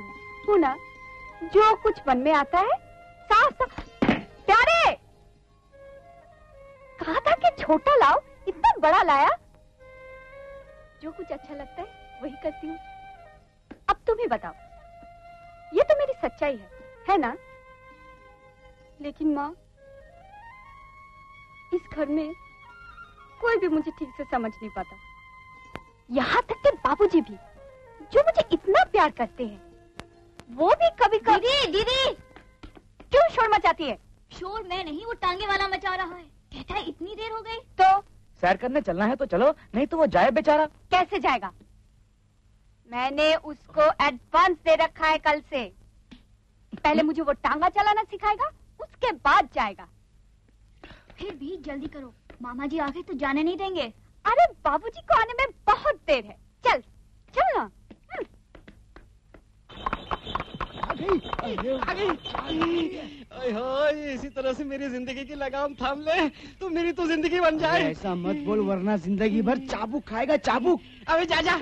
करती हूँ ना, जो कुछ मन में आता है साफ साफ। प्यारे, कहा था कि छोटा लाओ, इतना बड़ा लाया। जो कुछ अच्छा लगता है वही करती हूँ। अब तुम ही बताओ, ये तो मेरी सच्चाई है ना? लेकिन माँ, इस घर में कोई भी मुझे ठीक से समझ नहीं पाता। यहाँ तक कि बाबूजी भी, जो मुझे इतना प्यार करते हैं, वो भी कभी कभी। दीदी, क्यों शोर मचाती है? शोर मैं नहीं, वो टांगे वाला मचा रहा है। कहता है इतनी देर हो गई। तो सैर करने चलना है तो चलो, नहीं तो वो जाए बेचारा। कैसे जाएगा? मैंने उसको एडवांस दे रखा है कल से। पहले मुझे वो टांगा चलाना सिखाएगा, उसके बाद जाएगा। फिर भी जल्दी करो, मामा जी आगे तो जाने नहीं देंगे। अरे बाबूजी को आने में बहुत देर है। चल चल ना। इसी तरह से मेरी जिंदगी की लगाम थाम ले तो मेरी तो जिंदगी बन जाए। ऐसा मत बोल वरना जिंदगी भर चाबुक खाएगा, चाबुक। अबे जा।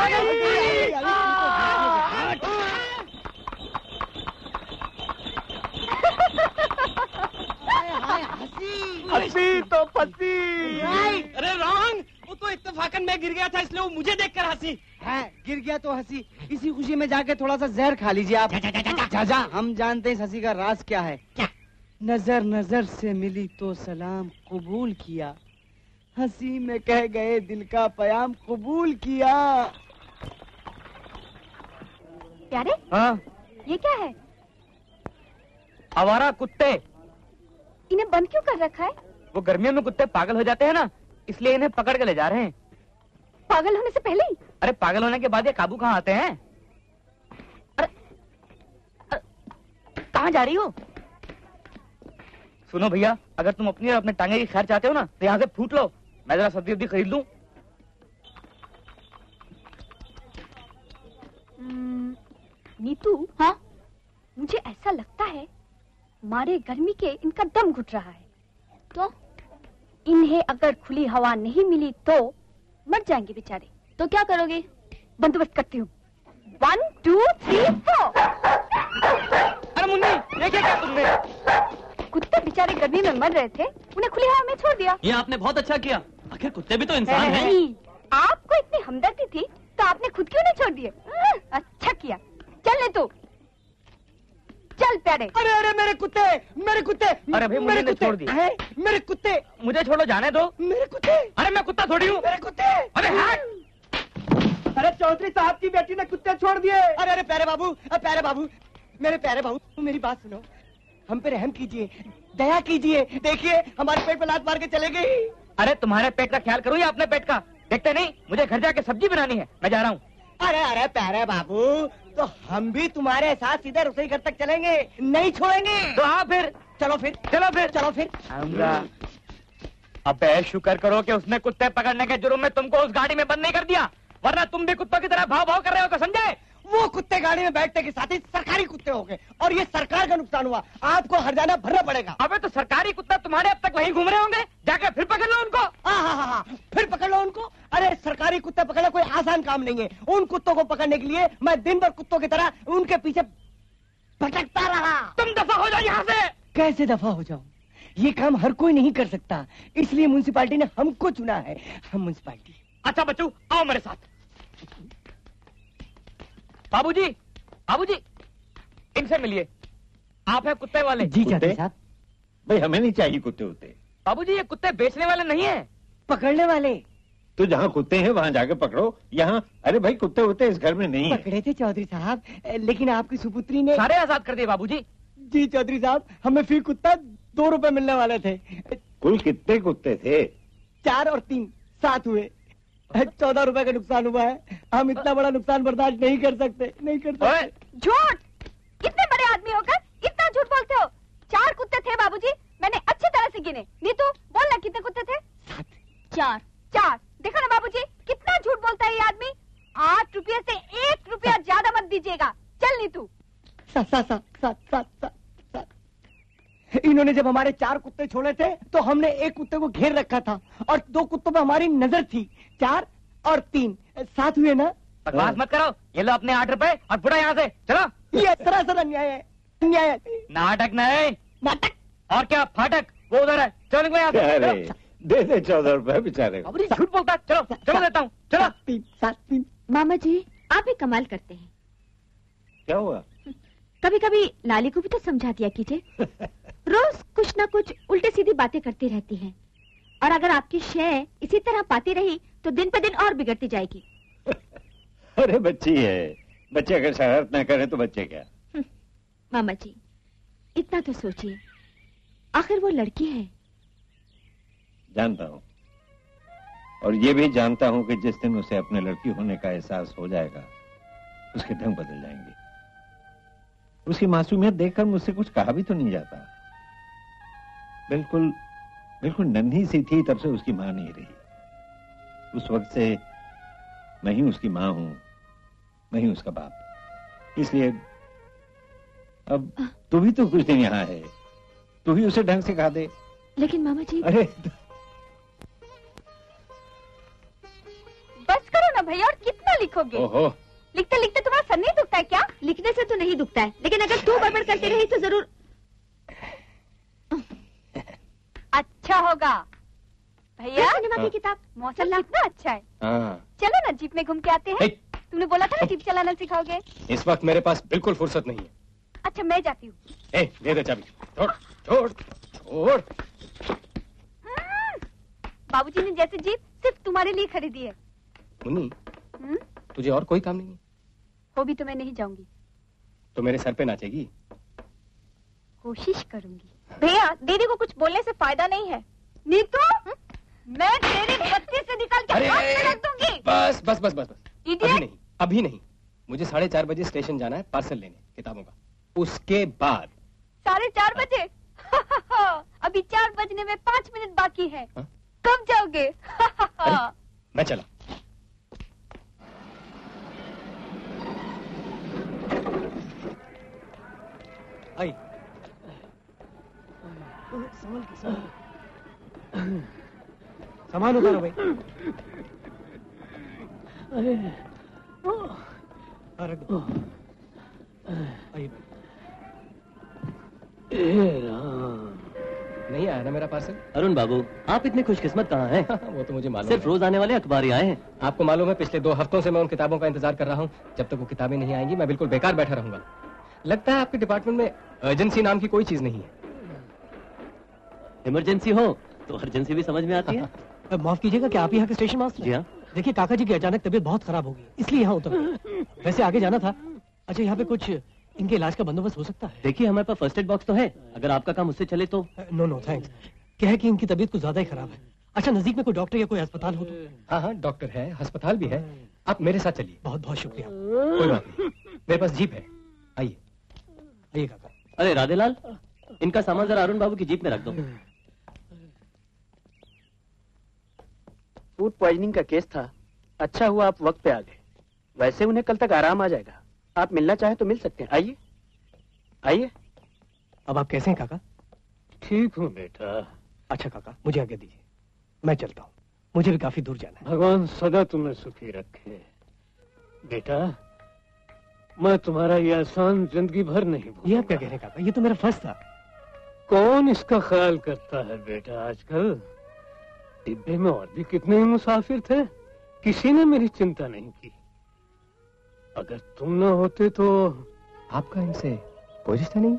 हंसी तो फंसी। अरे रॉन्ग, वो तो इत्तेफाकन मैं गिर गया था इसलिए वो मुझे देखकर हंसी। है, गिर गया तो हंसी। इसी खुशी में जाके थोड़ा सा जहर खा लीजिए आप। जा। हम जानते हैं इस हंसी का राज क्या है। क्या? नजर नजर से मिली तो सलाम कबूल किया, हंसी में कह गए दिल का प्याम कबूल किया। प्यारे, हाँ, ये क्या है? आवारा कुत्ते। इन्हें बंद क्यों कर रखा है? वो गर्मियों में कुत्ते पागल हो जाते हैं ना, इसलिए इन्हें पकड़ के ले जा रहे हैं। पागल होने से पहले ही? अरे पागल होने के बाद ये काबू कहाँ आते हैं? अरे कहाँ जा रही हो? सुनो भैया, अगर तुम अपनी और अपने टांगे की खैर चाहते हो ना तो यहाँ से फूट लो, मैं जरा सब्जी वब्जी खरीद लूं। नीतू, हाँ, मुझे ऐसा लगता है मारे गर्मी के इनका दम घुट रहा है। तो इन्हें अगर खुली हवा नहीं मिली तो मर जाएंगे बेचारे। तो क्या करोगे? बंदोबस्त करती हूँ। 1 2 3 4। अरे मुन्नी, ये क्या किया तुमने? कुत्ते बेचारे गर्मी में मर रहे थे, उन्हें खुली हवा में छोड़ दिया। ये आपने बहुत अच्छा किया, आखिर कुत्ते भी तो इंसान हैं। आपको इतनी हमदर्दी थी तो आपने खुद क्यों नहीं छोड़ दिए? अच्छा किया। चल ले तू, चल प्यारे। अरे मेरे कुत्ते, मेरे कुत्ते। अरे भाई मुझे ने छोड़ दिया। मेरे कुत्ते, मुझे छोड़ो, जाने दो। मेरे कुत्ते। अरे मैं कुत्ता थोड़ी हूँ। मेरे कुत्ते। अरे हट। अरे चौधरी साहब की बेटी ने कुत्ते छोड़ दिए। अरे प्यारे बाबू, मेरे प्यारे बाबू, मेरी बात सुनो, हम पे रहम कीजिए, दया कीजिए। देखिए हमारे पेट पे लात मार के चले गई। अरे तुम्हारे पेट का ख्याल करो या अपने पेट का? देखते नहीं, मुझे घर जाके सब्जी बनानी है, मैं जा रहा हूँ। अरे प्यारे बाबू, तो हम भी तुम्हारे साथ सीधे रसोई घर तक चलेंगे, नहीं छोड़ेंगे। तो हाँ फिर चलो फिर। अबे शुक्र करो कि उसने कुत्ते पकड़ने के जुर्म में तुमको उस गाड़ी में बंद नहीं कर दिया, वरना तुम भी कुत्तों की तरह भाव कर रहे हो, समझे? वो कुत्ते गाड़ी में बैठने के साथ ही सरकारी कुत्ते हो गए और ये सरकार का नुकसान हुआ, आपको हर्जाना भरना पड़ेगा। अबे तो सरकारी कुत्ता तुम्हारे अब तक वहीं घूम रहे होंगे, जाकर फिर पकड़ लो उनको। हाँ, फिर पकड़ लो उनको। अरे सरकारी कुत्ते पकड़ना कोई आसान काम नहीं है। उन कुत्तों को पकड़ने के लिए मैं दिन भर कुत्तों की तरह उनके पीछे भटकता रहा। तुम दफा हो जाओ यहाँ से। कैसे दफा हो जाऊं? ये काम हर कोई नहीं कर सकता, इसलिए म्युनिसिपालिटी ने हमको चुना है। हम म्युनिसिपालिटी। अच्छा बच्चू, आओ मेरे साथ। बाबूजी, इनसे मिलिए, आप हैं कुत्ते वाले? जी चौधरी साहब। भाई हमें नहीं चाहिए कुत्ते होते। बाबूजी ये कुत्ते बेचने वाले नहीं है, पकड़ने वाले। तो जहाँ कुत्ते हैं वहाँ जाके पकड़ो, यहाँ अरे भाई कुत्ते होते इस घर में नहीं है। पकड़े थे चौधरी साहब, लेकिन आपकी सुपुत्री ने सारे आजाद कर दिए बाबूजी। जी चौधरी साहब, हमें फी कुत्ता 2 रुपए मिलने वाले थे। कुल कितने कुत्ते थे? 4 और 3 7 हुए। 14 रुपए का नुकसान हुआ है। हम इतना बड़ा नुकसान बर्दाश्त नहीं कर सकते। झूठ! इतने बड़े आदमी होकर इतना झूठ बोलते हो। 4 कुत्ते थे बाबूजी, मैंने अच्छी तरह से गिने। नीतू बोल ना कितने कुत्ते थे? 4। देखा ना बाबूजी, कितना झूठ बोलता है ये आदमी। 8 रुपये से 1 रुपया ज्यादा मत दीजिएगा। चल नीतू। 7। इन्होंने जब हमारे 4 कुत्ते छोड़े थे तो हमने एक कुत्ते को घेर रखा था और 2 कुत्तों पे हमारी नजर थी। 4 और 3 7 हुए ना? बकवास मत करो, ये लो अपने 8 रुपए और फुटा यहाँ से, चलो। ये सरासर अन्याय है, अन्याय है। नाटक नहीं, नाटक और क्या फाटक, वो उधर है, चलो निकलो यहाँ से। अरे दे दे 14 रुपए बेचारे को। अरे झूठ बोलता है, चलो चलो देता हूँ, चलो। 7 मामा जी आप भी कमाल करते हैं। क्या हुआ? कभी कभी लाली को भी तो समझा दिया कीजिए। रोज कुछ ना कुछ उल्टे सीधी बातें करती रहती हैं, और अगर आपकी शय इसी तरह पाती रही तो दिन पे दिन और बिगड़ती जाएगी। अरे बच्ची है, बच्चे अगर शरारत न करे तो बच्चे क्या। मामा जी इतना तो सोचिए, आखिर वो लड़की है। जानता हूँ, और ये भी जानता हूँ कि जिस दिन उसे अपने लड़की होने का एहसास हो जाएगा उसके ढंग बदल जाएंगे। उसकी मासूमियत देखकर मुझसे कुछ कहा भी तो नहीं जाता। बिल्कुल बिल्कुल नन्ही सी थी तब से उसकी मां नहीं रही। उस वक्त से मैं ही उसकी मां हूं, मैं ही उसका बाप। इसलिए अब तू भी तो कुछ दिन यहाँ है, तू ही उसे ढंग से कहा दे। लेकिन मामा जी। अरे बस करो ना भैया, और कितना लिखोगे? ओहो, लिखते लिखते तुम्हारा सर नहीं दुखता है क्या? लिखने से तो नहीं दुखता है, लेकिन अगर तू बड़बड़ करती रही तो जरूर। अच्छा होगा भैया। सिनेमा की किताब, मौसम कितना अच्छा है। हाँ। चलो ना जीप में घूम के आते हैं। तुमने बोला था ना जीप चलाना सिखाओगे। इस वक्त मेरे पास बिल्कुल फुर्सत नहीं है। अच्छा मैं जाती हूँ। दे दे चाबी। छोड़ छोड़ छोड़। बाबूजी ने जैसे जीप सिर्फ तुम्हारे लिए खरीदी है। मुन्नी, तुझे और कोई काम नहीं है? वो भी तो मैं नहीं जाऊंगी। तो मेरे सर पे नाचेगी? कोशिश करूंगी। भैया दीदी को कुछ बोलने से फायदा नहीं है। नीतू, मैं तेरी बत्ती से निकाल के हाथ में रख दूंगी। बस बस बस बस बस। इडियट। अभी नहीं, अभी नहीं। मुझे 4:30 बजे स्टेशन जाना है पार्सल लेने किताबों का। उसके बाद 4:30 बजे? अभी 4 बजने में 5 मिनट बाकी है। हा? कब जाओगे? मैं चला। आई सामान उतारो भाई। रख दो। आइए नहीं आया ना मेरा पार्सल? अरुण बाबू, आप इतने खुशकिस्मत कहाँ हैं? वो तो मुझे मालूम सिर्फ है। रोज आने वाले अखबारी आए हैं। आपको मालूम है पिछले 2 हफ्तों से मैं उन किताबों का इंतजार कर रहा हूँ। जब तक वो किताबें नहीं आएंगी मैं बिल्कुल बेकार बैठा रहूंगा। लगता है आपके डिपार्टमेंट में अर्जेंसी नाम की कोई चीज नहीं है। इमरजेंसी हो तो अर्जेंसी भी समझ में आती है। माफ कीजिएगा, क्या आप यहाँ के स्टेशन मास्टर? जी हाँ। देखिए काका जी की अचानक तबीयत बहुत खराब हो गई, इसलिए यहाँ उतर गए। वैसे आगे जाना था। अच्छा यहाँ पे कुछ इनके इलाज का बंदोबस्त हो सकता है? देखिए हमारे पास फर्स्ट एड बॉक्स तो है, अगर आपका काम उससे चले तो। No no thanks. क्या है कि इनकी तबीयत कुछ ज्यादा ही खराब है। अच्छा नजदीक में कोई डॉक्टर या कोई अस्पताल हो तो? हाँ हाँ डॉक्टर है, अस्पताल भी है। आप मेरे साथ चलिए। बहुत बहुत शुक्रिया। कोई बात नहीं, मेरे पास जीप है। आइए आइए काका। अरे राधेलाल, इनका सामान जरा अरुण बाबू की जीप में रख दो। फूड पॉइजनिंग का केस था, अच्छा हुआ आप वक्त पे आ गए। वैसे उन्हें कल तक आराम आ जाएगा। आप मिलना चाहें तो मिल सकते हैं। आइए आइए। अब आप कैसे हैं काका? ठीक हूँ बेटा। अच्छा काका मुझे आज्ञा दीजिए, मैं चलता हूँ, मुझे भी काफी दूर जाना है। भगवान सदा तुम्हें सुखी रखे बेटा। मैं तुम्हारा ये एहसान जिंदगी भर नहीं भूलूंगा। ये आप क्या कह रहे हैं काका? ये तो मेरा फर्ज था। कौन इसका ख्याल करता है बेटा आजकल? डिब्बे में और भी कितने ही मुसाफिर थे, किसी ने मेरी चिंता नहीं की। अगर तुम न होते तो। आपका इनसे कोई रिश्ता नहीं?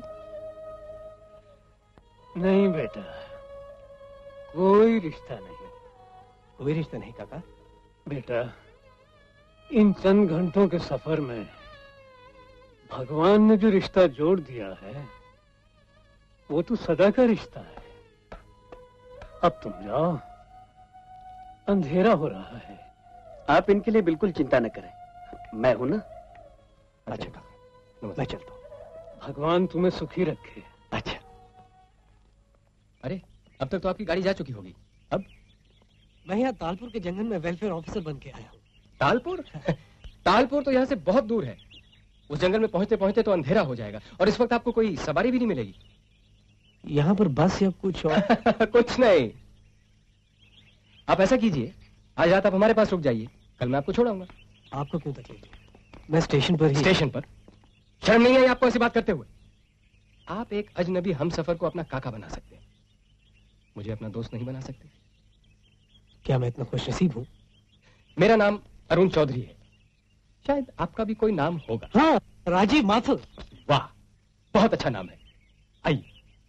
नहीं बेटा, कोई रिश्ता नहीं। कोई रिश्ता नहीं काका? बेटा इन चंद घंटों के सफर में भगवान ने जो रिश्ता जोड़ दिया है वो तो सदा का रिश्ता है। अब तुम जाओ, अंधेरा हो रहा है। आप इनके लिए बिल्कुल चिंता न करें, मैं हूं ना। अच्छा काका मैं चलता हूँ। भगवान तुम्हें सुखी रखे। अच्छा। अरे अब तक तो आपकी गाड़ी जा चुकी होगी। अब मैं यहाँ तालपुर के जंगल में वेलफेयर ऑफिसर बन के आया हूँ। तालपुर? तालपुर तो यहाँ से बहुत दूर है। उस जंगल में पहुंचते पहुंचते तो अंधेरा हो जाएगा और इस वक्त आपको कोई सवारी भी नहीं मिलेगी। यहाँ पर बस या कुछ और? कुछ नहीं। आप ऐसा कीजिए, आज रात आप हमारे पास रुक जाइए, कल मैं आपको छोड़ाऊंगा। आपको क्यों तकलीफ दी? मैं स्टेशन पर ही। स्टेशन पर? शर्म नहीं आई आपको ऐसी बात करते हुए? आप एक अजनबी हमसफर को अपना काका बना सकते हैं, मुझे अपना दोस्त नहीं बना सकते। क्या मैं इतना खुशनसीब हूँ? मेरा नाम अरुण चौधरी है, शायद आपका भी कोई नाम होगा। हाँ, राजीव माथुर। वाह, बहुत अच्छा नाम है। आइए।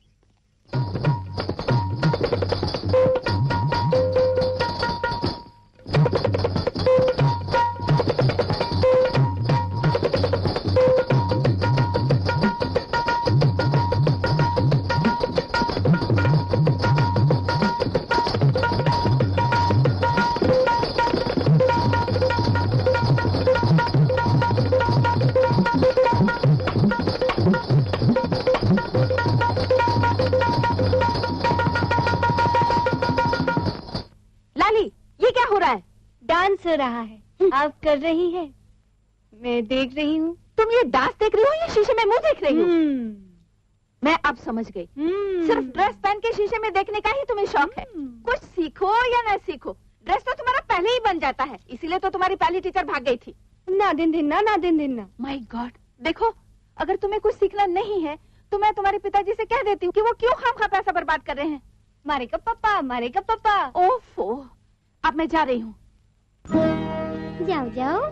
डांस हो रहा है। आप कर रही हैं? मैं देख रही हूँ। तुम ये डांस देख रही हो या शीशे में मुंह देख रही हो? मैं अब समझ गई। सिर्फ ड्रेस पहन के शीशे में देखने का ही तुम्हें शौक है। कुछ सीखो या न सीखो, ड्रेस तो तुम्हारा पहले ही बन जाता है, इसीलिए तो तुम्हारी पहली टीचर भाग गई थी। ना दिन धिन्ना। माय गॉड, देखो अगर तुम्हें कुछ सीखना नहीं है तो मैं तुम्हारे पिताजी से कह देती हूँ कि वो क्यों खामखा पैसा बर्बाद कर रहे हैं। मारेगा पापा। ओफो, अब मैं जा रही हूँ। जाओ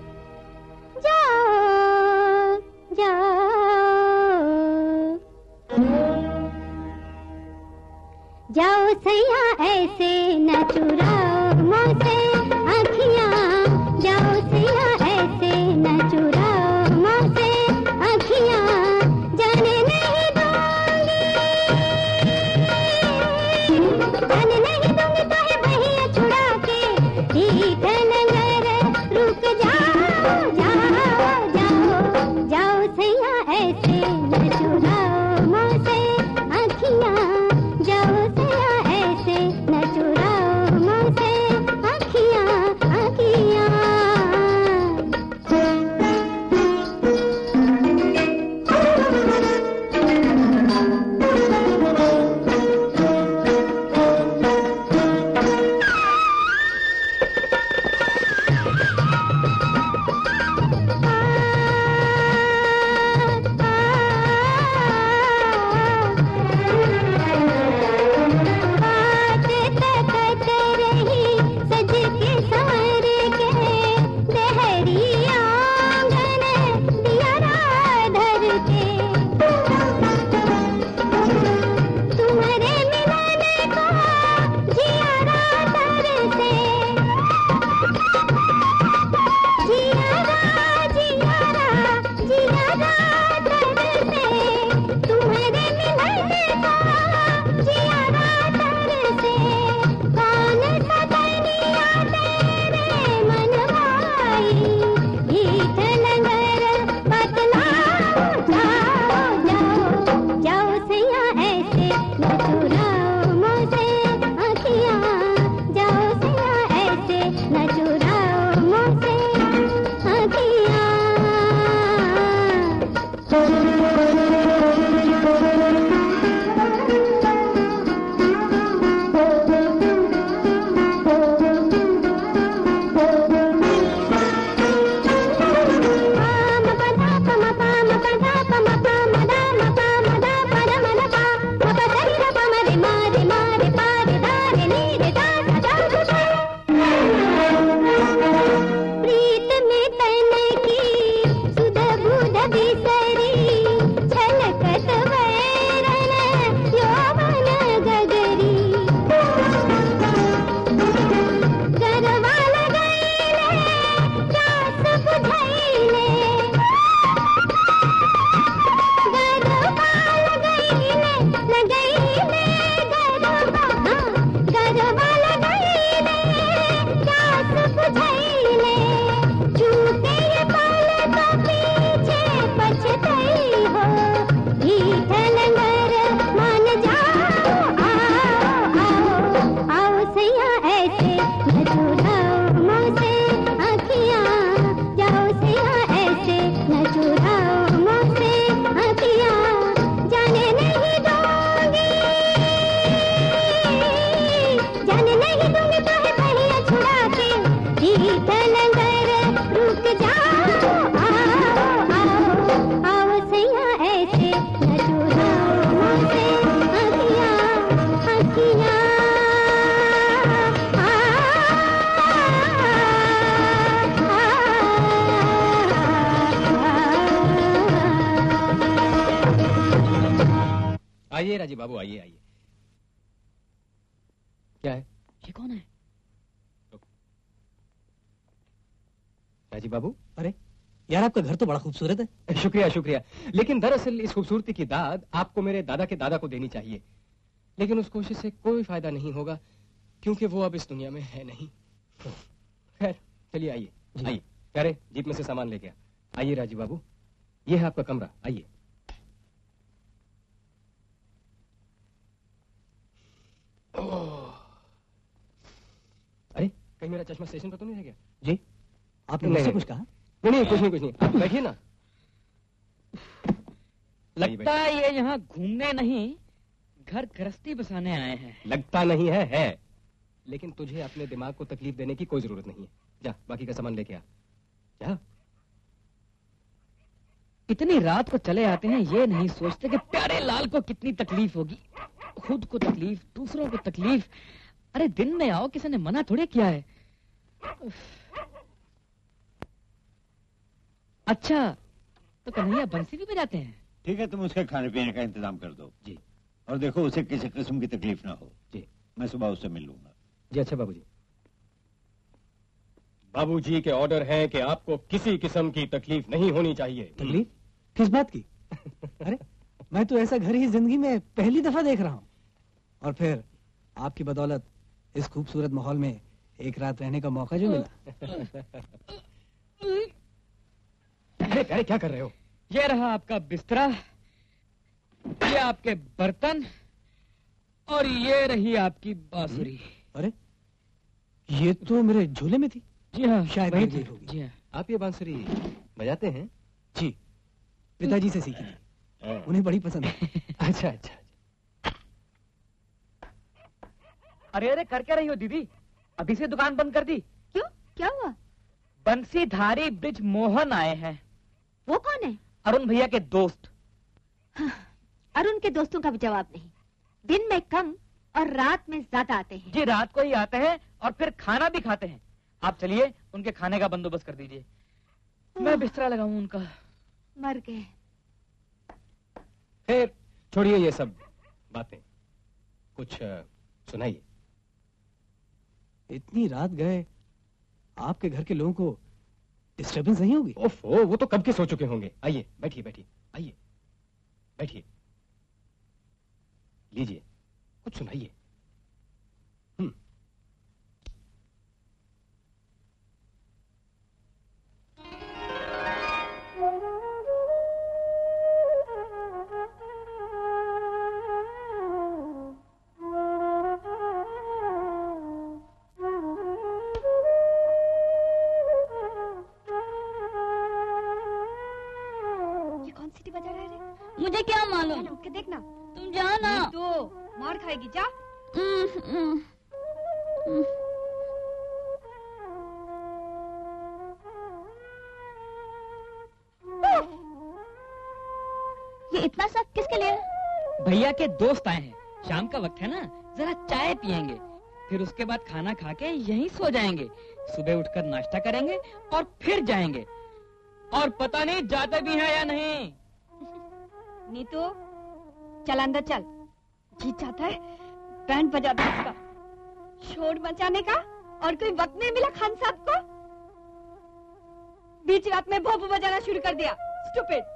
सैया ऐसे न चुराओ मुझसे आँखियाँ, जाओ सैया ऐसे न चुराओ मुझसे आँखियाँ, जाने नहीं दूंगी तो है बहिया छुड़ा के ठीक नगर रुक जाओ सैया ऐसे न चुराओ मुझसे आँखियाँ, जाओ सैया ऐसे न चुराओ मुझसे आँखियाँ। प्रीत में तन की सुध बुध बिसरी आइए राजीव बाबू, आइए आइए। क्या है? ये कौन है? राजीव बाबू, अरे यार, आपका घर तो बड़ा खूबसूरत है। शुक्रिया शुक्रिया, लेकिन दरअसल इस खूबसूरती की दाद आपको मेरे दादा के दादा को देनी चाहिए, लेकिन उस कोशिश से कोई फायदा नहीं होगा क्योंकि वो अब इस दुनिया में है नहीं। खैर चलिए, आइए आइए। प्यारे, जीप में से सामान लेके आइए। राजीव बाबू, ये है आपका कमरा, आइए। अरे, कहीं मेरा चश्मा स्टेशन पर तो नहीं रह गया? जी, आपने मुझसे कुछ कहा? नहीं, कुछ नहीं। आप बैठिए ना। लगता है ये यहाँ घूमने नहीं, घर गृहस्थी बसाने आए हैं। लगता नहीं है। लेकिन तुझे अपने दिमाग को तकलीफ देने की कोई जरूरत नहीं है। जा, बाकी का सामान लेके आ। जा। इतनी रात को चले आते हैं, ये नहीं सोचते कि प्यारे लाल को कितनी तकलीफ होगी। खुद को तकलीफ, दूसरों को तकलीफ। अरे दिन में आओ, किसी ने मना थोड़े किया है। अच्छा, तो कन्हैया बंसी भी बजाते हैं? ठीक है, तुम उसके खाने पीने का इंतजाम कर दो जी, और देखो उसे किसी किस्म की तकलीफ ना हो जी। मैं सुबह उससे मिल लूंगा जी। अच्छा बाबूजी। बाबूजी के ऑर्डर है कि आपको किसी किस्म की तकलीफ नहीं होनी चाहिए। तकलीफ? किस बात की? अरे मैं तो ऐसा घर ही जिंदगी में पहली दफा देख रहा हूँ, और फिर आपकी बदौलत इस खूबसूरत माहौल में एक रात रहने का मौका जो मिला। अरे क्या कर रहे हो? ये रहा आपका बिस्तरा, ये आपके बर्तन, और ये रही आपकी बांसुरी। अरे ये तो मेरे झोले में थी। जी हाँ, शायद वही मिल गई थी। होगी। जी हाँ। आप ये बांसुरी बजाते हैं? जी, पिताजी से सीखी थी, उन्हें बड़ी पसंद है। अच्छा अच्छा। अरे कर क्या रही हो दीदी? अभी से दुकान बंद कर दी? क्यों, क्या हुआ? बंसीधारी ब्रिज मोहन आए हैं। वो कौन है? अरुण भैया के दोस्त। हाँ, अरुण के दोस्तों का भी जवाब नहीं। दिन में कम और रात में ज्यादा आते हैं। जी, रात को ही आते हैं और फिर खाना भी खाते हैं। आप चलिए, उनके खाने का बंदोबस्त कर दीजिए। मैं बिस्तरा लगाऊं उनका। मर गए। फिर छोड़िए ये सब बातें, कुछ सुनाइए। इतनी रात गए, आपके घर के लोगों को डिस्टर्बेंस नहीं होगी? ओफो, वो तो कब के सो चुके होंगे। आइए, बैठिए बैठिए, आइए बैठिए, लीजिए, कुछ सुनाइए। मुझे क्या मालूम? रुक के देखना। तुम जाओ ना। तो मार खाएगी, जा। ये इतना सब किसके लिए? भैया के दोस्त आए हैं। शाम का वक्त है ना, जरा चाय पियेंगे, फिर उसके बाद खाना खा के यहीं सो जाएंगे। सुबह उठकर नाश्ता करेंगे और फिर जाएंगे, और पता नहीं जाते भी हैं या नहीं। नीतू, चल अंदर चल। जी चाहता है बैंड बजा दे उसका, शोर मचाने का, और कोई वक्त नहीं मिला खान साहब को। बीच रात में भोपू बजाना शुरू कर दिया। स्टूपिड।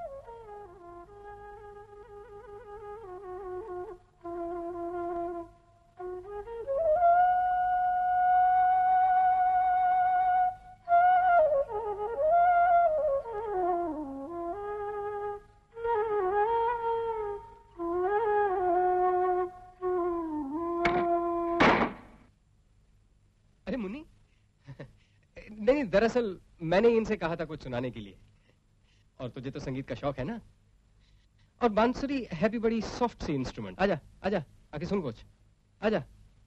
नहीं, दरअसल मैंने इनसे कहा था कुछ सुनाने के लिए, और तुझे तो संगीत का शौक है ना, और बांसुरी है भी बड़ी सॉफ्ट सी इंस्ट्रूमेंट। आजा आजा, आके सुन कुछ, आजा।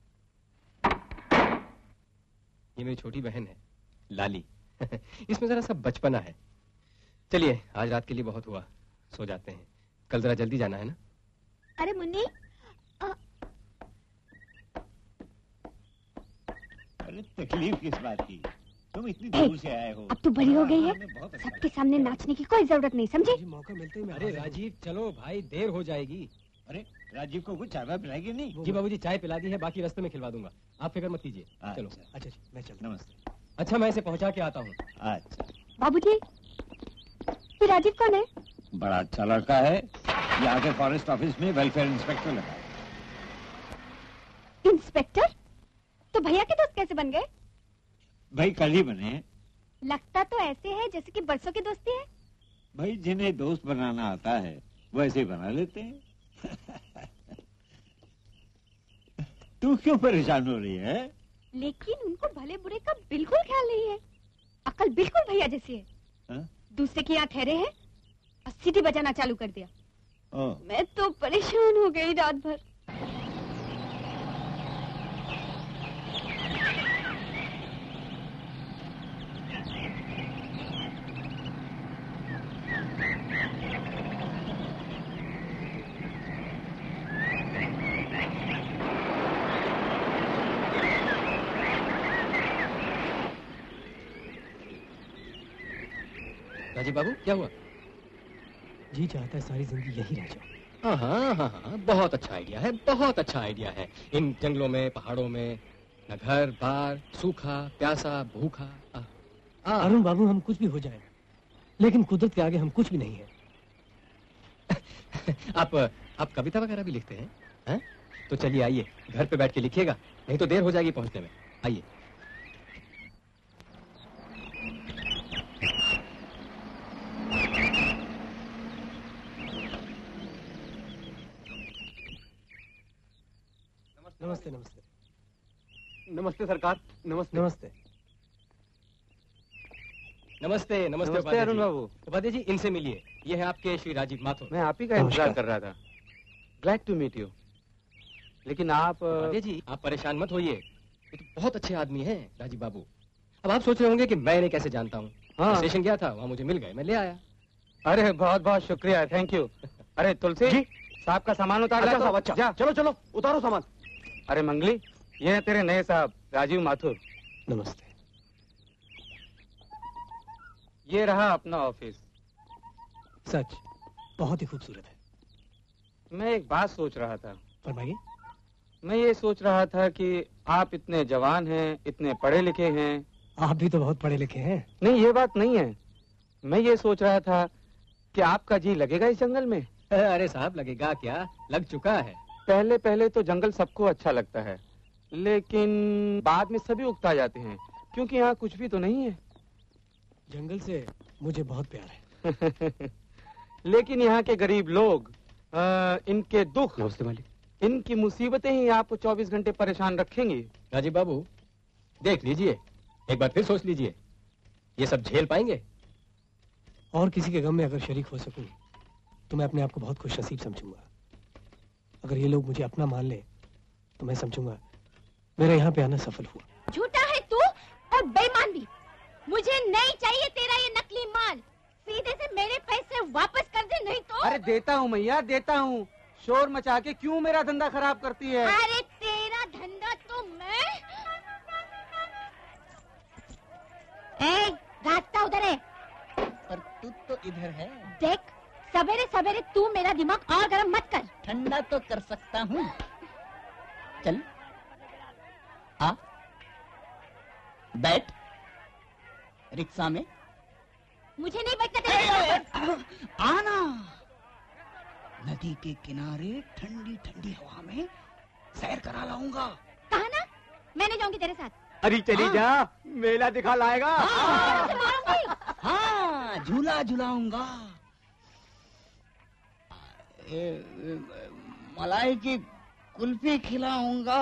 ये मेरी छोटी बहन है लाली। इसमें जरा सा बचपना है। चलिए, आज रात के लिए बहुत हुआ, सो जाते हैं, कल जरा जल्दी जाना है ना। अरे मुन्नी, अरे तकलीफ किस बात की? तुम इतनी दूर से आए हो। अब तो बड़ी हो गई है, सबके सामने नाचने की कोई जरूरत नहीं, समझे? मौका मिलते ही। अरे राजीव, चलो भाई, देर हो जाएगी। अरे राजीव को कुछ चाय वाय पिलाएगी नहीं? जी बाबूजी, चाय पिला दी है, बाकी रास्ते में खिलवा दूंगा, आप फिक्र मत कीजिए। चलो। अच्छा जी, मैं चलता हूं। नमस्ते। अच्छा, मैं इसे पहुंचा के आता हूँ। अच्छा। बाबूजी, ये राजीव कौन है? बड़ा अच्छा लड़का है, यहाँ के फॉरेस्ट ऑफिस में वेलफेयर इंस्पेक्टर लगा है। इंस्पेक्टर? तो भैया के दोस्त कैसे बन गए? भाई कल ही बने हैं। लगता तो ऐसे है जैसे कि बरसों की दोस्ती है। भाई जिन्हें दोस्त बनाना आता है वैसे ही बना लेते हैं। तू क्यों परेशान हो रही है? लेकिन उनको भले बुरे का बिल्कुल ख्याल नहीं है। अकल बिल्कुल भैया जैसी है। हा? दूसरे के यहाँ ठहरे हैं और सीटी बजाना चालू कर दिया। ओ। मैं तो परेशान हो गई रात भर। राजीव बाबू, क्या हुआ? जी चाहता है सारी जिंदगी यही रह जाओ। हाँ, बहुत अच्छा आइडिया है, बहुत अच्छा आइडिया है। इन जंगलों में, पहाड़ों में, न घर बार, सूखा प्यासा भूखा। अरुण बाबू, हम कुछ भी हो जाए, लेकिन कुदरत के आगे हम कुछ भी नहीं है। आप कविता वगैरह भी लिखते हैं? तो चलिए आइए, घर पे बैठ के लिखिएगा, नहीं तो देर हो जाएगी पहुंचने में। आइए। नमस्ते नमस्ते। नमस्ते सरकार। नमस्ते नमस्ते नमस्ते। नमस्ते अरुण बाबू। उपाध्याय जी, इनसे मिलिए, ये है आपके श्री राजीव माथुर। मैं आप ही का इंतजार कर रहा था। Glad to meet you. लेकिन आप उपाध्याय जी, आप परेशान मत होइए, ये तो बहुत अच्छे आदमी हैं राजीव बाबू। अब आप सोच रहे होंगे कि मैं इन्हें कैसे जानता हूँ। हाँ। स्टेशन गया था, वहाँ मुझे मिल गए, मैं ले आया। अरे बहुत बहुत शुक्रिया, थैंक यू। अरे तुलसी जी, साहब का सामान उतार ला। अच्छा, जा चलो चलो उतारो सामान। अरे मंगली, ये है तेरे नए साहब राजीव माथुर। नमस्ते। ये रहा अपना ऑफिस। सच बहुत ही खूबसूरत है। मैं एक बात सोच रहा था। फरमाइए। मैं ये सोच रहा था कि आप इतने जवान हैं, इतने पढ़े लिखे हैं। आप भी तो बहुत पढ़े लिखे हैं। नहीं, ये बात नहीं है। मैं ये सोच रहा था कि आपका जी लगेगा इस जंगल में। अरे साहब, लगेगा क्या, लग चुका है। पहले पहले तो जंगल सबको अच्छा लगता है, लेकिन बाद में सभी उकता जाते हैं, क्योंकि यहाँ कुछ भी तो नहीं है। जंगल से मुझे बहुत प्यार है। लेकिन यहाँ के गरीब लोग, इनके दुख, नमस्ते मालिक, इनकी मुसीबतें ही आपको 24 घंटे परेशान रखेंगी। राजीव बाबू, देख लीजिए, एक बार फिर सोच लीजिए, ये सब झेल पाएंगे? और किसी के गम में अगर शरीक हो सकूं तो मैं अपने आप को बहुत खुशनसीब समझूंगा। अगर ये लोग मुझे अपना मान ले तो मैं समझूंगा मेरा यहाँ पे आना सफल हुआ। झूठा है तू और बेईमान भी। मुझे नहीं चाहिए तेरा ये नकली माल। सीधे से मेरे पैसे वापस कर दे, नहीं तो। अरे देता हूँ मैया, देता हूँ। शोर मचा के क्यों मेरा धंधा खराब करती है? अरे तेरा धंधा तो मैं। रास्ता उधर है। पर तू तो इधर है। देख, सवेरे सवेरे तू मेरा दिमाग और गरम मत कर। ठंडा तो कर सकता हूँ। चल आ, बैठ रिक्शा में। मुझे नहीं बैठना। आना नदी के किनारे ठंडी ठंडी हवा में सैर करा लाऊंगा। कहा ना, मैं नहीं जाऊंगी तेरे साथ। अरे चली जा, मेला दिखा लाएगा। हाँ, झूला झुलाऊंगा। मलाई की कुल्फी खिलाऊंगा।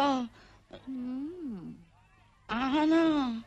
आना।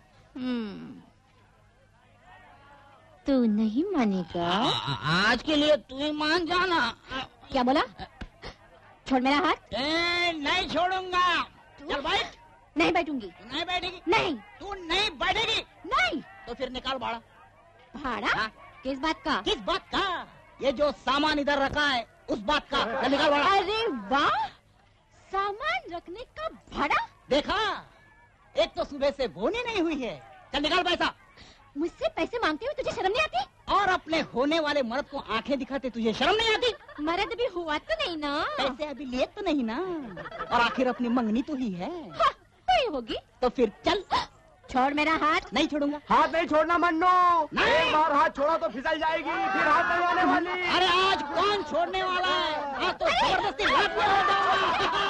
तू नहीं मानेगा। आज के लिए तू ही मान जाना। क्या बोला? छोड़ मेरा हाथ। नहीं छोड़ूंगा। चल बैठ। नहीं बैठूंगी। नहीं बैठेगी? नहीं। तू नहीं बैठेगी? नहीं। तो फिर निकाल भाड़ा। भाड़ा? हाँ? किस बात का? किस बात का? ये जो सामान इधर रखा है उस बात का। निकाल भाड़ा। अरे वाह, सामान रखने का भाड़ा। देखा, एक तो सुबह से बोनी नहीं हुई है। चल निकाल पैसा। मुझसे पैसे मांगते हुए तुझे शर्म नहीं आती? और अपने होने वाले मर्द को आंखें दिखाते तुझे शर्म नहीं आती? मर्द भी हुआ तो नहीं ना। पैसे अभी लिए तो नहीं ना, और आखिर अपनी मंगनी तो ही है। तो ही होगी। तो फिर चल। छोड़ मेरा हाथ। नहीं छोड़ूंगा। हाथ नहीं छोड़ना मन्नू। नहीं। एक बार हाथ छोड़ा तो फिसल जाएगी, फिर हाथ नहीं आने वाली। अरे आज कौन छोड़ने वाला है? हाँ तो जबरदस्ती हाथ में आ जाऊंगा।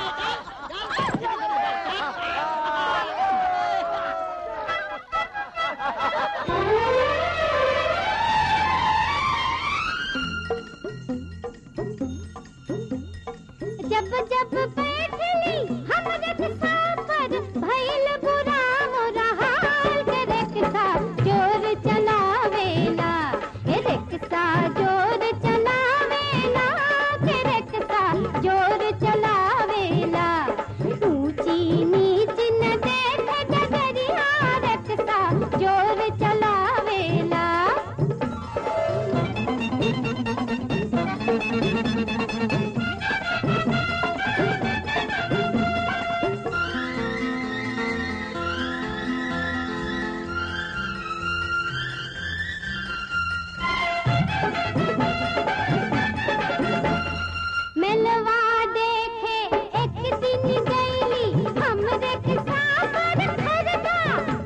जब जब बैठली हम रिक्शा पर भइल बुरा मोरा हाल के रिक्शा जोर चलावेला ए रिक्शा जोर चलावेला के रिक्शा जोर चलावेला ऊंची नीच न देखे डगरिया रिक्शा जोर चलावेला मिलवा देखे एक दिन गईली हम रिक्शा पर खरदा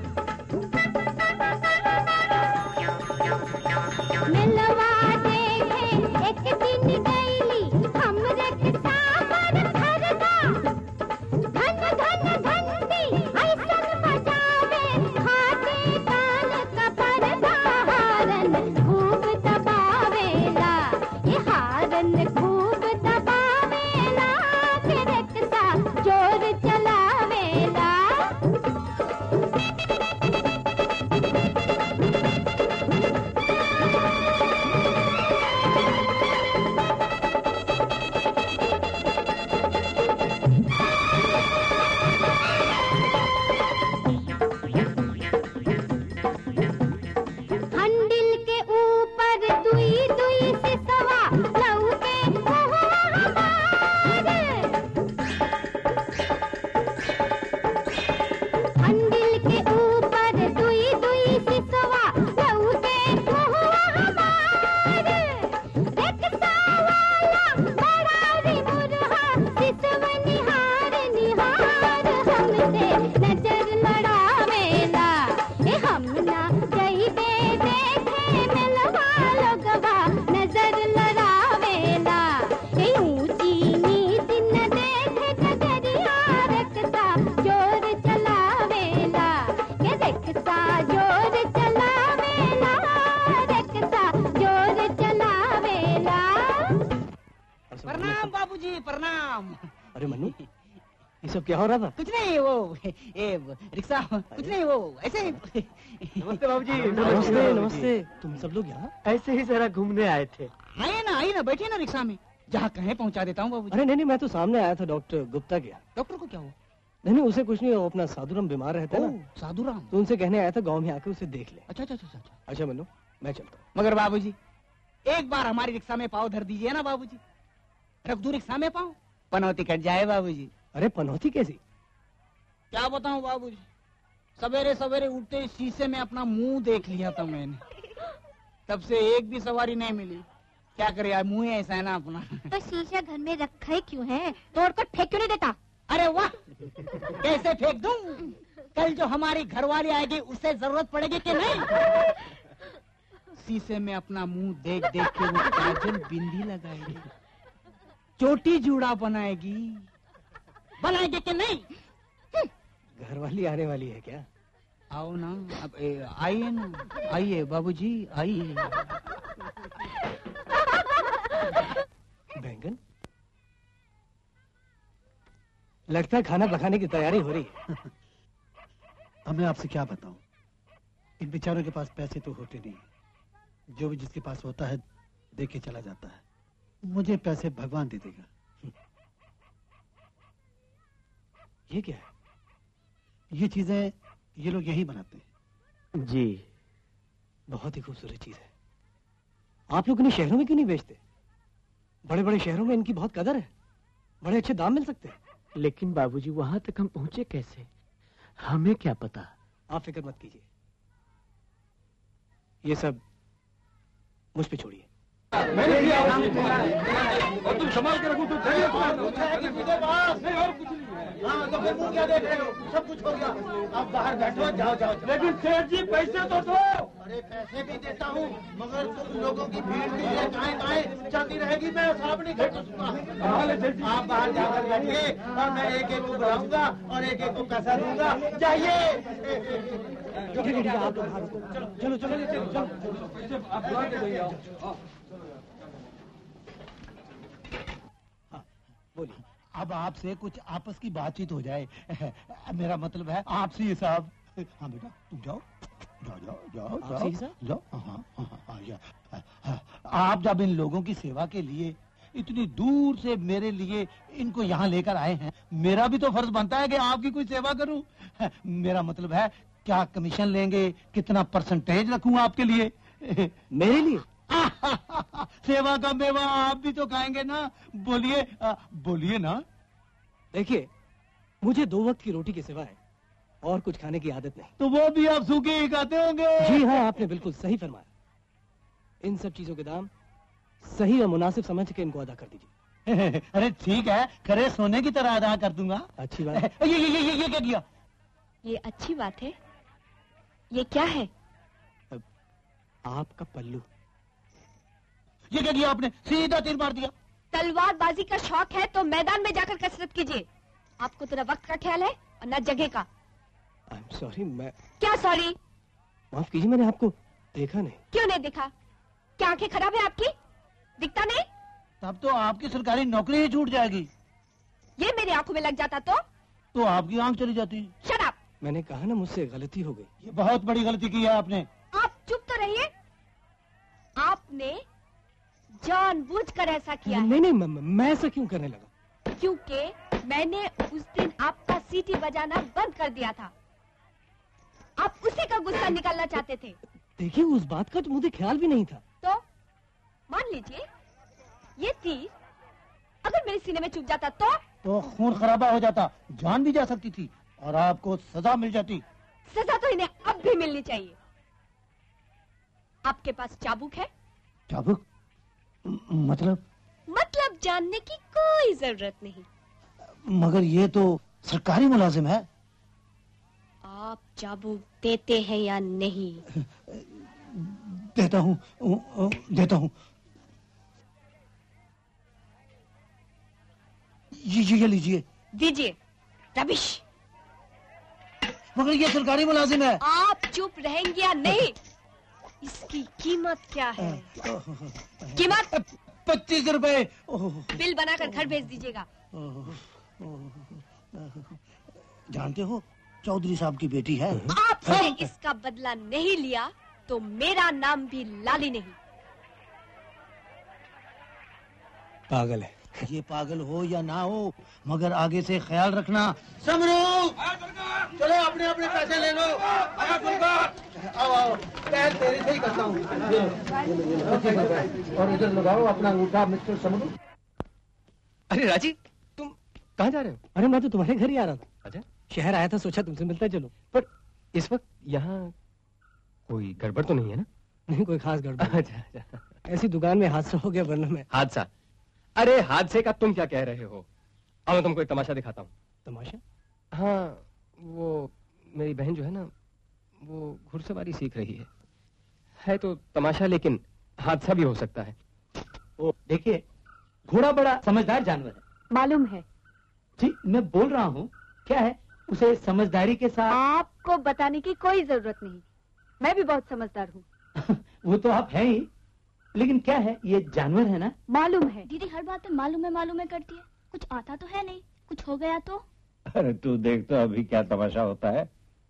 मिलवा देखे एक दिन गईली हम रिक्शा पर खरदा धन धन घंटी ऐसन बजावे खाते कान का पर्दा हारन खूब दबावेला ये हारन खूब दबावेला के रिक्शा जोर चलावेला हंडिल के ऊपर दुई दुई सिसवा लौके मुहवा हमार हंडिल के ऊपर दुई दुई सिसवा लौके मुहवा हमार रिक्शा वाला बड़ा री मुरहा सिसवा निहार निहार हमसे नजर लड़ावेला ए हम ना जइबे देखे मिलवा लोगवा नजर लड़ावेला ए ऊंची नीच न देखे डगरिया रिक्शा जोर चलावेला के रिक्शा जोर चलावेला रिक्शा जोर चलावेला प्रणाम बाबूजी, प्रणाम। अरे मन्नू, ये सब क्या हो रहा था? कुछ नहीं, वो ये रिक्शा कुछ नहीं, वो ऐसे ही। नमस्ते बाबूजी। नमस्ते नमस्ते। तुम सब लोग यहाँ? ऐसे ही जरा घूमने आए थे। आइए ना बैठिए ना रिक्शा में, जहाँ कहें पहुँचा देता हूँ बाबूजी। अरे नहीं, मैं तो सामने आया था डॉक्टर गुप्ता के यहाँ। डॉक्टर को क्या हुआ? नहीं उसे कुछ नहीं, वो अपना साधुराम बीमार रहता है ना, साधुराम। तो उनसे कहने आया था गांव में आके उसे देख ले। अच्छा। अच्छा मन्नू, मैं चलता हूँ। मगर बाबूजी एक बार हमारी रिक्शा में पाँव धर दीजिए ना बाबूजी। रख दूं रिक्शा में पाँव, पनौती कट जाए बाबूजी। अरे पनौती कैसी? क्या बताऊं बाबूजी, सवेरे सवेरे उठते ही शीशे में अपना मुंह देख लिया था मैंने, तब से एक भी सवारी नहीं मिली। क्या करे यार, मुंह ही ऐसा है ना अपना। तो शीशा घर में रखा ही क्यों है? तोड़कर फेंक क्यों नहीं देता? अरे वाह, कैसे फेंक दूं? कल जो हमारी घरवाली आएगी उसे जरूरत पड़ेगी कि नहीं? शीशे में अपना मुंह देख देख के वो काजल बिंदी लगाएगी, चोटी जूड़ा बनाएगी कि नहीं? घरवाली आने वाली है क्या? आओ ना, अब आइए ना, आइए बाबूजी आइए। बैंगन, लगता है खाना पकाने की तैयारी हो रही है। अब मैं आपसे क्या बताऊं, इन बेचारों के पास पैसे तो होते नहीं, जो भी जिसके पास होता है दे के चला जाता है। मुझे पैसे भगवान दे देगा। ये क्या है? ये चीजें ये लोग यही बनाते हैं। जी, बहुत ही खूबसूरत चीज है। आप लोग इन्हें शहरों में क्यों नहीं बेचते? बड़े बड़े शहरों में इनकी बहुत कदर है, बड़े अच्छे दाम मिल सकते हैं। लेकिन बाबूजी वहां तक हम पहुंचे कैसे, हमें क्या पता। आप फिक्र मत कीजिए, ये सब मुझ पे छोड़िए। मैंने किया और तुम संभाल के रखो तो नहीं और कुछ नहीं है। हाँ तो फिर मुंह क्या देख रहे हो? सब कुछ हो गया, अब बाहर बैठो, जाओ जाओ। लेकिन सेठ जी पैसे तो दो। अरे पैसे भी देता हूँ, मगर तुम लोगों की भीड़ भी है, गाय चलती रहेगी, मैं हिसाब नहीं कर सकता। आप बाहर जाकर बैठिए और मैं एक एक को बुलाऊंगा और एक एक को पैसा दूंगा। जाइए। आप लोग बाहर रुको। चलो चलो चलो चलो। आप बुला के देंगे आओ। बोलिए। अब आपसे कुछ आपस की बातचीत हो जाए। मेरा मतलब है आपसी हिसाब। हाँ बेटा तुम जाओ जाओ जाओ जाओ जाओ जाओ। हाँ, आप जब इन लोगों की सेवा के लिए इतनी दूर से मेरे लिए इनको यहाँ लेकर आए हैं, मेरा भी तो फर्ज बनता है कि आपकी कोई सेवा करूं। मेरा मतलब है क्या कमीशन लेंगे, कितना परसेंटेज रखूं आपके लिए? मेरे लिए? सेवा का मेवा आप भी तो खाएंगे ना। बोलिए बोलिए ना। देखिए मुझे 2 वक्त की रोटी के सिवाय और कुछ खाने की आदत नहीं। तो वो भी आप सूखे ही खाते होंगे। जी हाँ, आपने बिल्कुल सही फरमाया। इन सब चीजों के दाम सही और मुनासिब समझ के इनको अदा कर दीजिए। अरे ठीक है, खरे सोने की तरह अदा कर दूंगा। अच्छी बात। ये क्या किया? ये अच्छी बात है। ये क्या है? आपका पल्लू। ये क्या किया आपने? सीधा तीर मार दिया। तलवारबाजी का शौक है तो मैदान में जाकर कसरत कीजिए। आपको तो न वक्त का ख्याल है और न जगह का। I'm sorry, मैं क्या सॉरी? माफ कीजिए, मैंने आपको देखा नहीं। क्यों नहीं देखा? क्या आंखें खराब है आपकी? दिखता नहीं? तब तो आपकी सरकारी नौकरी ही छूट जाएगी। ये मेरी आंखों में लग जाता तो आपकी आंख चली जाती। Shut up. मैंने कहा ना मुझसे गलती हो गई। ये बहुत बड़ी गलती की है आपने। आप चुप तो रहिए। आपने जानबूझकर ऐसा किया है। नहीं, मैं ऐसा क्यों करने लगा? क्योंकि मैंने उस दिन आपका सीटी बजाना बंद कर दिया था। आप उसी का गुस्सा निकालना चाहते थे। देखिए उस बात का तो मुझे ख्याल भी नहीं था। तो मान लीजिए ये तीर अगर मेरे सीने में चुभ जाता तो खून खराबा हो जाता, जान भी जा सकती थी और आपको सजा मिल जाती। सजा तो इन्हें अब भी मिलनी चाहिए। आपके पास चाबुक है? चाबुक? मतलब जानने की कोई जरूरत नहीं। मगर ये तो सरकारी मुलाजिम है। आप चाबुक देते हैं या नहीं? देता हूँ देता हूँ। ये लीजिए। दीजिए। रबिश। मगर ये सरकारी मुलाजिम है। आप चुप रहेंगे या नहीं? इसकी कीमत क्या है? कीमत 25 रुपए। बिल बनाकर घर भेज दीजिएगा। जानते हो चौधरी साहब की बेटी है। आपसे इसका बदला नहीं लिया तो मेरा नाम भी लाली नहीं। पागल है। ये पागल हो या ना हो मगर आगे से ख्याल रखना। समरू चलो अपने अपने पैसे ले लो। आओ पैर तेरे से ही करता हूँ। और इधर लगाओ अपना अंगूठा मिस्टर समरू। अरे राजी तुम कहाँ जा रहे हो? अरे मैं तो तुम्हारे घर ही आ रहा था। अच्छा, शहर आया था, सोचा तुमसे मिलता चलो। पर इस वक्त यहाँ कोई गड़बड़ तो नहीं है ना? नहीं कोई खास गड़बड़। अच्छा। ऐसी दुकान में हादसा हो गया वरना मैं। हादसा? अरे हादसे का तुम क्या कह रहे हो? अब मैं तुमको एक तमाशा दिखाता हूँ। तमाशा? हाँ, वो मेरी बहन जो है ना वो घुड़सवारी सीख रही है तो तमाशा, लेकिन हादसा भी हो सकता है। ओ देखिए, घोड़ा बड़ा समझदार जानवर है। मालूम है। जी मैं बोल रहा हूँ, क्या है उसे समझदारी के साथ। आपको बताने की कोई जरूरत नहीं, मैं भी बहुत समझदार हूँ। वो तो आप हैं ही, लेकिन क्या है ये जानवर है ना। मालूम है। दीदी हर बात में मालूम है करती है। कुछ आता तो है नहीं, कुछ हो गया तो। अरे तू देख तो अभी क्या तमाशा होता है।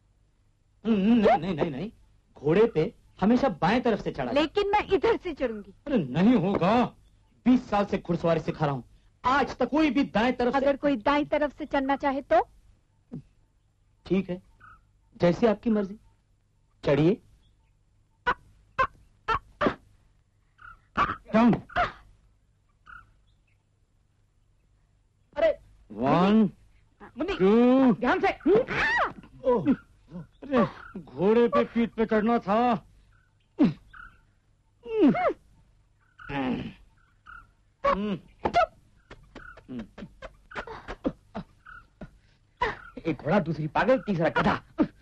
नहीं, घोड़े पे हमेशा बाएं तरफ से चढ़ा। लेकिन मैं इधर से चढ़ूंगी। अरे नहीं होगा, 20 साल से घुड़सवारी सिखा रहा हूँ, आज तक कोई भी दाएं तरफ अगर कोई दाएं तरफ से चढ़ना चाहे तो। ठीक है, जैसे आपकी मर्जी, चढ़िए। डाउन। अरे 1 2 ध्यान से। अरे घोड़े पे पीठ पे चढ़ना था। एक घोड़ा, दूसरी पागल, तीसरा गधा।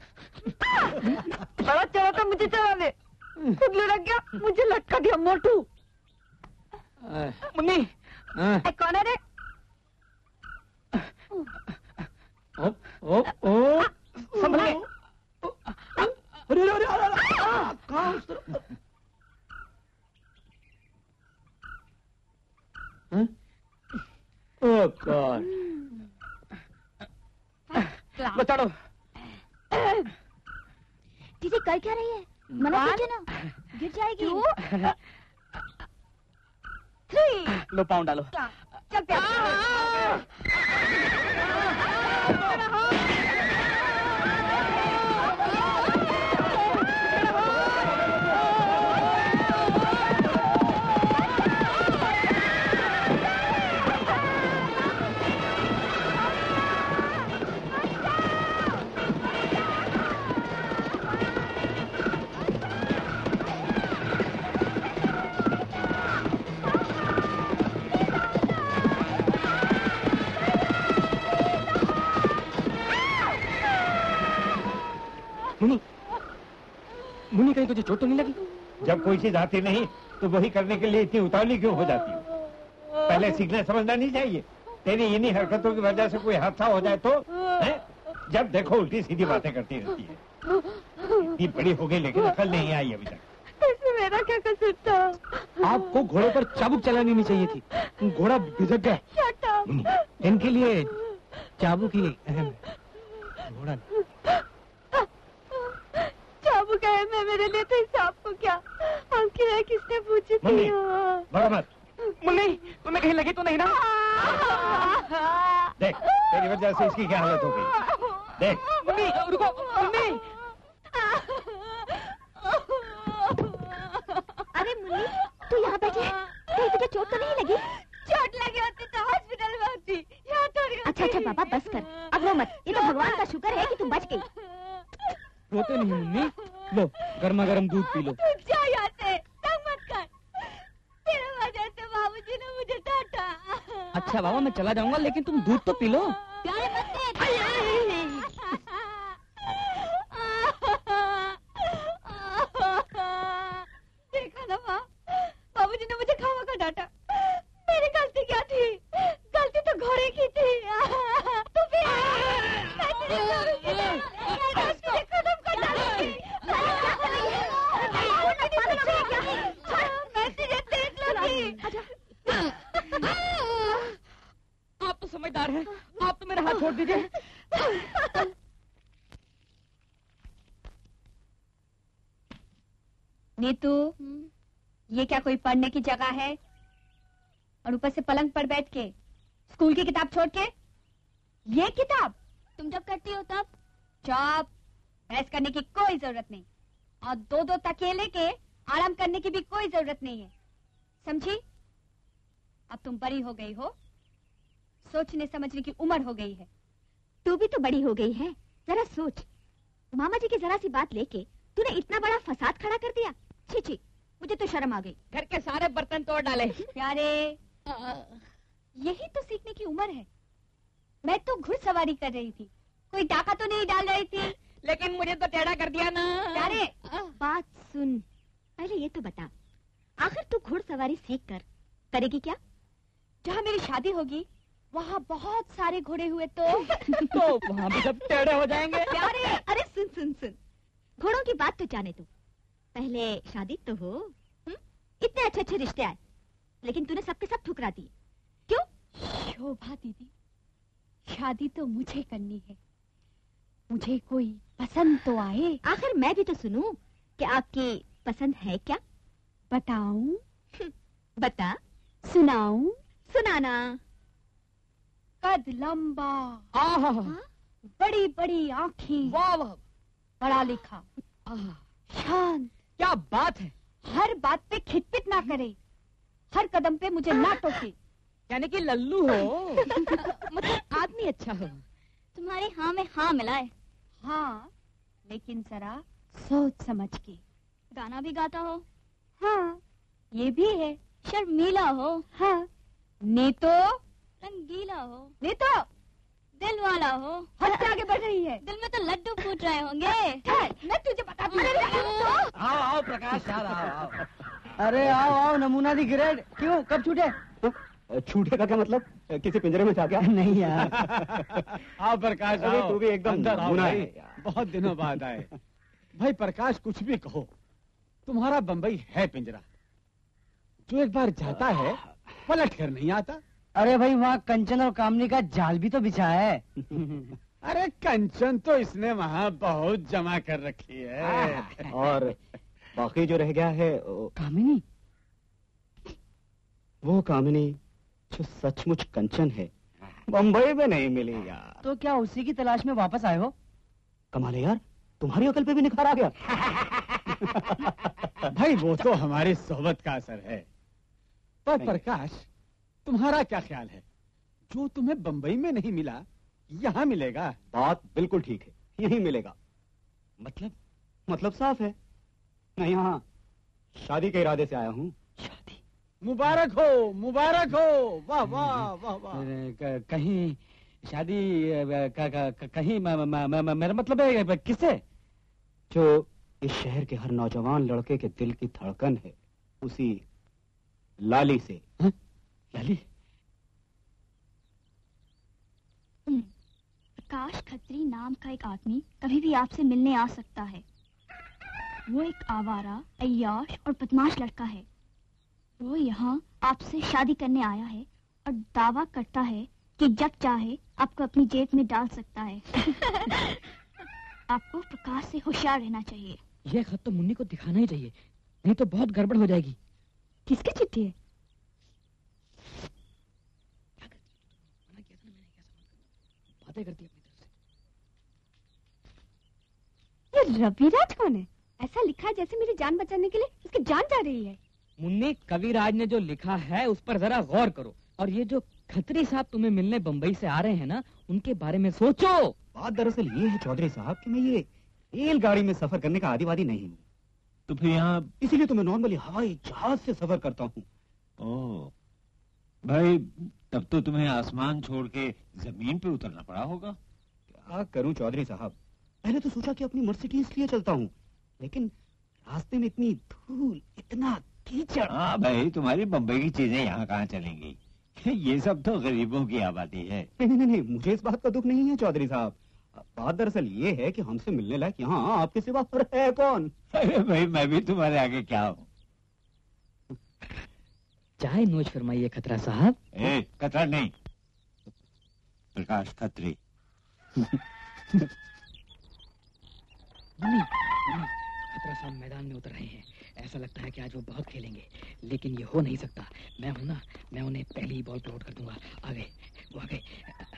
बड़ा चला था मुझे चला ले, खुद लुढ़क गया, मुझे लटका दिया मोटू। मम्मी कौन है रे? ओ संभले। अरे अरे अरे कहाँ उस तरफ? ओह गॉड, बचाओ। दीदी कर क्या रही है? मना कीजिए ना, गिर जाएगी। 3 लो पाँव डालो। चल प्यार। मुन्नी, मुन्नी कहीं तुझे चोट तो नहीं लगी? जब कोई चीज आती नहीं तो वही करने के लिए इतनी उतावली क्यों हो जाती हो? पहले सीखना समझना नहीं चाहिए? तेरी इन्हीं हरकतों की वजह से कोई हादसा हो जाए तो है? जब देखो उल्टी सीधी बातें करती रहती है। इतनी बड़ी हो गई लेकिन अकल नहीं आई अभी तक। इसमें मेरा क्या कसूर था? आपको घोड़े पर चाबुक चलानी नहीं चाहिए थी, घोड़ा भिजक गया। Shut up! मुन्नी, इनके लिए चाबुक ही अहम है, घोड़ा नहीं। चाबुक है मैं मेरे लिए तो इस आपको क्या? आपकी है किसने पूछी थी? मम्मी, बड़ा मत। मुन्नी, तुम्हें कहीं लगी तो नहीं ना? देख, तेरी वजह से इसकी क्या हालत हो गई। देख। मुन्नी, रुको, मुन्नी। अरे मुन्नी, तू यहाँ बैठी है, कहीं तुझे चोट तो नहीं लगी? चोट लगी होती तो हॉस्पिटल में होती। यहाँ थोड़ी अच्छा अच्छा बाबा बस कर, अब रो मत, ये तो भगवान का शुक्र है कि तू बच गई। रोते नहीं मुन्नी, लो गर्मा गर्म दूध पी लो। तू जा यहाँ से, तंग मत कर। तेरे वजह से बाबूजी ने मुझे डांटा। अच्छा बाबा मैं चला जाऊंगा लेकिन तुम दूध तो पी लो। प्यारे मत देखा ना माँ, बाबूजी ने मुझे खावा का डांटा। मेरी गलती क्या थी? गलती तो घोड़े की थी। तो फिर मैं तुझे खत्म कर डालूंगी। मैं तुझे देख लूंगी। आप तो समझदार हैं, आप तो मेरा हाथ छोड़ दीजिए। नीतू, ये क्या कोई पढ़ने की जगह है? और ऊपर से पलंग पर बैठ के स्कूल की किताब छोड़ के ये किताब तुम जब करती हो तब? चुप, बहस करने की कोई जरूरत नहीं। और 2-2 तकिए लेके आराम करने की भी कोई जरूरत नहीं है, समझी? अब तुम बड़ी हो गई हो, सोचने समझने की उम्र हो गई है। तू भी तो बड़ी हो गई है, जरा सोच। मामा जी की जरा सी बात लेके तूने इतना बड़ा फसाद खड़ा कर दिया। छी छी, मुझे तो शर्म आ गई। घर के सारे बर्तन तोड़ डाले। प्यारे, यही तो सीखने की उम्र है। मैं तो घुड़सवारी कर रही थी, कोई डाका तो नहीं डाल रही थी। लेकिन मुझे तो टेढ़ा कर दिया ना। प्यारे, बात सुन, पहले ये तो बता, आखिर तू घुड़सवारी सीख कर करेगी क्या? जहाँ मेरी शादी होगी वहाँ बहुत सारे घोड़े हुए तो वहाँ भी सब टेढ़े हो जाएंगे। प्यारे, अरे सुन सुन सुन, घोड़ों की बात तो जाने तू, पहले शादी तो हो। इतने अच्छे अच्छे रिश्ते आए, लेकिन तूने सबके सब ठुकरा दिए, क्यों? शोभा दीदी, शादी तो मुझे करनी है, मुझे कोई पसंद तो आए। आखिर मैं भी तो सुनूं कि आपकी पसंद है क्या? बताऊं? बता। सुनाऊं? सुनाना। कद लंबा, हाँ? बड़ी बड़ी आँखें, वाह वाह, पढ़ा लिखा, शांत, क्या बात है। हर बात पे खिटपिट ना करे, हर कदम पे मुझे ना टोके। यानी कि लल्लू हो। मतलब आदमी अच्छा हो। तुम्हारे हाँ में हाँ मिलाए। हाँ, लेकिन जरा सोच समझ के। गाना भी गाता हो? हाँ, ये भी है, शर्मीला हो। हाँ। नीतो रंगीला हो। नीतो दिल वाला हो। हद से आगे बढ़ रही है। दिल में तो लड्डू फूट रहे होंगे। मैं तुझे बताती हूँ। आओ आओ प्रकाश यार, आओ आओ। अरे आओ आओ, नमूना दी ग्रेड। क्यों, कब छूटे? छूटे का क्या मतलब? किसी पिंजरे में था क्या? नहीं यार। आओ प्रकाश, आओ। तू भी एकदम नमूना है। बहुत दिनों बाद आए। भाई प्रकाश, कुछ भी कहो, तुम्हारा बम्बई है पिंजरा। जो एक बार जाता है पलट कर नहीं आता। अरे भाई, वहाँ कंचन और कामनी का जाल भी तो बिछा है। अरे कंचन तो इसने वहाँ बहुत जमा कर रखी है। और बाकी जो रह गया है कामिनी, वो कामिनी जो सचमुच कंचन है, बम्बई में नहीं मिली यार। तो क्या उसी की तलाश में वापस आए हो? कमाल है यार, तुम्हारी अकल पे भी निखार आ गया। भाई वो तो हमारी सोहबत का असर है। पर प्रकाश, तुम्हारा क्या ख्याल है? जो तुम्हें बम्बई में नहीं मिला, यहाँ मिलेगा? बात बिल्कुल ठीक है, यही मिलेगा। मतलब साफ है, मैं यहाँ शादी के इरादे से आया हूँ। शादी? मुबारक हो, मुबारक हो। वाह वाह वाह वाह। कहीं शादी कहीं मेरा मतलब है किससे? जो इस शहर के हर नौजवान लड़के के दिल की धड़कन है, उसी लाली से। लाली? प्रकाश खत्री नाम का एक आदमी कभी भी आपसे मिलने आ सकता है। वो एक आवारा, अय्याश और बदमाश लड़का है। वो यहाँ आपसे शादी करने आया है और दावा करता है कि जब चाहे आपको अपनी जेब में डाल सकता है। आपको प्रकाश से होशियार रहना चाहिए। ये खत तो मुन्नी को दिखाना ही चाहिए, नहीं तो बहुत गड़बड़ हो जाएगी। किसकी चिट्ठी है? बातें करती है अपनी तरफ से। ये रविराज कौन है? ऐसा लिखा है जैसे मेरी जान बचाने के लिए उसकी जान जा रही है। मुन्नी, कविराज ने जो लिखा है उस पर जरा गौर करो। और ये जो खत्री साहब तुम्हें मिलने बम्बई से आ रहे हैं ना, उनके बारे में सोचो। बात दरअसल ये है चौधरी साहब कि मैं ये रेलगाड़ी में सफर करने का आदीवादी नहीं हूँ। तो फिर यहाँ इसीलिए तो मैं नॉर्मली हवाई जहाज से सफर करता हूँ। ओह भाई, तब तो तुम्हें आसमान छोड़ के जमीन पे उतरना पड़ा होगा। क्या करूं चौधरी साहब, पहले तो सोचा कि अपनी मर्सिडीज लिए चलता हूँ, लेकिन रास्ते में इतनी धूल, इतना कीचड़। हाँ भाई, तुम्हारी बम्बई की चीजें यहाँ कहाँ चलेंगी? ये सब तो गरीबों की आबादी है। नहीं, मुझे इस बात का दुख नहीं है चौधरी साहब। बात दरअसल ये है कि हमसे मिलने लायक यहाँ आपके सिवा है कौन? अरे भाई, मैं भी तुम्हारे आगे क्या हूँ? चाय नोच फरमाइए खतरा साहब। खतरा नहीं, प्रकाश खत्री। खतरा साहब मैदान में उतर रहे हैं। ऐसा लगता है कि आज वो बहुत खेलेंगे, लेकिन ये हो नहीं सकता। मैं हूं ना, मैं उन्हें पहली ही बॉल पे आउट कर दूंगा। आ गए, वो आ गए।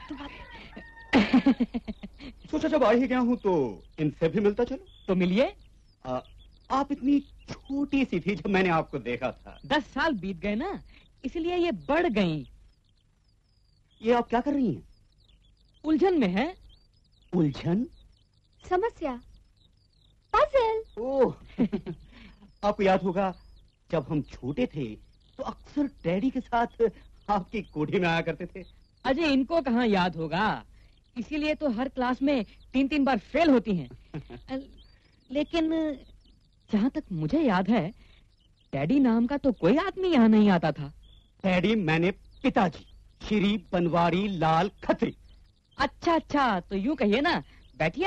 सोचा जब आ ही गया हूँ तो इनसे भी मिलता चलो। तो मिलिए। आप इतनी छोटी सी थी जब मैंने आपको देखा था। 10 साल बीत गए ना, इसलिए ये बढ़ गई। ये आप क्या कर रही हैं? उलझन में है। उलझन? समस्या, पजल। ओह, आपको याद होगा जब हम छोटे थे तो अक्सर डैडी के साथ आपकी कोठी में आया करते थे। अजय, इनको कहाँ याद होगा, इसीलिए तो हर क्लास में 3-3 बार फेल होती हैं। लेकिन जहाँ तक मुझे याद है, डैडी नाम का तो कोई आदमी यहाँ नहीं आता था। डैडी मैंने पिताजी, श्री बनवारी लाल खत्री। अच्छा, तो यूँ कहिए ना। बैठिए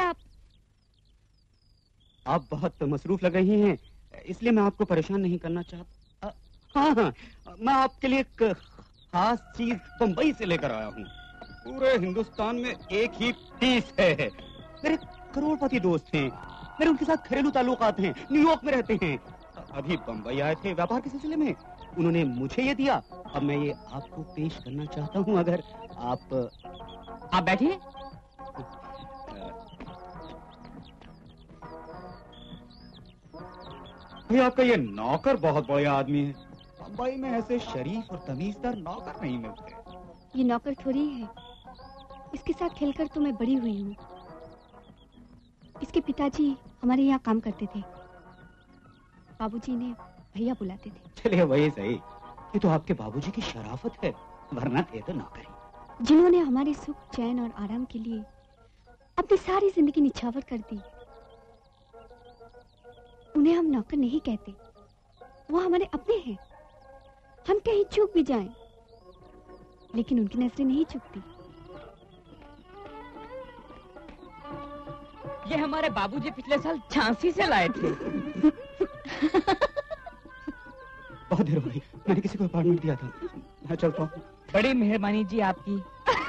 आप बहुत मसरूफ लग रही हैं, इसलिए मैं आपको परेशान नहीं करना चाहता। हाँ, मैं आपके लिए एक खास चीज बम्बई से लेकर आया हूँ। पूरे हिंदुस्तान में एक ही पीस है। मेरे करोड़पति दोस्त हैं, मेरे उनके साथ घरेलू ताल्लुकात हैं, न्यूयॉर्क में रहते हैं। अभी बम्बई आए थे व्यापार के सिलसिले में, उन्होंने मुझे ये दिया। अब मैं ये आपको पेश करना चाहता हूँ, अगर आप बैठिए। भाई, आपका ये नौकर बहुत बढ़िया आदमी है। बम्बई में ऐसे शरीफ और तमीजदार नौकर नहीं मिलते। ये नौकर थोड़ी है, इसके साथ खेलकर तो मैं बड़ी हुई हूँ। इसके पिताजी हमारे यहाँ काम करते थे। बाबूजी ने भैया बुलाते थे। चलिए वही सही, ये तो आपके बाबूजी की शराफत है, वरना थे तो नौकरी। जिन्होंने हमारे सुख चैन और आराम के लिए अपनी सारी जिंदगी निछावर कर दी, उन्हें हम नौकर नहीं कहते, वो हमारे अपने हैं। हम कहीं चूक भी जाएं, लेकिन उनकी नजरें नहीं चूकती। ये हमारे बाबूजी पिछले साल झांसी से लाए थे। बहुत देर हो गई, मैंने किसी को अपार्टमेंट दिया था, मैं चलता हूँ। बड़ी मेहरबानी जी आपकी।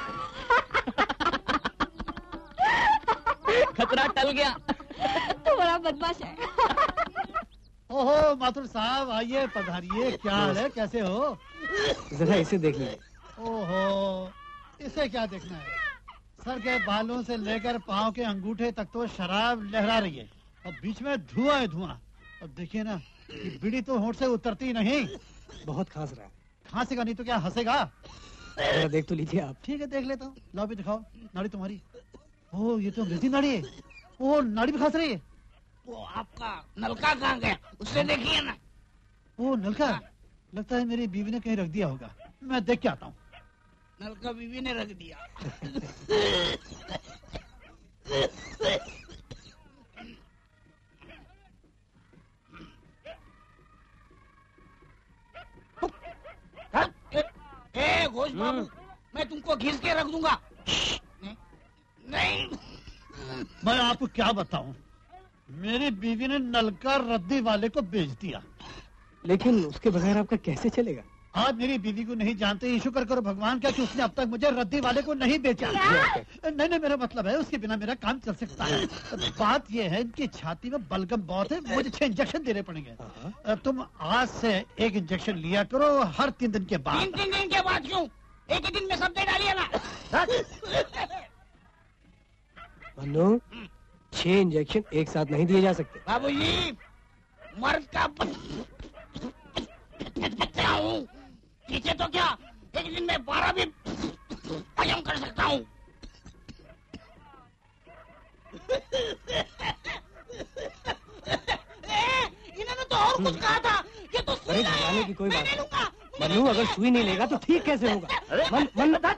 खतरा टल गया। तो बड़ा बदमाश है। ओहो माथुर साहब, आइए पधारिए, क्या हाल है, कैसे हो? जरा इसे देख लीजिए। ओहो, इसे क्या देखना है? सर के बालों से लेकर पाँव के अंगूठे तक तो शराब लहरा रही है और बीच में धुआं है धुआं। अब देखिए ना, ये बीड़ी तो होंठ से उतरती नहीं। बहुत खांस रहा है। खांसेगा नहीं तो क्या हंसेगा? जरा देख तो लीजिए आप। ठीक है, देख लेता हूँ। लाओ भी दिखाओ नाड़ी तुम्हारी। ओह, ये तो अंग्रेजी नाड़ी है। ओह, नाड़ी भी खांस रही है। वो आपका नलका कहाँ गया, उससे देखिए ना। ओह, नलका, लगता है मेरी बीवी ने कहीं रख दिया होगा, मैं देख के आता हूँ। नलका बीवी ने रख दिया। ए घोष बाबू, मैं तुमको घिस के रख दूंगा। नहीं, मैं आपको क्या बताऊं, मेरी बीवी ने नलका रद्दी वाले को बेच दिया। लेकिन उसके बगैर आपका कैसे चलेगा? आप मेरी बीवी को नहीं जानते, ये शुक्र करो भगवान का कि उसने अब तक मुझे रद्दी वाले को नहीं बेचा। नहीं, मेरा मतलब है उसके बिना मेरा काम चल सकता है। बात ये है, इनकी छाती में बलगम बहुत है, मुझे 6 इंजेक्शन देने पड़ेंगे। तुम आज से 1 इंजेक्शन लिया करो हर 3 दिन के बाद। 3 दिन के बाद क्यों? एक ही दिन में सब दे डालिए ना। मन्नू, 6 इंजेक्शन एक साथ नहीं दिए जा सकते। बाबूजी, मर्द का पीछे तो क्या, एक दिन में 12 भी हजम कर सकता हूँ। इन्होंने तो और कुछ कहा था, ये तो सुई घबराने की कोई बात नहीं। मन्नू, अगर सुई नहीं लेगा तो ठीक कैसे होगा?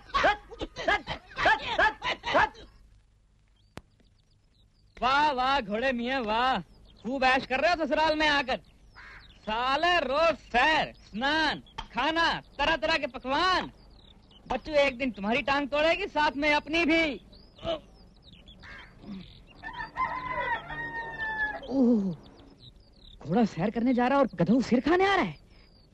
वाह वाह घोड़े मियाँ वाह, खूब ऐश कर रहे हो ससुराल में आकर। साले रोज सैर, स्नान, खाना, तरह तरह के पकवान। बच्चू एक दिन तुम्हारी टांग तोड़ेगी, साथ में अपनी भी। ओह, घोड़ा सैर करने जा रहा है और गधों सिर खाने आ रहा है।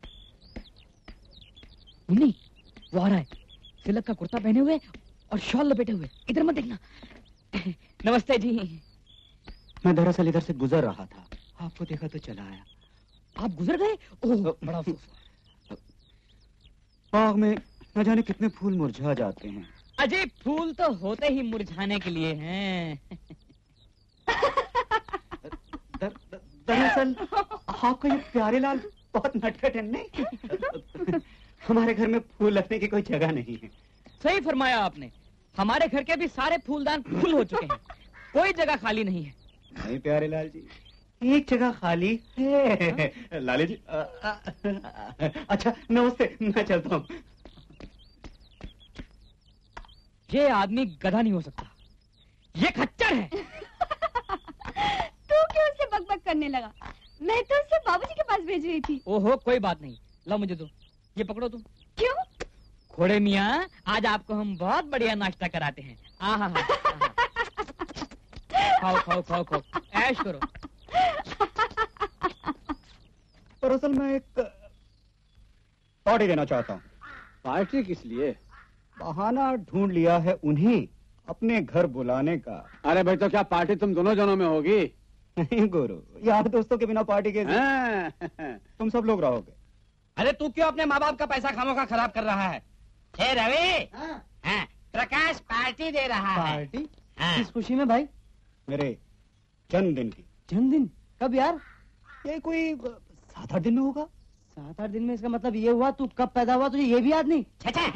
नहीं, वो आ रहा है, सिलक का कुर्ता पहने हुए और शॉल लपेटे हुए। इधर मत देखना। नमस्ते जी। मैं दरअसल इधर से गुजर रहा था, आपको देखा तो चला आया। आप गुजर गए? ओह, बड़ा अफसोस। बाग में न जाने कितने फूल मुरझा जाते हैं। अजय, फूल तो होते ही मुरझाने के लिए हैं। दरअसल आपका ये प्यारे लाल बहुत नटखट है नहीं? हमारे घर में फूल रखने की कोई जगह नहीं है। सही फरमाया आपने, हमारे घर के भी सारे फूलदान फूल हो चुके हैं, कोई जगह खाली नहीं है। नहीं प्यारे लाल जी, एक जगह खाली है। लाले जी, अच्छा नमस्ते, मैं चलता हूँ। ये आदमी गधा नहीं हो सकता, ये खच्चर है। तू क्यों उससे बकबक करने लगा? मैं तो उससे बाबूजी के पास भेज रही थी। ओहो, कोई बात नहीं, लो मुझे दो, ये पकड़ो तुम। क्यों? घोड़े मियाँ, आज आपको हम बहुत बढ़िया नाश्ता कराते हैं। आहा, खाओ खाओ खाओ खाओ, ऐश करो। दरअसल मैं एक पार्टी देना चाहता हूँ। पार्टी किस लिए? बहाना ढूंढ लिया है उन्हीं अपने घर बुलाने का। अरे भाई, तो क्या पार्टी तुम दोनों जनों में होगी? नहीं गुरु, यार दोस्तों के बिना पार्टी के तुम सब लोग रहोगे। अरे तू क्यों अपने माँ बाप का पैसा खामोखा खराब कर रहा है? हे रवि, हाँ, प्रकाश पार्टी दे रहा है। पार्टी? किस खुशी में भाई? मेरे जन्मदिन की। जन्मदिन? कब यार? ये कोई 7-8 दिन में होगा। 7-8 दिन में? इसका मतलब ये हुआ तू कब पैदा हुआ तुझे ये भी याद नहीं?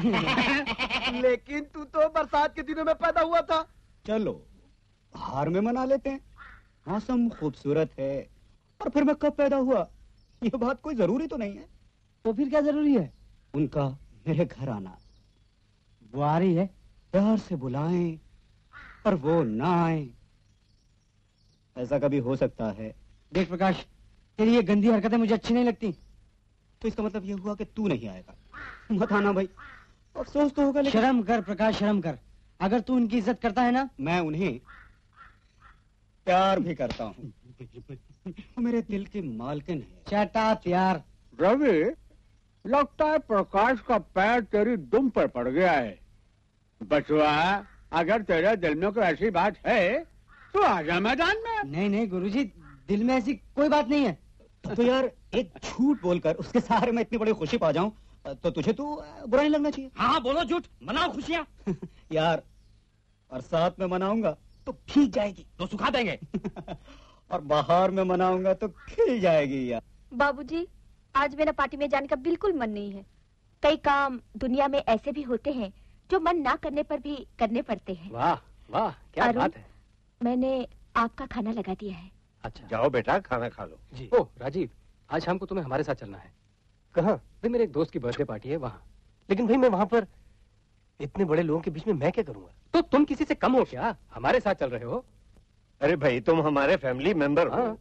लेकिन तू तो बरसात के दिनों में पैदा हुआ था। चलो बाहर में मना लेते हैं, मौसम खूबसूरत है। और फिर मैं कब पैदा हुआ ये बात कोई जरूरी तो नहीं है। तो फिर क्या जरूरी है? उनका मेरे घर आना। वो आ रही है, प्यार से बुलाएं पर वो ना आए। ऐसा कभी हो सकता है? देख प्रकाश, तेरी ये गंदी हरकतें मुझे अच्छी नहीं लगती। तो इसका मतलब ये हुआ कि तू नहीं आएगा? मत आना भाई, अफसोस तो होगा। शर्म कर प्रकाश, शर्म कर। अगर तू उनकी इज्जत करता है ना, मैं उन्हें प्यार भी करता हूँ। वो मेरे दिल के मालकिन है। चटा प्यार। रवि, लगता है प्रकाश का पैर तेरी दुम पर पड़ गया है। बचवा, अगर तेरे दिल में कोई ऐसी बात है तो आजा मैदान में। नहीं नहीं गुरुजी, दिल में ऐसी कोई बात नहीं है। तो यार एक झूठ बोलकर उसके सहारे में इतनी बड़ी खुशी पा जाऊं तो तुझे तो बुरा नहीं लगना चाहिए। हाँ बोलो झूठ, मनाओ खुशियाँ। यार बरसात में मनाऊंगा तो भीग जाएगी, तो सुखा देंगे। और बाहर में मनाऊंगा तो खिल जाएगी। यार बाबूजी, आज मेरा पार्टी में जाने का बिल्कुल मन नहीं है। कई काम दुनिया में ऐसे भी होते हैं जो मन ना करने पर भी करने पड़ते हैं। वाह वाह, क्या बात है। मैंने आपका खाना लगा दिया है। अच्छा जाओ बेटा, खाना खा लो। जी। ओ राजीव, आज शाम को तुम्हें हमारे साथ चलना है। कहाँ? भाई मेरे एक दोस्त की बर्थडे पार्टी है वहाँ। लेकिन भाई मैं वहाँ पर इतने बड़े लोगों के बीच में मैं क्या करूँगा? तो तुम किसी से कम हो क्या? हमारे साथ चल रहे हो। अरे भाई, तुम हमारे फैमिली मेंबर हो।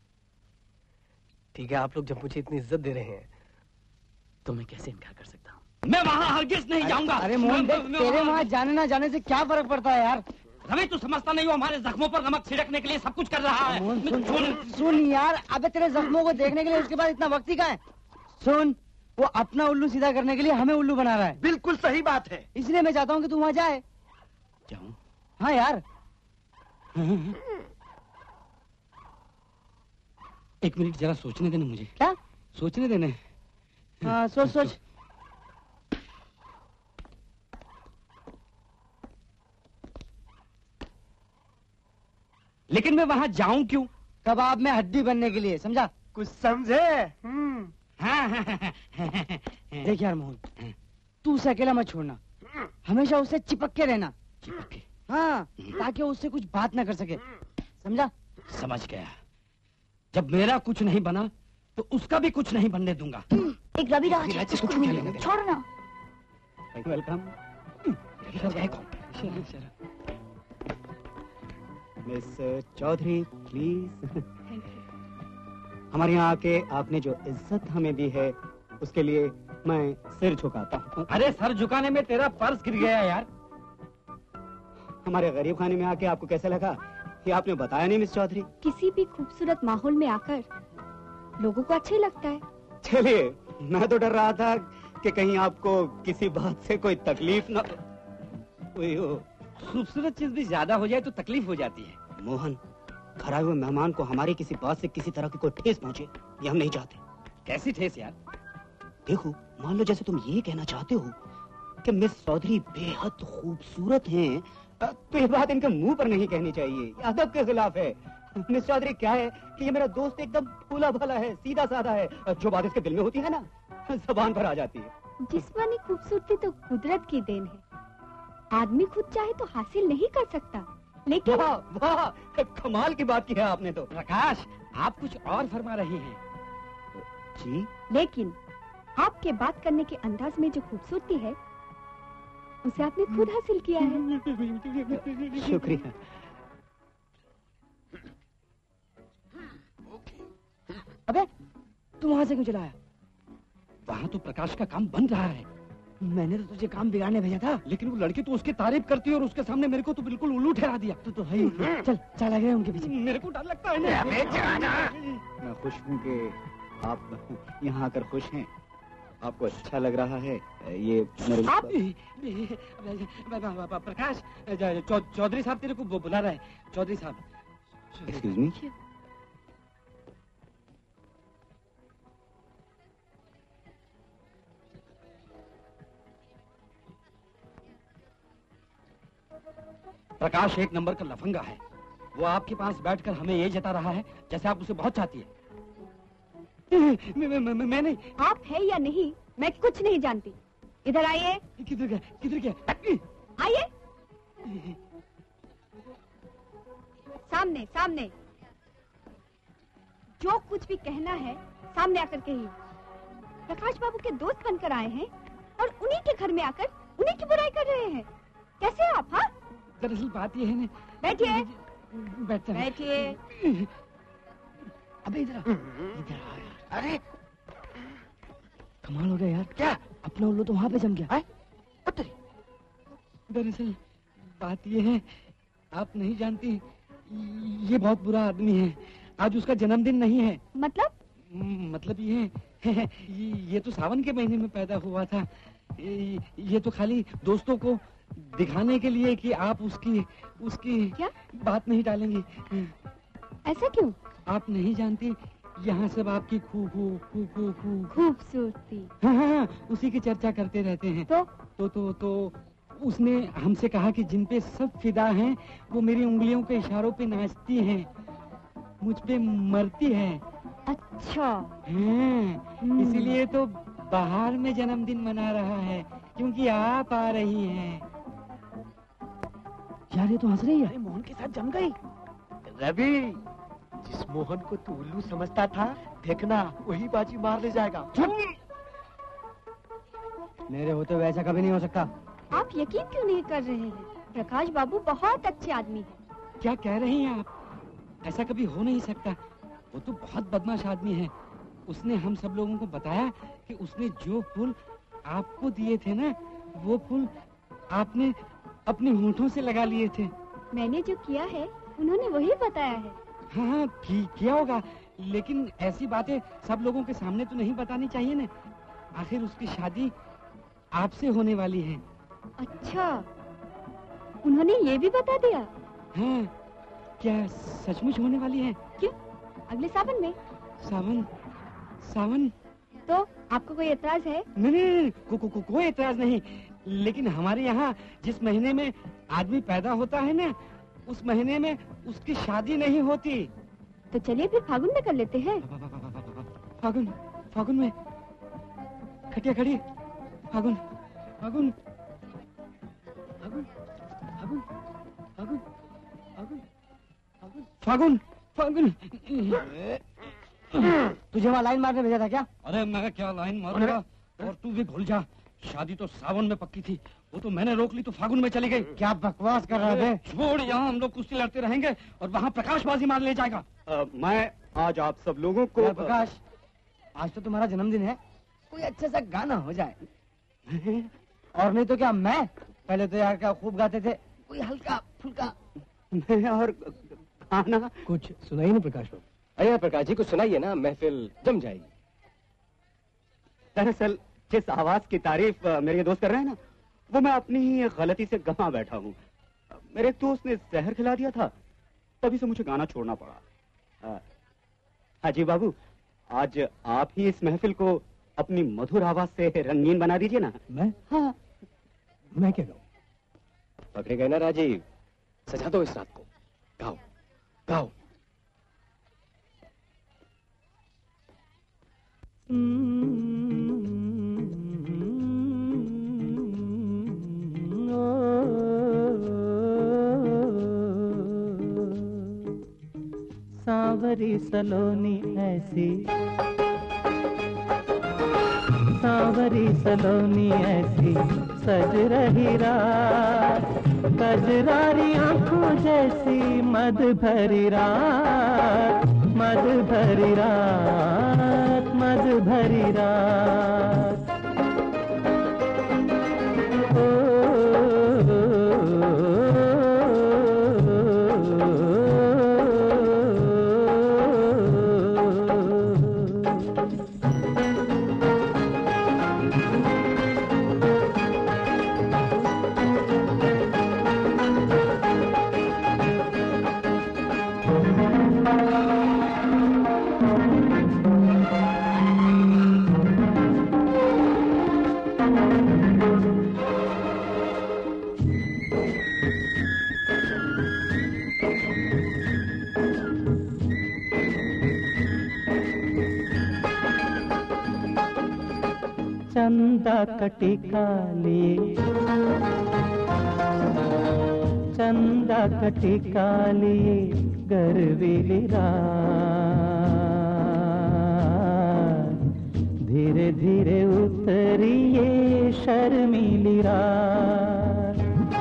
ठीक है, आप लोग जब मुझे इतनी इज्जत दे रहे हैं तो मैं कैसे इनकार कर सकता हूँ? मैं वहाँ हरगिज नहीं जाऊंगा। अरे मोहन, तेरे वहाँ जाने ना जाने से क्या फर्क पड़ता है यार? रवि, तू समझता नहीं हो, हमारे जख्मों पर नमक छिड़कने के लिए सब कुछ कर रहा है। सुन यार, अबे तेरे जख्मों को देखने के लिए उसके बाद इतना वक्त ही कहाँ है? सुन, वो अपना उल्लू सीधा करने के लिए हमें उल्लू बना रहा है। बिल्कुल सही बात है। इसलिए मैं चाहता हूँ कि तू वहाँ जाए। जाऊं? हाँ यार। एक मिनट जरा सोचने देना मुझे। क्या सोचने देना? हाँ सोच सोच। लेकिन मैं वहाँ जाऊं क्यों? कबाब में हड्डी बनने के लिए, समझा? कुछ समझे? देख यार मोहन, तू उसे अकेला मत छोड़ना, हमेशा उससे चिपक के रहना। चिपक के? हाँ, ताकि उससे कुछ बात ना कर सके, समझा? समझ गया। जब मेरा कुछ नहीं बना तो उसका भी कुछ नहीं बनने दूंगा। एक रवि राज है, उसको छोड़ो ना। वेलकम। Miss Chaudhary please. हमारे यहाँ आके आपने जो इज्जत हमें दी है उसके लिए मैं सिर झुकाता हूँ। अरे सर झुकाने में तेरा पर्स गिर गया यार। हमारे गरीब खाने में आके आपको कैसा लगा ये आपने बताया नहीं मिस चौधरी। किसी भी खूबसूरत माहौल में आकर लोगों को अच्छा ही लगता है। चलिए, मैं तो डर रहा था कि कहीं आपको किसी बात से कोई तकलीफ न हुई हो। खूबसूरत चीज भी ज्यादा हो जाए तो तकलीफ हो जाती है। मोहन, घर आए हुए मेहमान को हमारी किसी बात से किसी तरह की कोई ठेस पहुंचे ये हम नहीं चाहते। कैसी ठेस यार? देखो, मान लो जैसे तुम ये कहना चाहते हो कि मिस चौधरी बेहद खूबसूरत हैं, तो ये बात इनके मुंह पर नहीं कहनी चाहिए, ये अदब के खिलाफ है। मिस चौधरी क्या है कि ये मेरा दोस्त एकदम भोला भाला है, सीधा साधा है, जो बात इसके दिल में होती है ना जबान पर आ जाती है। जिस्मानी खूबसूरती तो कुदरत की देन है, आदमी खुद चाहे तो हासिल नहीं कर सकता, लेकिन वाह वाह, कमाल की बात की है आपने तो। प्रकाश, आप कुछ और फरमा रहे हैं। जी, लेकिन आपके बात करने के अंदाज में जो खूबसूरती है उसे आपने खुद हासिल किया है। शुक्रिया। अबे तू वहाँ से क्यों चला आया? वहाँ तो प्रकाश का काम बन रहा है। मैंने तो तुझे काम बिगाड़ने भेजा था। लेकिन वो लड़की तो उसकी तारीफ करती है और उसके सामने मेरे को तो बिल्कुल उल्लू ठहरा दिया। तो है ही। चल चल लग रहे उनके पीछे। मेरे को डर लगता है ना। मैं खुश हूँ कि आप यहाँ आकर खुश हैं, आपको अच्छा लग रहा है। ये मेरे आप प्रकाश, चौधरी साहब तेरे को बुला रहे हैं। चौधरी साहब। Excuse me. प्रकाश एक नंबर का लफंगा है। वो आपके पास बैठकर हमें ये जता रहा है जैसे आप उसे बहुत चाहती है। मैं नहीं। आप है या नहीं मैं कुछ नहीं जानती। इधर आइए। किधर गया? किधर गया? आइए, सामने सामने। जो कुछ भी कहना है सामने आकर कहिए। प्रकाश बाबू के दोस्त बनकर आए हैं और उन्हीं के घर में आकर उन्हीं की बुराई कर रहे हैं। कैसे आप? हाँ, दरअसल बात ये है ना। बैठिए बैठिए। अबे इधर आ। अरे कमाल हो गया यार। क्या अपना उल्लू तो वहां पे जम गया है? दरअसल बात ये है, आप नहीं जानती, ये बहुत बुरा आदमी है। आज उसका जन्मदिन नहीं है। मतलब ये है ये तो सावन के महीने में पैदा हुआ था। ये तो खाली दोस्तों को दिखाने के लिए कि आप उसकी क्या बात नहीं टालेंगी। ऐसा क्यों? आप नहीं जानती, यहाँ सब आपकी खूबसूरती। हाँ, उसी की चर्चा करते रहते हैं। तो उसने हमसे कहा कि जिन पे सब फिदा हैं वो मेरी उंगलियों के इशारों पे नाचती हैं, मुझ पे मरती है। अच्छा। इसीलिए तो बाहर में जन्मदिन मना रहा है, क्योंकि आप आ रही हैं। यार ये तो हंस रही है। अरे मोहन के साथ जम गई। रवि, जिस मोहन को तू उल्लू समझता था, देखना वही बाजी मार ले जाएगा। मेरे होते हुए ऐसा कभी नहीं हो सकता। आप यकीन क्यों नहीं कर रहे हैं? प्रकाश बाबू बहुत अच्छे आदमी हैं। क्या कह रही हैं आप? ऐसा कभी हो नहीं सकता। वो तो बहुत बदमाश आदमी है। उसने हम सब लोगों को बताया कि उसने जो फूल आपको दिए थे ना, वो फूल आपने अपने होंठों से लगा लिए थे। मैंने जो किया है उन्होंने वही बताया है। हाँ, किया होगा, लेकिन ऐसी बातें सब लोगों के सामने तो नहीं बतानी चाहिए ना। आखिर उसकी शादी आपसे होने वाली है। अच्छा, उन्होंने ये भी बता दिया? हाँ, क्या सचमुच होने वाली है? क्यों? अगले सावन में। सावन? तो आपको कोई एतराज है? नहीं, कोई एतराज नहीं, लेकिन हमारे यहाँ जिस महीने में आदमी पैदा होता है ना, उस महीने में उसकी शादी नहीं होती। तो चलिए फिर फागुन में कर लेते हैं। फागुन में? खटिया खड़ी। फागुन। तुझे वहाँ लाइन मारने भेजा था क्या? अरे मैं क्या लाइन मारूंगा, और तू भी भूल जा, शादी तो सावन में पक्की थी, वो तो मैंने रोक ली तो फागुन में चली गई। क्या बकवास कर रहे थे? छोड़, यहाँ हम लोग कुश्ती लड़ते रहेंगे और वहाँ प्रकाशबाजी मार ले जाएगा। मैं आज आप सब लोगों को प्रकाश, आज तो तुम्हारा जन्मदिन है, कोई अच्छा सा गाना हो जाए। और नहीं तो क्या, मैं पहले तो यार क्या खूब गाते थे, कोई हल्का फुल्का। मैं और गाना कुछ सुनाइए ना प्रकाश बाबू। अरे प्रकाश जी, कुछ सुनाइए ना, महफिल जम जाएगी। दरअसल जिस आवाज की तारीफ मेरे दोस्त कर रहे हैं ना, वो मैं अपनी ही गलती से गंवा बैठा हूँ। मेरे दोस्त ने जहर खिला दिया था, तभी से मुझे गाना छोड़ना पड़ा। हाजी बाबू, आज आप ही इस महफिल को अपनी मधुर आवाज से रंगीन बना दीजिए ना। मैं? हाँ। मैं क्या गाऊं? पकड़े गए ना राजीव, सजा दो इस रात को। गाओ। सांवरी सलोनी ऐसी, सांवरी सलोनी ऐसी सज रही रात, कजरारी आंखों जैसी मद भरी रात, मद भरी रात, मद भरी रात। चंदा कटिका लिए, चंदा कटिका लिए गरवेली रात, धीरे धीरे उतरी ये शर्मीली रात,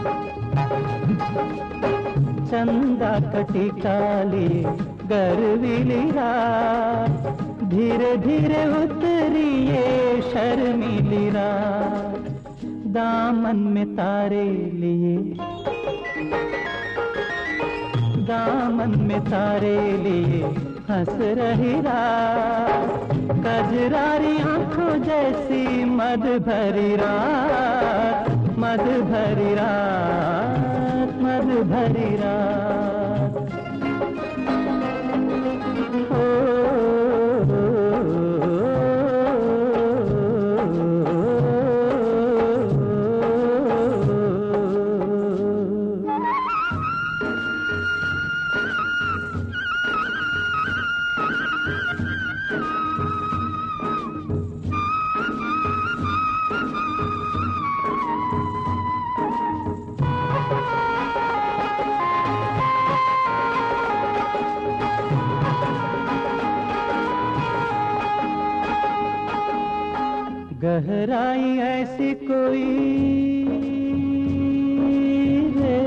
चंदा कटी काली गर्वीली रात, धीरे धीरे उतरी ये शर्मीली रात, दामन में तारे लिए, दामन में तारे लिए हंस रही रात, कजरारी आंखों जैसी मद भरी रात, मद भरी रात, मद भरी रात। गहराई ऐसी कोई रे,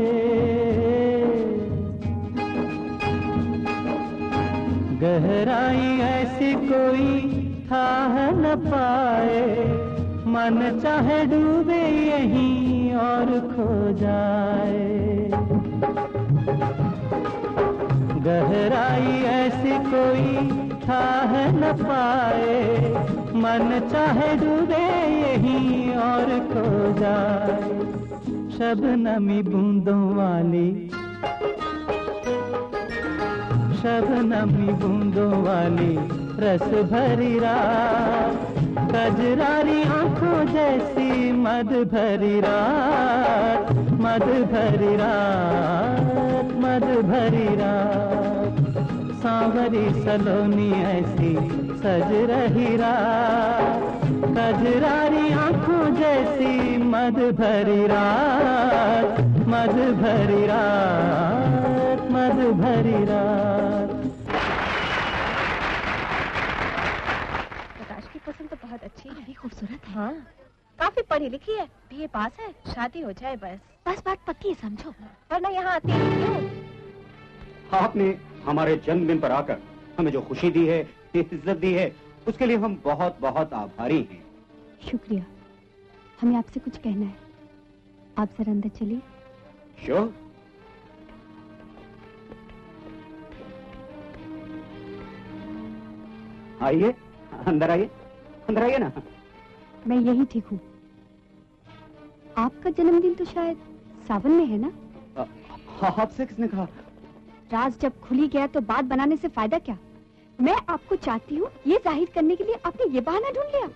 गहराई ऐसी कोई थाह न पाए, मन चाहे डूबे यहीं और खो जाए, गहराई ऐसी कोई थाह न पाए, मन चाहे डूबे यहीं और खो जाए, शबनमी बूंदों वाली, शबनमी बूंदों वाली रस भरी रात, कजरारी आंखों जैसी मद भरी रात, मद भरी रात, मद भरी रात, सांवरी सलोनी ऐसी सज रही रात, कजरारी आंखों जैसी मद भरी रात, मद भरी रात, मद भरी रात। प्रकाश की पसंद तो बहुत अच्छी है, खूबसूरत है। हाँ, काफी पढ़ी लिखी है, बीए पास है, शादी हो जाए बस। बस बात पक्की है समझो, वरना यहाँ आती क्यों? आपने हमारे जन्मदिन पर आकर हमें जो खुशी दी है, इज्जत दी है, उसके लिए हम बहुत बहुत आभारी हैं। शुक्रिया। हमें आपसे कुछ कहना है, आप जरा अंदर चलिए। श्योर। आइए, अंदर आइए, अंदर आइए ना। मैं यही ठीक हूँ। आपका जन्मदिन तो शायद सावन में है ना? आपसे किसने कहा? राज जब खुल ही गया तो बात बनाने से फायदा क्या? मैं आपको चाहती हूँ ये जाहिर करने के लिए आपने ये बहाना ढूंढ लिया।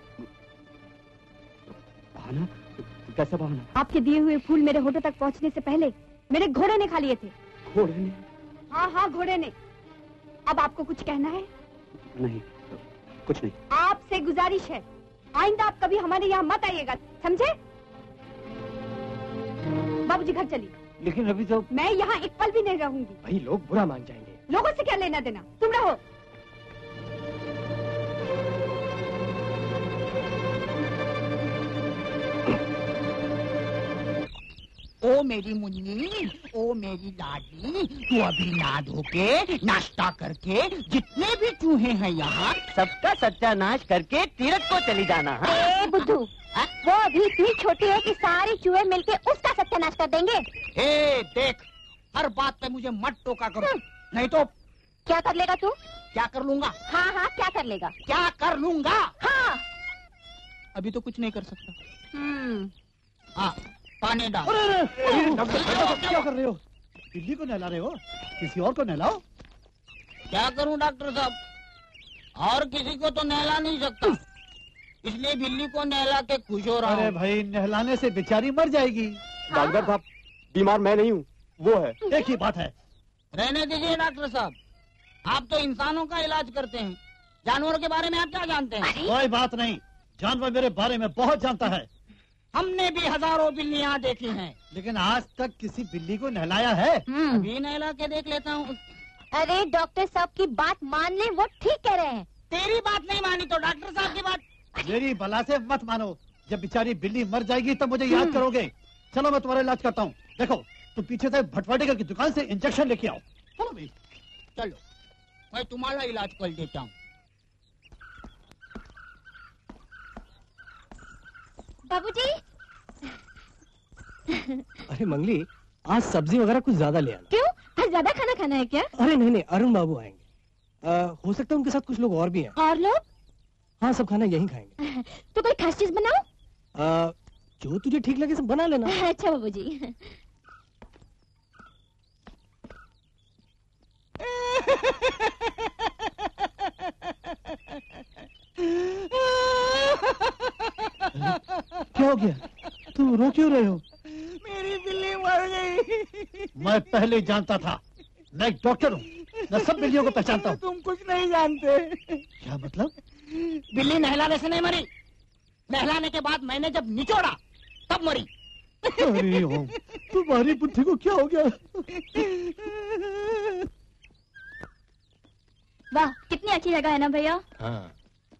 बहाना? कैसा बहाना? आपके दिए हुए फूल मेरे होठों तक पहुँचने से पहले मेरे घोड़े ने खा लिए थे। घोड़े ने? हाँ हाँ, घोड़े ने। अब आपको कुछ कहना है? नहीं, कुछ नहीं। आपसे गुजारिश है, आइंदा आप कभी हमारे यहाँ मत आइएगा, समझे? बाबूजी घर चलिए। लेकिन अभी तो मैं यहाँ एक पल भी नहीं रहूंगी। भाई लोग बुरा मान जाएंगे। लोगों से क्या लेना देना, तुम रहो। ओ मेरी मुन्नी, ओ मेरी लाडली, तू अभी ना धो के नाश्ता करके जितने भी चूहे हैं यहाँ सबका सत्यानाश करके तीरथ को चली जाना। ए बुद्धू, वो अभी इतनी छोटी है कि सारे चूहे मिलके उसका सत्यानाश कर देंगे। ए देख, हर बात पे मुझे मत टोका करो, नहीं तो क्या कर लेगा तू? क्या कर लूंगा? हाँ हाँ, क्या कर लेगा? क्या कर लूंगा? हाँ, अभी तो कुछ नहीं कर सकता। हाँ, पानी डाल। क्या कर रहे हो? बिल्ली को नहला रहे हो? किसी और को नहलाओ। क्या करूं डॉक्टर साहब, और किसी को तो नहला नहीं सकता, इसलिए बिल्ली को नहला के खुश हो रहा हूं। अरे भाई, नहलाने से बेचारी मर जाएगी। डॉक्टर साहब, बीमार मैं नहीं हूँ, वो है। एक ही बात है। रहने दीजिए डॉक्टर साहब, आप तो इंसानों का इलाज करते हैं, जानवरों के बारे में आप क्या जानते हैं? कोई बात नहीं, जानवर मेरे बारे में बहुत जानता है। हमने भी हजारों बिल्लियाँ देखी हैं, लेकिन आज तक किसी बिल्ली को नहलाया है? अभी नहला के देख लेता हूँ। अरे डॉक्टर साहब की बात मान ले, वो ठीक कह रहे हैं। तेरी बात नहीं मानी तो डॉक्टर साहब की बात मेरी बला से मत मानो, जब बेचारी बिल्ली मर जाएगी तब मुझे याद करोगे। चलो मैं तुम्हारा इलाज करता हूँ। देखो तुम पीछे से भटवाटेकर की दुकान से इंजेक्शन लेके आओ। चलो भाई। चलो मैं तुम्हारा इलाज कर देता हूँ। बाबूजी। अरे मंगली, आज सब्जी वगैरह कुछ ज्यादा ले आना। क्यों? आज ज्यादा खाना खाना है क्या? अरे नहीं नहीं, अरुण बाबू आएंगे। हो सकता है उनके साथ कुछ लोग और भी हैं। और लोग? हाँ, सब खाना यहीं खाएंगे। तो कोई खास चीज बनाओ? जो तुझे ठीक लगे सब बना लेना। अच्छा बाबूजी। क्या हो गया? तुम रो क्यों रहे हो? मेरी बिल्ली मर गई। मैं पहले ही जानता था। मैं एक डॉक्टर हूँ, मैं सब बिल्लियों को पहचानता हूँ। तुम कुछ नहीं जानते। क्या मतलब? बिल्ली नहलाने से नहीं मरी, नहलाने के बाद मैंने जब निचोड़ा तब मरी। अरे ओम, तुम्हारी बुद्धि को क्या हो गया? वाह, कितनी अच्छी जगह है ना भैया। हाँ।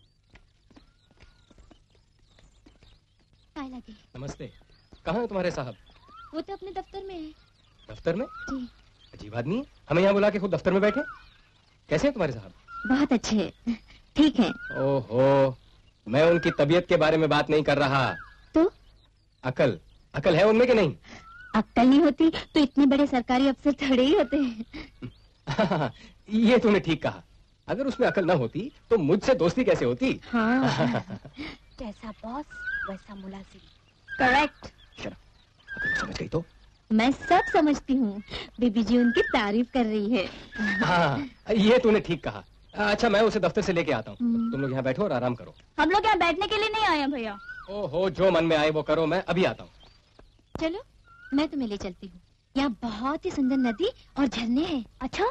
लगे। नमस्ते। कहाँ है तुम्हारे साहब? वो तो अपने दफ्तर में है। दफ्तर में? जी। अजीब आदमी है, हमें यहाँ बुला के खुद दफ्तर में बैठे। कैसे हैं तुम्हारे साहब? बहुत अच्छे, ठीक है। ओहो, मैं उनकी तबीयत के बारे में बात नहीं कर रहा। तो? अकल, अकल है उनमें कि नहीं? अक्ल नहीं होती तो इतने बड़े सरकारी अफसर थोड़े ही होते हैं। ये तूने ठीक कहा। अगर उसमें अकल न होती तो मुझसे दोस्ती कैसे होती? हाँ। जैसा बॉस वैसा मुलाजिम। करेक्ट। अगर समझ गई तो? मैं सब समझती हूँ। बीबी जी उनकी तारीफ कर रही है। हाँ, ये तूने ठीक कहा। अच्छा, मैं उसे दफ्तर से लेके आता हूँ। तुम लोग यहाँ बैठो और आराम करो। हम लोग यहाँ बैठने के लिए नहीं आए हैं भैया। ओहो, जो मन में आए वो करो, मैं अभी आता हूँ। चलो मैं तुम्हें ले चलती हूँ। यहाँ बहुत ही सुंदर नदी और झरने हैं। अच्छा?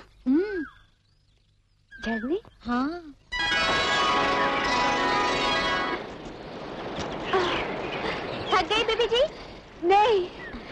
झरने? हाँ। थक गई बीबी जी? नहीं।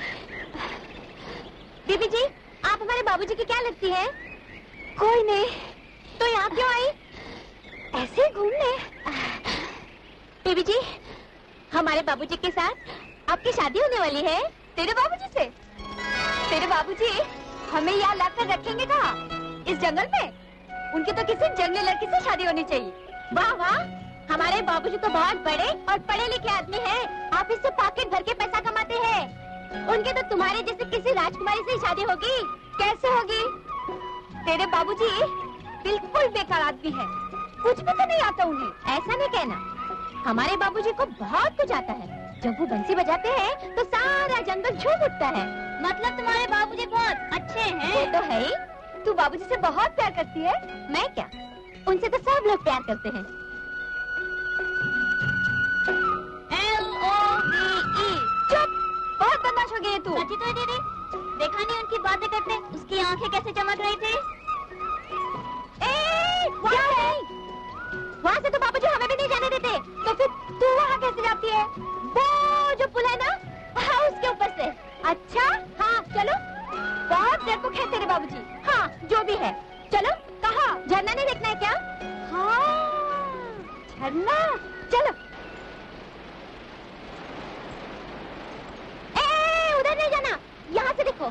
बीबी जी, आप हमारे बाबूजी की क्या लगती है? कोई नहीं। तो यहाँ क्यों आई? ऐसे ही घूमने। बीबी जी, हमारे बाबूजी के साथ आपकी शादी होने वाली है। तेरे बाबूजी से? तेरे बाबूजी हमें यहाँ लाकर रखेंगे कहाँ? इस जंगल में? उनकी तो किसी जंगली लड़की से शादी होनी चाहिए। वाह वाह, हमारे बाबूजी तो बहुत बड़े और पढ़े लिखे आदमी हैं। आप इससे पॉकेट भर के पैसा कमाते हैं। उनके तो तुम्हारे जैसे किसी राजकुमारी से ही शादी होगी। कैसे होगी? तेरे बाबूजी बिल्कुल बेकार आदमी है, कुछ भी तो नहीं आता उन्हें। ऐसा नहीं कहना, हमारे बाबूजी को बहुत कुछ आता है। जब वो बंसी बजाते हैं तो सारा जंगल झूम उठता है। मतलब तुम्हारे बाबूजी बहुत अच्छे हैं। वो तो है ही। तू बाबूजी से बहुत प्यार करती है। मैं क्या, उनसे तो सब लोग प्यार करते हैं। LOVE। चुप, बहुत बदमाश हो गई है तू। सच्ची तो दीदी, देखा नहीं उनकी बातें करते उसकी आंखें कैसे चमक रही थी। वहाँ से तो बाबूजी हमें भी नहीं जाने देते। तो फिर तू वहाँ कैसे जाती है? वो जो पुल है ना, हाँ उसके ऊपर से। अच्छा हाँ चलो। बहुत बेवकूफ है तेरे बाबूजी। हाँ जो भी है, चलो। कहाँ? झरना नहीं देखना है क्या? हाँ झरना, चलो। उधर नहीं जाना, यहाँ से देखो।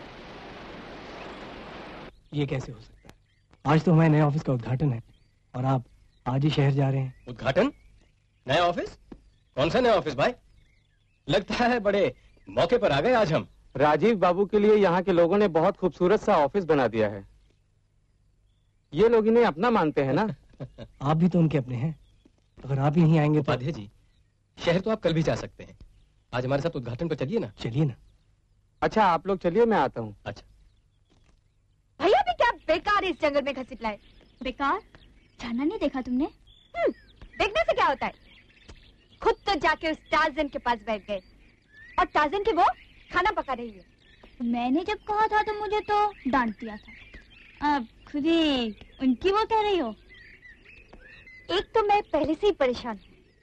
ये कैसे हो सकता है? आज तो हमारे नए ऑफिस का उद्घाटन है और आप आज ही शहर जा रहे हैं। उद्घाटन? नया ऑफिस? कौन सा नया ऑफिस भाई? लगता है बड़े मौके पर आ गए आज हम। राजीव बाबू के लिए यहाँ के लोगों ने बहुत खूबसूरत सा ऑफिस बना दिया है। ये लोग इन्हें अपना मानते हैं ना। आप भी तो उनके अपने हैं। अगर आप नहीं आएंगे तो। उपाध्याय जी, शहर तो आप कल भी जा सकते हैं। आज हमारे साथ उद्घाटन पर चलिए ना। चलिए ना। अच्छा आप लोग चलिए, मैं आता हूँ। अच्छा। भैया भी क्या बेकार इस जंगल में घसीट लाए। बेकार? झरना नहीं देखा तुमने? देखने से क्या होता है? खुद तो जाके उस टार्जन के पास बैठ गए और टार्जन की वो खाना पका रही है। मैंने जब कहा था तो मुझे तो डांट दिया था। अब खुद ही उनकी वो कह रही हो। एक तो मैं पहले से ही परेशान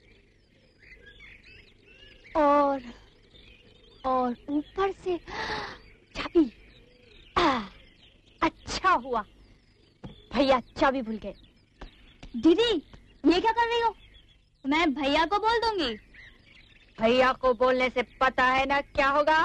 हूँ और ऊपर से चाबी। अच्छा हुआ भैया चाबी भूल गए। दीदी ये क्या कर रही हो? मैं भैया को बोल दूंगी। भैया को बोलने से पता है ना क्या होगा?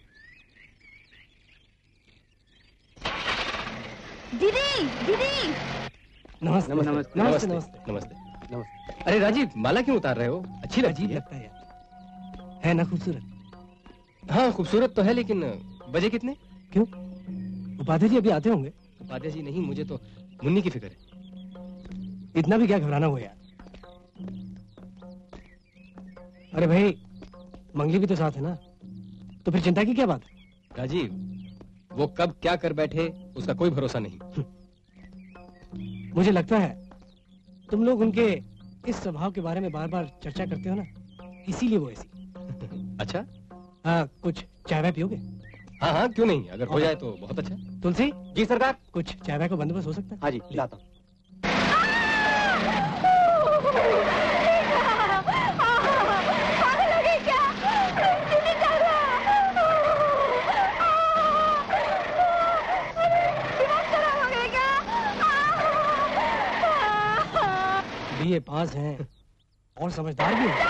दीदी दीदी। नमस्ते नमस्ते नमस्ते नमस्ते नमस्ते। अरे राजीव, माला क्यों उतार रहे हो? अच्छी लगती है। लगता है यार, है ना खूबसूरत? हाँ खूबसूरत तो है, लेकिन बजे कितने? क्यों, उपाध्याय जी अभी आते होंगे। उपाध्याय जी नहीं, मुझे तो मुन्नी की फिक्र है। इतना भी क्या घबराना हुआ यार। अरे भाई, मंगली भी तो साथ है ना, तो फिर चिंता की क्या बात है? राजीव, वो कब क्या कर बैठे उसका कोई भरोसा नहीं। मुझे लगता है तुम लोग उनके इस स्वभाव के बारे में बार बार चर्चा करते हो ना, इसीलिए वो ऐसी। अच्छा? हाँ, कुछ चाय वाय पियोगे? हाँ हाँ, क्यों नहीं, अगर हो जाए तो बहुत अच्छा। तुलसी जी सरकार। कुछ चाय वाय का बंदोबस्त हो सकता है? हाँ जी, लाता हूँ। बीए पास हैं और समझदार भी हैं।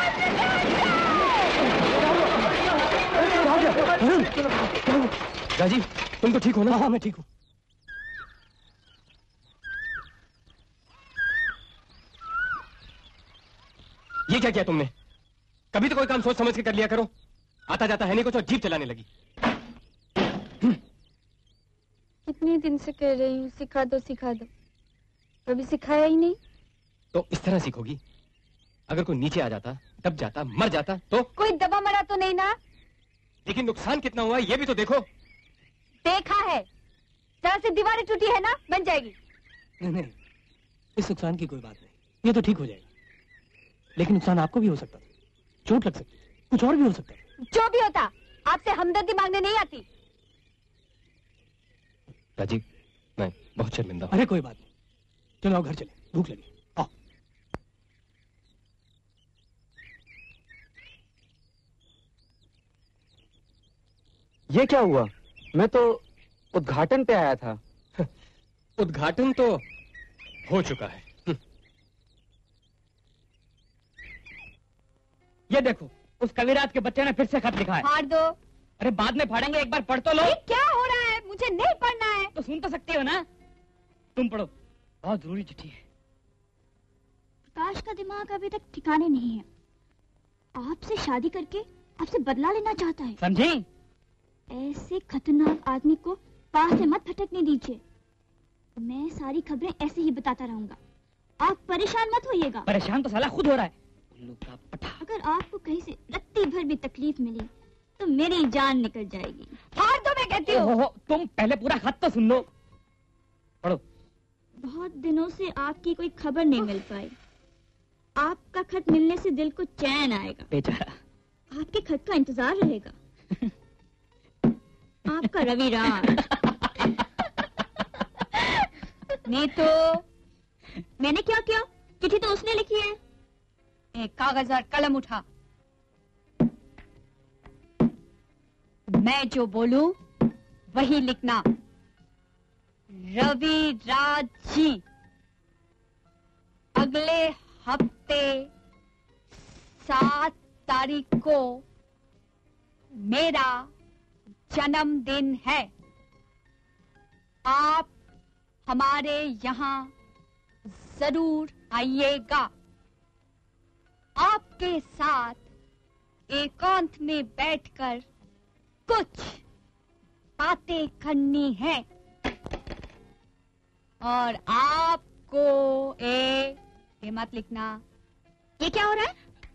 राजीव, तुम तो ठीक हो ना? हाँ मैं ठीक हूँ। ये क्या किया तुमने? कभी तो कोई काम सोच समझ के कर लिया करो। आता जाता है नहीं कुछ और जीप चलाने लगी। कितने दिन से कह रही हूँ सिखा दो सिखा दो, कभी सिखाया ही नहीं। तो इस तरह सीखोगी? अगर कोई नीचे आ जाता, दब जाता, मर जाता तो? कोई दबा मरा तो नहीं ना? लेकिन नुकसान कितना हुआ ये भी तो देखो। देखा है, जरा सी दीवारें टूटी है ना, बन जाएगी। नहीं नहीं, इस नुकसान की कोई बात नहीं, ये तो ठीक हो जाएगी। लेकिन नुकसान आपको भी हो सकता था, चोट लग सकती, कुछ और भी हो सकता है। जो भी होता, आपसे हमदर्दी मांगने नहीं आती। राजीव, मैं बहुत शर्मिंदा हूं। अरे कोई बात नहीं, चलो आओ घर चले, भूख लगी। आओ। ये क्या हुआ? मैं तो उद्घाटन पे आया था। उद्घाटन तो हो चुका है। ये देखो, उस कविराज के बच्चे ने फिर से खत लिखा है। फाड़ दो। अरे बाद में फाड़ेंगे, एक बार पढ़ तो लो। क्या हो रहा है? मुझे नहीं पढ़ना है। तो सुन तो सकती हो ना? तुम पढ़ो, बहुत जरूरी चिट्ठी है। प्रकाश का दिमाग अभी तक ठिकाने नहीं है। आपसे शादी करके आपसे बदला लेना चाहता है। समझी? ऐसे खतरनाक आदमी को पास से मत फटकने दीजिए। मैं सारी खबरें ऐसे ही बताता रहूंगा, आप परेशान मत होइएगा। परेशान तो साला खुद हो रहा है। अगर आपको कहीं से रत्ती भर भी तकलीफ मिली तो मेरी जान निकल जाएगी। फाड़ दो मैं कहती हूँ। तुम पहले पूरा खत तो सुन लो। पढ़ो। बहुत दिनों से आपकी कोई खबर नहीं मिल पाई। आपका खत मिलने से दिल को चैन आएगा। बेचारा। आपके खत का इंतजार रहेगा। आपका रविराज। नीतू, मैंने क्या किया? चिट्ठी तो उसने लिखी है। एक कागज और कलम उठा। मैं जो बोलूं वही लिखना। रवि राज जी अगले हफ्ते 7 तारीख को मेरा जन्मदिन है। आप हमारे यहाँ जरूर आइएगा। आपके साथ एकांत में बैठकर कुछ बातें करनी है और आपको ये मत लिखना। ये क्या हो रहा है?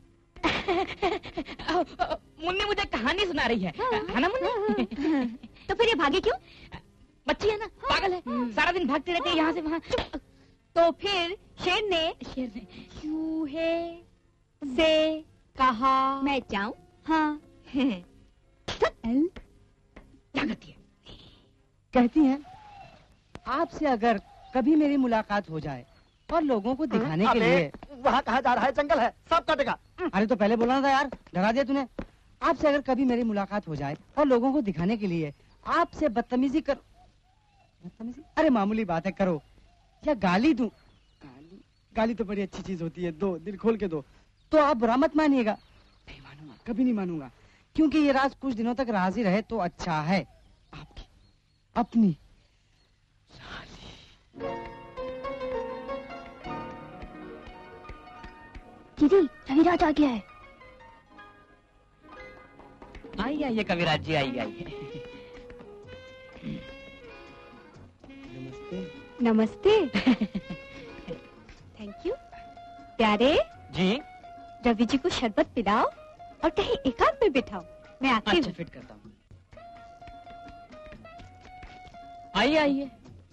मुन्नी मुझे कहानी सुना रही है। है ना मुन्नी? तो फिर ये भागे क्यों? बच्ची है ना, पागल है, सारा दिन भागती रहती है यहाँ से वहाँ। तो फिर शेर ने चूहे से कहा मैं जाऊं? हाँ। क्या करती है? कहती हैं आपसे अगर कभी मेरी मुलाकात हो जाए और लोगों को दिखाने के लिए। वहाँ कहाँ जा रहा है? जंगल है, सब काटेगा। अरे तो पहले बोलना था यार, डरा दिया तूने। आपसे अगर कभी मेरी मुलाकात हो जाए और लोगों को दिखाने के लिए आपसे बदतमीजी कर। बदतमीजी? अरे मामूली बात है, करो। या गाली दूं? गाली तो बड़ी अच्छी चीज होती है, दो, दिल खोल के दो। तो आप बुरा मत मानिएगा। नहीं मानूंगा, कभी नहीं मानूंगा, क्योंकि ये राज कुछ दिनों तक राज ही रहे तो अच्छा है। आपकी अपनी दीदी, रविराज आ गया है। आइए आइए कविराज जी, आइए आइए। नमस्ते। Thank you. प्यारे जी, रवि जी को शरबत पिलाओ और कहीं एकांत में बिठाओ, मैं आती हूँ। अच्छा, फिट करता हूँ। आइए आइए।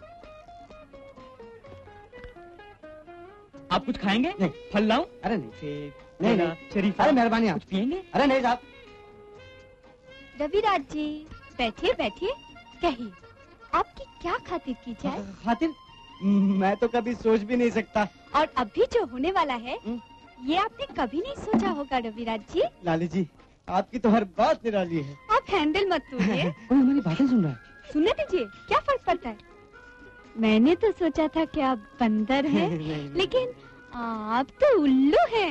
आप कुछ खाएंगे? नहीं। फल लाऊं? अरे नहीं, नहीं शरीफा, अरे मेहरबानी, आप कुछ पिएंगे? अरे नहीं साहब। रविराज जी बैठिए बैठिए, कहिए आपकी क्या खातिर की जाए? खातिर मैं तो कभी सोच भी नहीं सकता। और अभी जो होने वाला है ये आपने कभी नहीं सोचा होगा रविराज जी। लाली जी, आपकी तो हर बात निराली है। आप हैंडल मत तोड़िए। कोई हमारी बातें सुन रहा है। सुनने दीजिए, क्या फर्क पड़ता है। मैंने तो सोचा था कि आप बंदर हैं, लेकिन आप तो उल्लू हैं।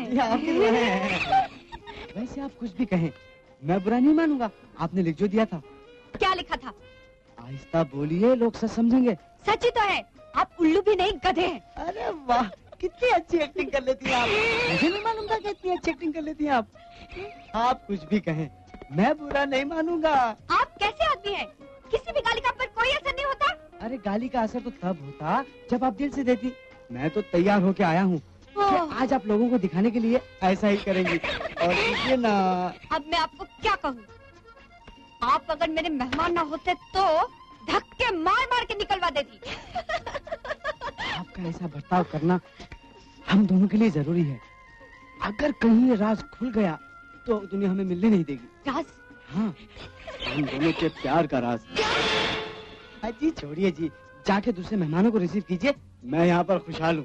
वैसे आप कुछ भी कहें, मैं बुरा नहीं मानूंगा। आपने लिख जो दिया था। क्या लिखा था? आहिस्ता बोलिए, लोग सच समझेंगे। सच ही तो है, आप उल्लू भी नहीं गधे हैं। अरे वाह, कितनी अच्छी एक्टिंग कर लेती हैं आप। मुझे नहीं मालूम था कि इतनी अच्छी एक्टिंग कर लेती हैं आप। आप कुछ भी कहें, मैं बुरा नहीं मानूंगा। आप कैसे आदमी हैं? किसी भी गाली का पर कोई असर नहीं होता। अरे गाली का असर तो तब होता जब आप दिल से देती। मैं तो तैयार होके आया हूँ कि आज आप लोगों को दिखाने के लिए ऐसा ही करेंगी। और ये ना, अब मैं आपको क्या कहूँ, आप अगर मेरे मेहमान ना होते तो धक्के मार मार के निकलवा देती। आपका ऐसा बर्ताव करना हम दोनों के लिए जरूरी है। अगर कहीं ये राज खुल गया तो दुनिया हमें मिलने नहीं देगी। राज? हाँ, हम दोनों के प्यार का राज। जी छोड़िए जी, जाके दूसरे मेहमानों को रिसीव कीजिए। मैं यहाँ पर खुशहाल हूँ।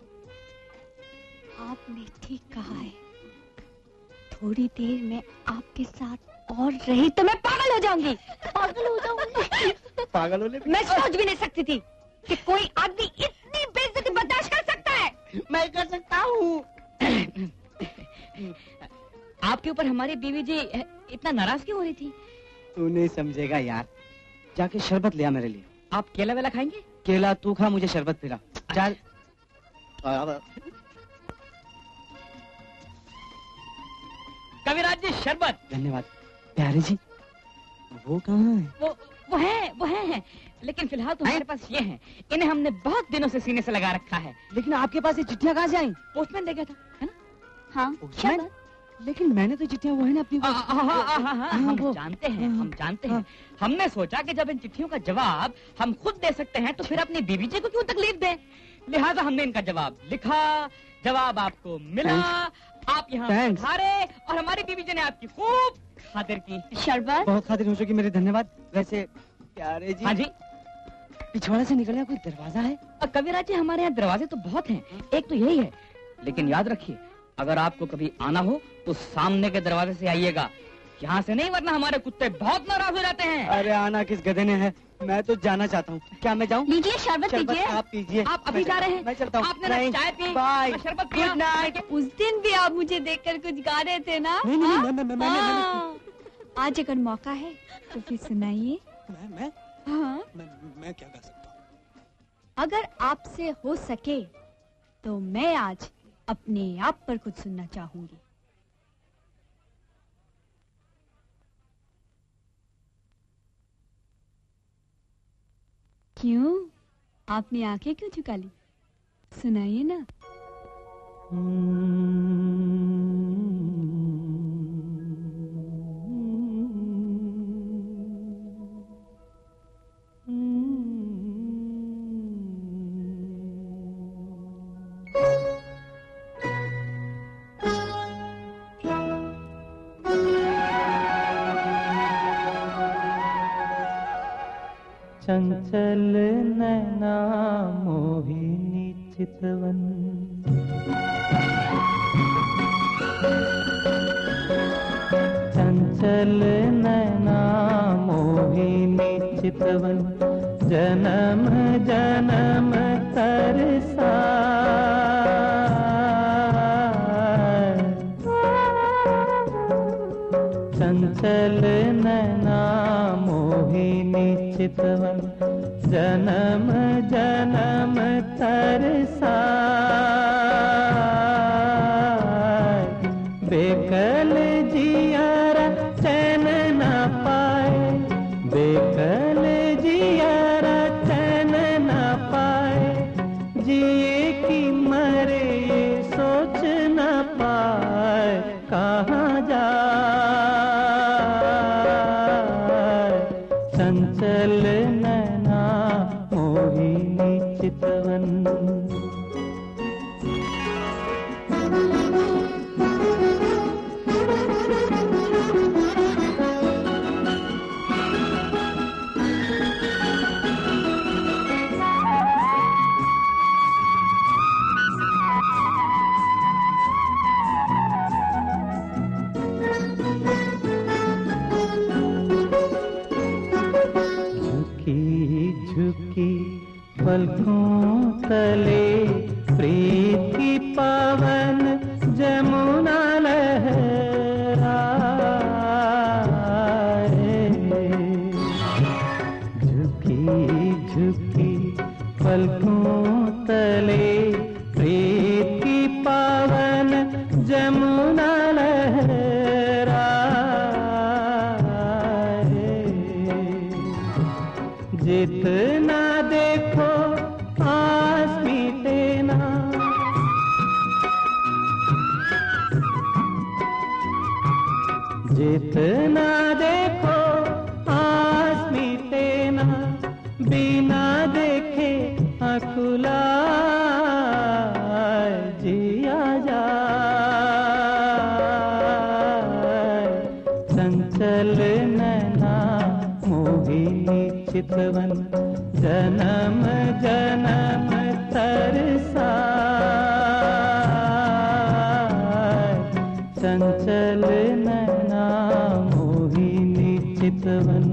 आपने ठीक कहा है, थोड़ी देर में आपके साथ और रही तो मैं पागल हो जाऊंगी। पागल हो जाऊंगी। पागल होने मैं सोच भी नहीं सकती थी कि कोई आदमी इतनी बेइज्जती बर्दाश्त कर सकता है। मैं कर सकता हूँ। आपके ऊपर हमारी बीवी जी इतना नाराज क्यों हो रही थी? तू नहीं समझेगा यार। जाके शरबत लिया मेरे लिए। आप केला वेला खाएंगे? केला तू खा, मुझे शरबत पिला। चल। कविराज जी शरबत। धन्यवाद। प्यारे जी, वो कहाँ है? वो है, लेकिन फिलहाल तो हमारे पास ये हैं। इन्हें हमने बहुत दिनों से सीने से लगा रखा है। लेकिन आपके पास ये चिट्ठियाँ कहाँ से आई? पोस्टमैन दे गया था, है ना? हाँ, पोस्टमैन? लेकिन मैंने तो चिट्ठियाँ वो है ना अपनी। हम जानते हैं, हम जानते हैं। हमने सोचा कि जब इन चिट्ठियों का जवाब हम खुद दे सकते हैं तो फिर अपनी बीवी जी को क्यों तकलीफ दें। लिहाजा हमने इनका जवाब लिखा, जवाब आपको मिला, आप यहाँ पधारे और हमारी बीवी जी ने आपकी खूब खातिर की। शरबत बहुत खातिर हो चुकी मेरे। धन्यवाद। वैसे प्यारे जी। हाँ जी। पिछवाड़े से निकलने कोई दरवाजा है? कविराज जी, हमारे यहाँ दरवाजे तो बहुत हैं, एक तो यही है। लेकिन याद रखिए, अगर आपको कभी आना हो तो सामने के दरवाजे से आइएगा, यहाँ से नहीं, वरना हमारे कुत्ते बहुत नाराज हो जाते हैं। अरे आना किस गधे ने है, मैं तो जाना चाहता हूँ। क्या मैं जाऊँ? लीजिए शरबत पीजिए। आप पीजिए। आप अभी जा रहे हैं? मैं चलता हूँ। आपने ना चाय पी, बाय, ना शरबत पिया। Good night. उस दिन भी आप मुझे देखकर कुछ गा रहे थे ना? नहीं, आज अगर मौका है तो फिर सुनाइए। मैं हाँ, मैं क्या कर सकता हूँ? अगर आपसे हो सके तो मैं आज अपने आप पर कुछ सुनना चाहूंगी। क्यों, आपने आंखें क्यों झुका ली? सुनाइए ना। चंचल नैना मोहिनी चितवन, चंचल नैना मोहिनी चितवन, जन्म जन्म तरसा चंचल नैना मोहिनी चितवन जन्म जन्म तरसाए बेकल जियारा चैन न पाए बेकल जियारा चैन न पाए जिए कि मरे ये सोच न पाए कहाँ जाए चंचल नैना मोहिनी चितवन पलकों तले प्रीत की पावन जमुना लहराए झुकी झुकी पलकों तले प्रीत की पावन जमुना लहराए जितना देखो आस मीटे ना जितना देखो आस मीटे ना बिना देखे अकुला जिया जाए चंचल नैना मोहिनी चितवन जन्म जन्म तरसाए चंचल नैना मोहिनी चितवन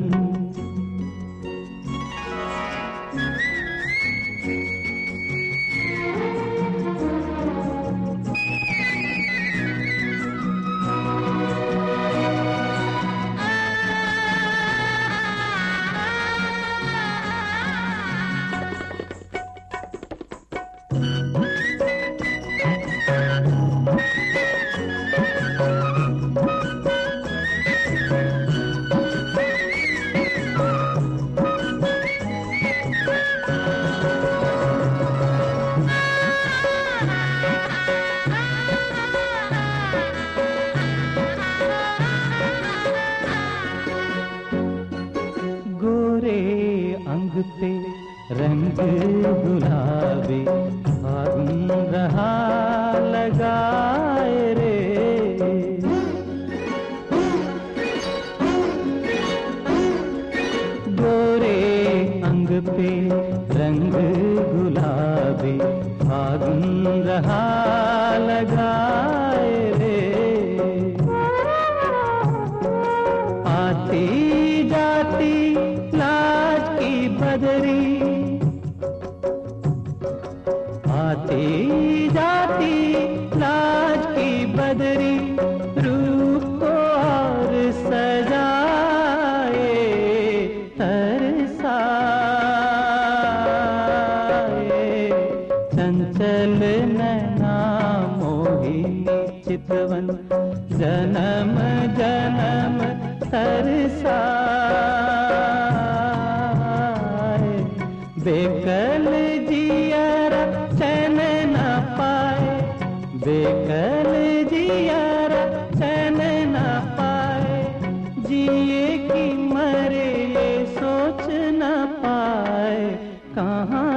पे रंग गुलाबी फागुन रहा लगाए रे गोरे अंग पे रंग गुलाबी फागुन रहा लगाए रे आती जाती लाज की बदरी आती जाती लाज की बदरी रूप को और सजाए तरसाए चंचल नैना मोहिनी चितवन जन्म जन्म तरसाए बेकल जियारा चैन न पाए बेकल जियारा चैन न पाए जिए कि मरे ये सोच न पाए कहाँ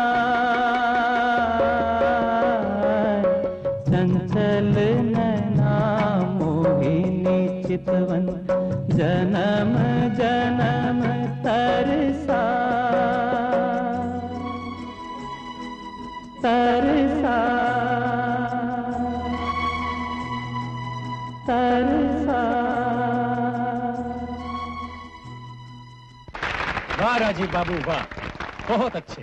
जाए चंचल नैना मोहिनी चितवन जन्म जन्म तरसा तरसा तरसा। वाह राजीव बाबू वाह, बहुत अच्छे।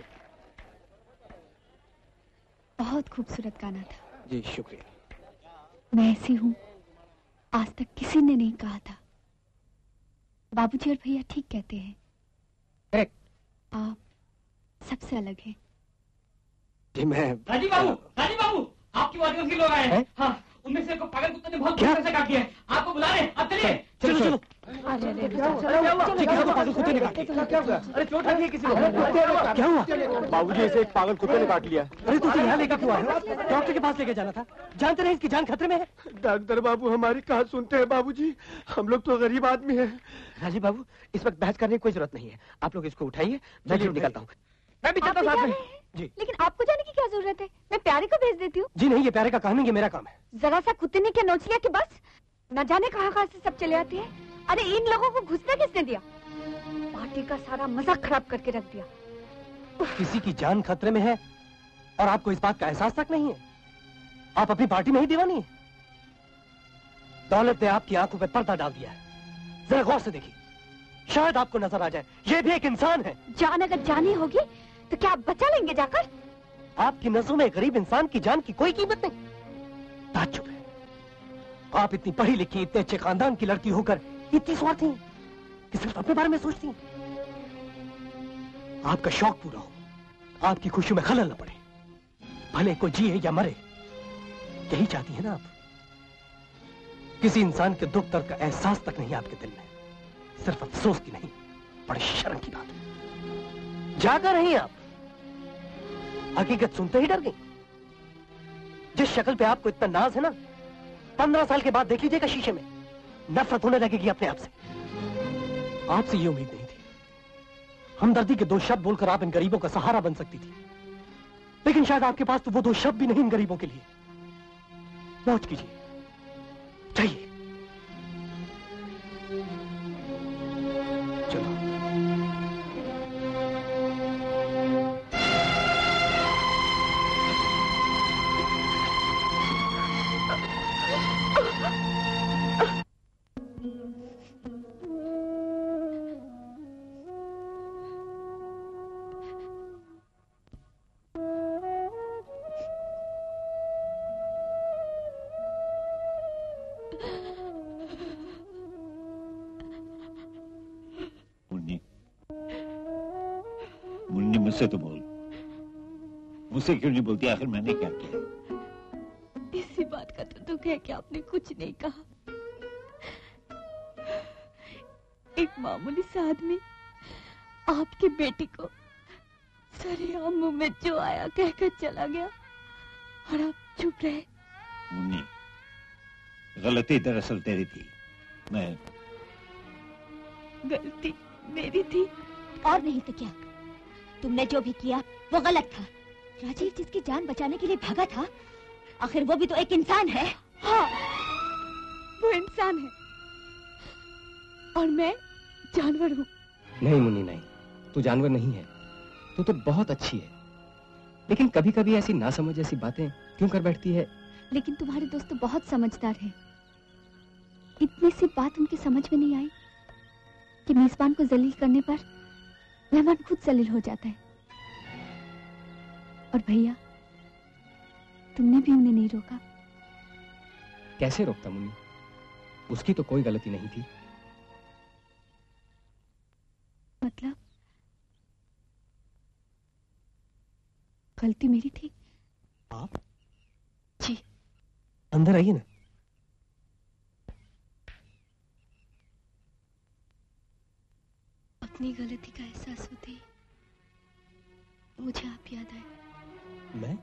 बहुत खूबसूरत गाना था। जी शुक्रिया। मैं ऐसी हूँ आज तक किसी ने नहीं कहा था। बाबूजी और भैया ठीक कहते हैं। करेक्ट। आप सबसे अलग हैं। जी मैं राजीव बाबू आपकी वादियों के लोग आए हैं। हाँ, उनमें से एक पागल कुत्ते ने बहुत बुरी तरह से काट दिया है। आपको बुला रहे हैं, अब चलिए। चलो चलो। पागल कुत्ते ने काट लिया। क्या हुआ? अरे चोट लगी है किसी को? क्या हुआ? बाबूजी इसे एक पागल कुत्ते ने काट लिया। अरे तू यहाँ लेकर क्यों आया? डॉक्टर के पास लेके जाना था। जानते नहीं इसकी जान खतरे में है। डॉक्टर बाबू हमारी कहाँ सुनते हैं बाबूजी, हम लोग तो गरीब आदमी हैं। राजीव बाबू इस वक्त बहस करने की कोई जरूरत नहीं है, आप लोग इसको उठाइए, मैं जीप निकलता हूँ। मैं भी चलता साथ में। जी। लेकिन आपको जाने की क्या जरूरत है? मैं प्यारे को भेज देती हूँ। जी नहीं, ये प्यारे का काम नहीं, ये मेरा काम है। जरा सा कुत्ते ने क्या नोच लिया कि बस न जाने कहाँ से सब चले आते हैं। अरे इन लोगों को घुसने किसने दिया? पार्टी का सारा मजा खराब करके रख दिया। किसी की जान खतरे में है और आपको इस बात का एहसास तक नहीं है। आप अपनी पार्टी में ही दीवानी है। दौलत ने आपकी आंखों पे पर्दा डाल दिया है। जरा गौर से देखिए, शायद आपको नजर आ जाए ये भी एक इंसान है। जान अगर जानी होगी तो क्या आप बचा लेंगे जाकर? आपकी नजरों में गरीब इंसान की जान की कोई कीमत नहीं। ताज्जुब है, आप इतनी पढ़ी लिखी, इतने अच्छे खानदान की लड़की होकर इतनी स्वार्थी हैं कि सिर्फ अपने बारे में सोचती हैं। आपका शौक पूरा हो, आपकी खुशी में खलल न पड़े, भले को जिए या मरे, यही चाहती है ना आप? किसी इंसान के दुख दर्द का एहसास तक नहीं आपके दिल में, सिर्फ अफसोस की नहीं, बड़ी शर्म की बात है। जाकर रही आप, हकीकत सुनते ही डर गई। जिस शक्ल पे आपको इतना नाज है ना, 15 साल के बाद देख लीजिएगा शीशे में, नफरत होने लगेगी अपने आप से। आपसे ये उम्मीद नहीं थी। हमदर्दी के 2 शब्द बोलकर आप इन गरीबों का सहारा बन सकती थी, लेकिन शायद आपके पास तो वो 2 शब्द भी नहीं इन गरीबों के लिए। मौज कीजिए, चाहिए। चलो। मुन्नी मुझसे तो बोल, मुझसे क्यों नहीं बोलती? आखिर मैंने क्या किया? इसी बात का तो दुख है कि आपने कुछ नहीं कहा। एक मामूली सा आदमी आपकी बेटी को सरेआम मुंह में जो आया कहकर चला गया और आप चुप रहे। मुन्नी, गलती दरअसल तेरी थी। मैं गलती मेरी थी। और नहीं तो क्या, तुमने जो भी किया वो गलत था। राजीव जिसकी जान बचाने के लिए भागा था, आखिर वो भी तो एक इंसान है। हाँ, वो इंसान है और मैं जानवर हूँ। नहीं मुन्नी नहीं, तू जानवर नहीं है, तू तो बहुत अच्छी है। लेकिन कभी कभी ऐसी नासमझ जैसी बातें क्यों कर बैठती है? लेकिन तुम्हारे दोस्त तो बहुत समझदार हैं। इतनी सी बात उनकी समझ में नहीं आई कि मेजबान को जलील करने पर मेहमान खुद जलील हो जाता है। और भैया, तुमने भी उन्हें नहीं रोका। कैसे रोकता मुन्नी? उसकी तो कोई गलती नहीं थी। मतलब गलती मेरी थी? आप? जी। अंदर आइए ना। अपनी गलती का एहसास होते ही मुझे आप याद आए। मैं?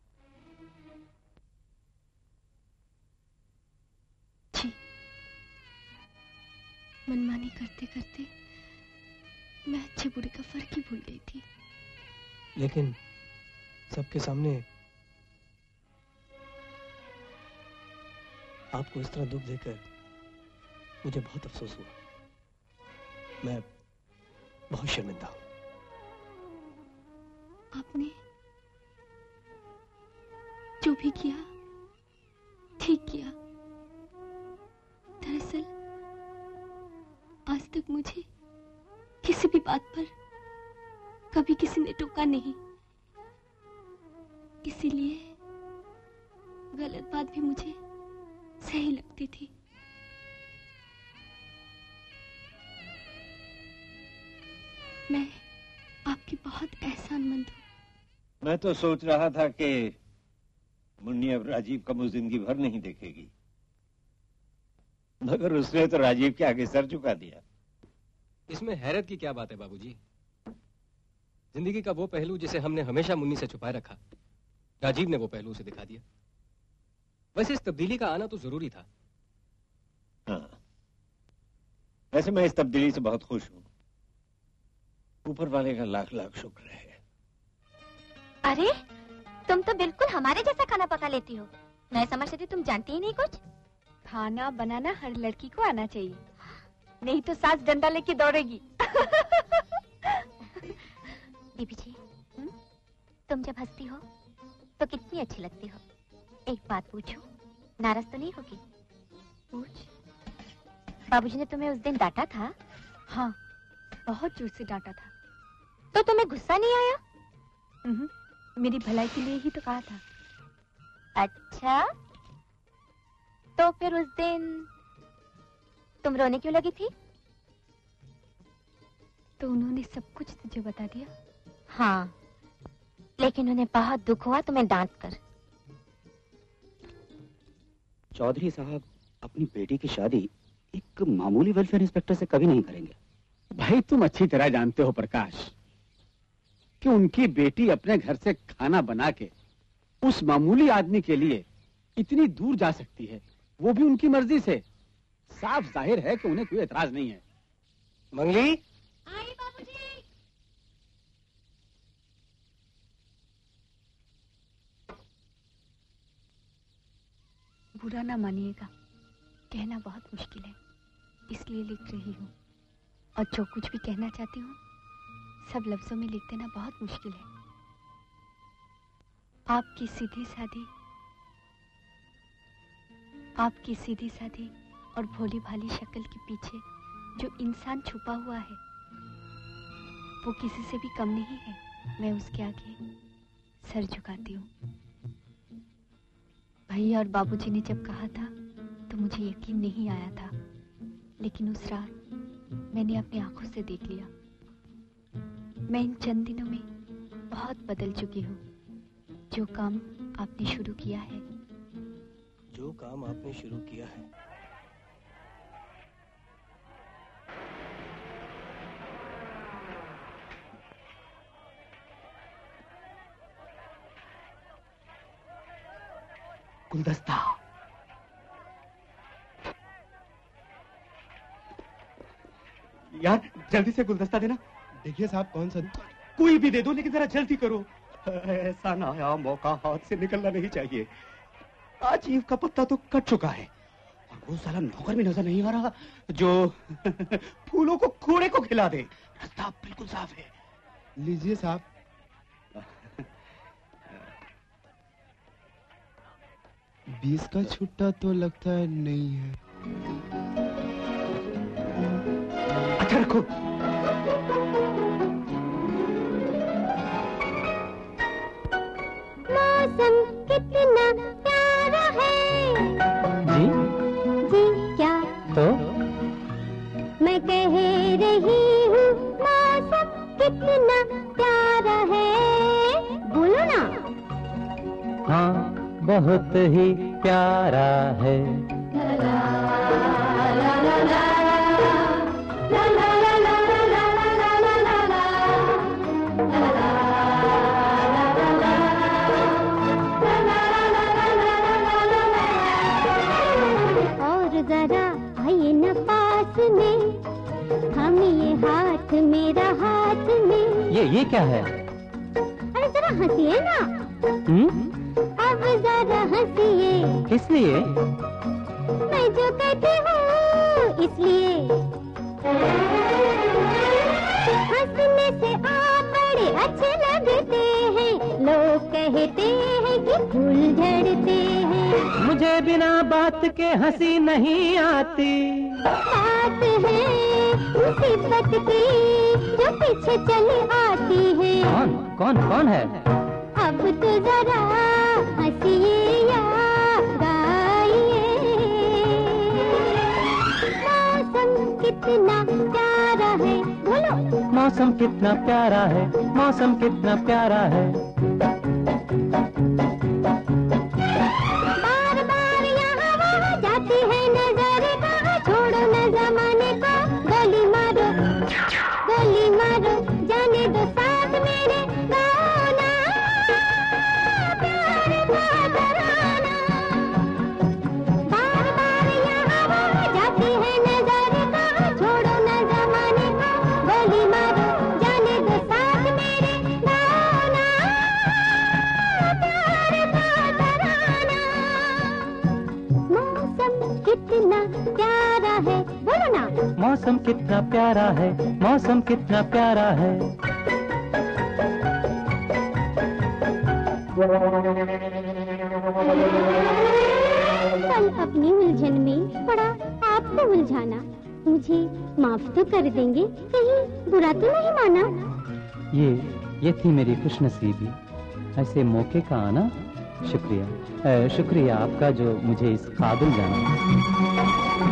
जी, मनमानी करते करते मैं अच्छे बुरे का फर्क ही भूल गई थी। लेकिन सबके सामने आपको इस तरह दुख देकर मुझे बहुत अफसोस हुआ। मैं बहुत शर्मिंदा हूं। आपने जो भी किया ठीक किया। दरअसल आज तक मुझे किसी भी बात पर कभी किसी ने टोका नहीं, इसीलिए गलत बात भी मुझे सही लगती थी। मैं आपकी बहुत एहसानमंद हूँ। मैं तो सोच रहा था कि मुन्नी अब राजीव का मुंह जिंदगी भर नहीं देखेगी, मगर उसने तो राजीव के आगे सर झुका दिया। इसमें हैरत की क्या बात है बाबूजी? जिंदगी का वो पहलू जिसे हमने हमेशा मुन्नी से छुपाए रखा, राजीव ने वो पहलू उसे दिखा दिया। वैसे इस तब्दीली का आना तो जरूरी था। हाँ, वैसे मैं इस तब्दीली से बहुत खुश हूँ। ऊपर वाले का लाख लाख शुक्र है। अरे तुम तो बिल्कुल हमारे जैसा खाना पका लेती हो। मैं समझती थी तुम जानती ही नहीं कुछ। खाना बनाना हर लड़की को आना चाहिए, नहीं तो सास डंडा लेके दौड़ेगी। बीबी जी, तुम जब हंसती हो तो कितनी अच्छी लगती हो। एक बात पूछूं, नाराज तो नहीं होगी? पूछ। बाबूजी ने तुम्हें उस दिन डांटा था? हाँ, बहुत जोर से डांटा था। तो तुम्हें गुस्सा नहीं आया? मेरी भलाई के लिए ही तो कहा था। अच्छा, तो फिर उस दिन तुम रोने क्यों लगी थी? तो उन्होंने सब कुछ तुझे बता दिया। हाँ, लेकिन उन्हें बहुत दुख हुआ तुम्हें डांट कर। चौधरी साहब अपनी बेटी की शादी एक मामूली वेलफेयर इंस्पेक्टर से कभी नहीं करेंगे। भाई तुम अच्छी तरह जानते हो प्रकाश कि उनकी बेटी अपने घर से खाना बना के उस मामूली आदमी के लिए इतनी दूर जा सकती है, वो भी उनकी मर्जी से। साफ जाहिर है कि उन्हें कोई एतराज नहीं है। मंगली, आई बाबूजी। बुरा ना मानिएगा, कहना बहुत मुश्किल है, इसलिए लिख रही हूँ। और जो कुछ भी कहना चाहती हूँ सब लफ्जों में लिख देना बहुत मुश्किल है। आपकी सीधी सादी और भोली भाली शक्ल के पीछे जो इंसान छुपा हुआ है वो किसी से भी कम नहीं है। मैं उसके आगे सर झुकाती हूँ। भैया और बाबूजी ने जब कहा था तो मुझे यकीन नहीं आया था, लेकिन उस रात मैंने अपनी आंखों से देख लिया। मैं इन चंद दिनों में बहुत बदल चुकी हूँ। जो काम आपने शुरू किया है, गुलदस्ता। यार जल्दी से गुलदस्ता देना। देखिए साहब, कौन सा? कोई भी दे दो, लेकिन जरा जल्दी करो। ऐसा नया मौका हाथ से निकलना नहीं चाहिए। राजीव का पत्ता तो कट चुका है और वो साला नौकर भी नजर नहीं आ रहा जो फूलों को घोड़े को खिला दे। रास्ता बिल्कुल साफ है। लीजिए साहब। बीस का छुट्टा तो लगता है नहीं है। अच्छा रखो। मौसम कितना प्यारा है। जी जी क्या? तो मैं कह रही हूँ मौसम कितना प्यारा है। बोलो ना। हाँ, बहुत ही प्यारा है। और जरा आइए न पास में, हम ये हाथ मेरा हाथ में। ये क्या है? अरे जरा हंसिए ना। अब जरा हंसिए। किस लिए? मैं जो कहती हूँ इसलिए। हंसने से आप बड़े अच्छे लगते हैं। लोग कहते हैं कि फूल झड़ते हैं। मुझे बिना बात के हंसी नहीं आती। बात है मुसीबत की जो पीछे चली आती है। कौन है? अब तो जरा हंसिए या गाइए। मौसम कितना प्यारा है, बोलो। मौसम कितना प्यारा है, मौसम कितना प्यारा है। बार बार यहाँ वहाँ जाती है नजर, कहाँ छोड़ो न जमाने को, गोली मारो जाने दो साथ मेरे, गाओ ना प्यार का तराना। बार बार यहाँ वहाँ जाती है नजर, कहाँ छोड़ो न जमाने को, गोली मारो जाने दो साथ मेरे, गाओ ना प्यार का तराना। मौसम कितना प्यारा है, बोलो ना। मौसम कितना प्यारा है, मौसम कितना प्यारा है। कल अपनी उलझन में पड़ा आपको उलझाना, मुझे माफ तो कर देंगे, कहीं बुरा तो नहीं माना। ये थी मेरी खुशनसीबी, ऐसे मौके का आना। शुक्रिया, शुक्रिया आपका जो मुझे इस काबिल जाना।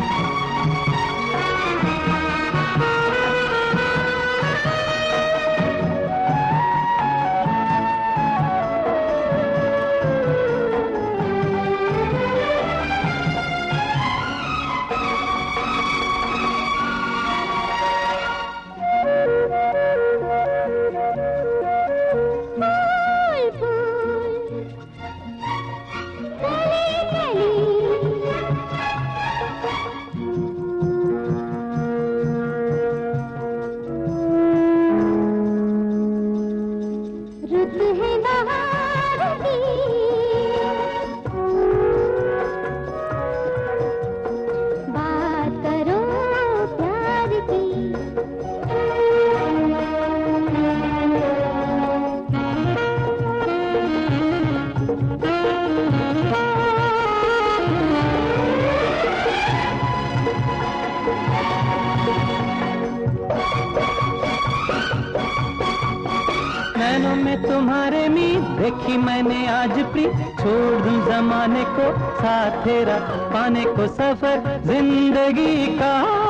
नैनों में तुम्हारे मीत देखी मैंने आज प्रीत, छोड़ दूं जमाने को साथ तेरा पाने को, सफर जिंदगी का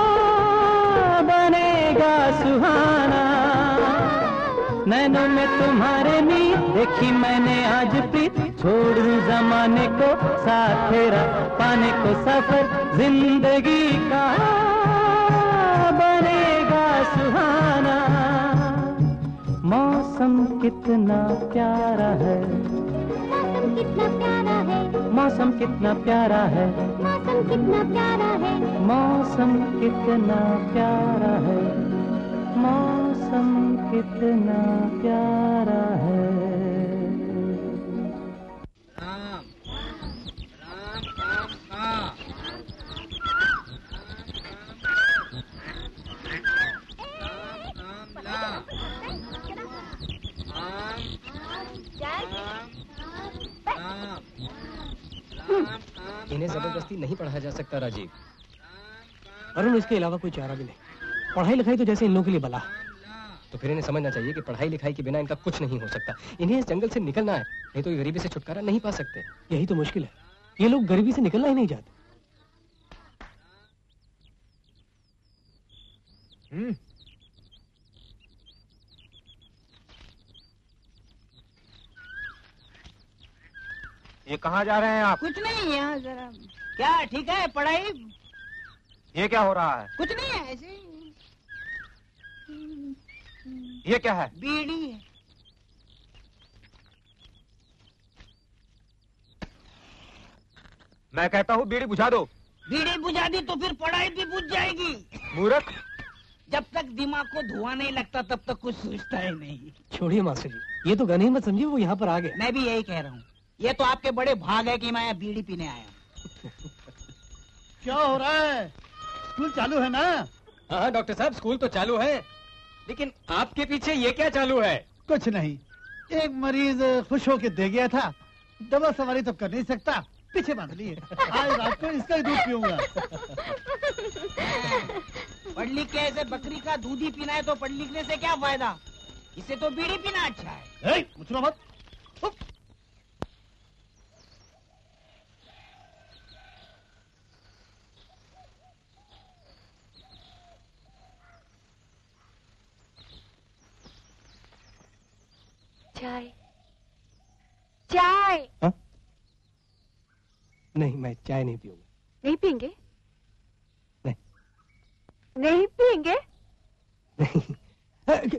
बनेगा सुहाना। नैनों में तुम्हारे मीत देखी मैंने आज प्रीत, छोड़ दूं जमाने को साथ तेरा पाने को, सफर जिंदगी का बनेगा सुहाना। मौसम कितना प्यारा है, मौसम कितना प्यारा है, मौसम कितना प्यारा है, मौसम कितना प्यारा है, मौसम कितना प्यारा है, मौसम कितना प्यारा है। इन्हें जबरदस्ती नहीं पढ़ाया जा सकता राजीव। अरुण, इसके अलावा कोई चारा भी नहीं। पढ़ाई लिखाई तो जैसे इन लोगों के लिए बला। तो फिर इन्हें समझना चाहिए कि पढ़ाई लिखाई के बिना इनका कुछ नहीं हो सकता। इन्हें इस जंगल से निकलना है, नहीं तो ये गरीबी से छुटकारा नहीं पा सकते। यही तो मुश्किल है, ये लोग गरीबी से निकलना ही नहीं चाहते। ये कहाँ जा रहे हैं आप? कुछ नहीं, यहाँ जरा। क्या ठीक है पढ़ाई? ये क्या हो रहा है? कुछ नहीं है, ऐसे ही। ये क्या है? बीड़ी है। मैं कहता हूँ बीड़ी बुझा दो। बीड़ी बुझा दी तो फिर पढ़ाई भी बुझ जाएगी। मूर्ख, जब तक दिमाग को धुआं नहीं लगता तब तक कुछ सोचता है नहीं। छोड़िए मास्टर जी, ये तो गनीमत समझिए वो यहाँ पर आ गए। मैं भी यही कह रहा हूँ, ये तो आपके बड़े भाग है कि मैं यहाँ बीड़ी पीने आया। क्या हो रहा है? स्कूल चालू है ना? हाँ डॉक्टर साहब, स्कूल तो चालू है, लेकिन आपके पीछे ये क्या चालू है? कुछ नहीं, एक मरीज खुश होके दे गया था, दवा सवारी तो कर नहीं सकता, पीछे बांध लिए। आज रात को इसका ही दूध पीऊंगा। पढ़ लिख के ऐसे बकरी का दूध ही पीना है तो पढ़ लिखने से क्या फायदा? इससे तो बीड़ी पीना अच्छा है। मुचलो मत। चाय चाय। हाँ? नहीं, मैं चाय नहीं पीऊंगा। नहीं पियेंगे? नहीं। नहीं पियेंगे? नहीं।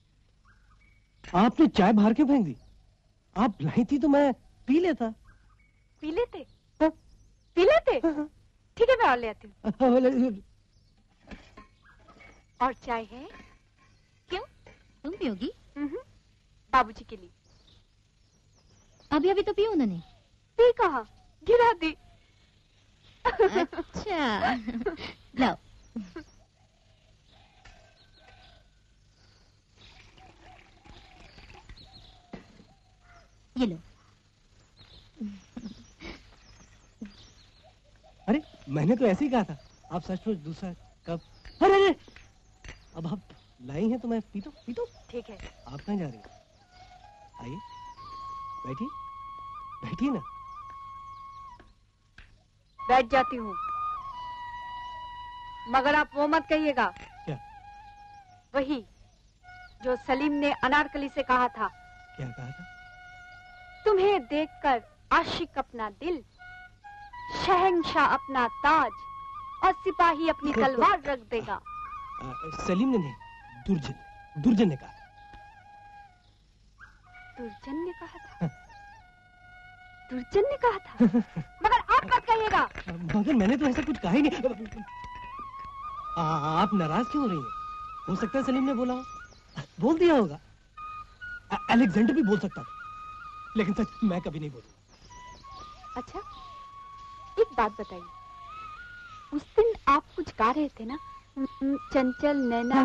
आपने चाय बाहर क्यों फेंक दी? आप लाई थी तो मैं पी लेता। पी लेते? हाँ? पी लेते? ठीक है, मैं और ले आती हूँ। और चाय है? क्यों? तुम पियोगी? बाबूजी के लिए। अभी तो पियो उन्होंने। पी कहा? गिरा दी। अच्छा। लाओ। ये लो। अरे मैंने तो ऐसे ही कहा था। आप सचमुच दूसरा कप। अरे अब आप लाई हैं तो मैं पीतो। ठीक है। आप कहाँ जा रही हैं? आइए, बैठिए, बैठिए ना। बैठ जाती हूँ, मगर आप वो मत कहिएगा। क्या? वही जो सलीम ने अनारकली से कहा था। क्या कहा था? तुम्हें देखकर आशिक अपना दिल, शहंशाह अपना ताज और सिपाही अपनी तलवार रख देगा। सलीम ने नहीं, दुर्जन ने कहा। दुर्जन ने कहा था? दुर्जन ने कहा था? मगर आप मत कहिएगा। मगर मैंने तो ऐसा कुछ कहा ही नहीं। आप नाराज क्यों हो रही हैं? हो सकता है सलीम ने बोला हो, बोल दिया होगा। अलेक्जेंडर भी बोल सकता था, लेकिन सच मैं कभी नहीं बोलूंगा। अच्छा, एक बात बताइए, उस दिन आप कुछ गा रहे थे ना, चंचल नैना,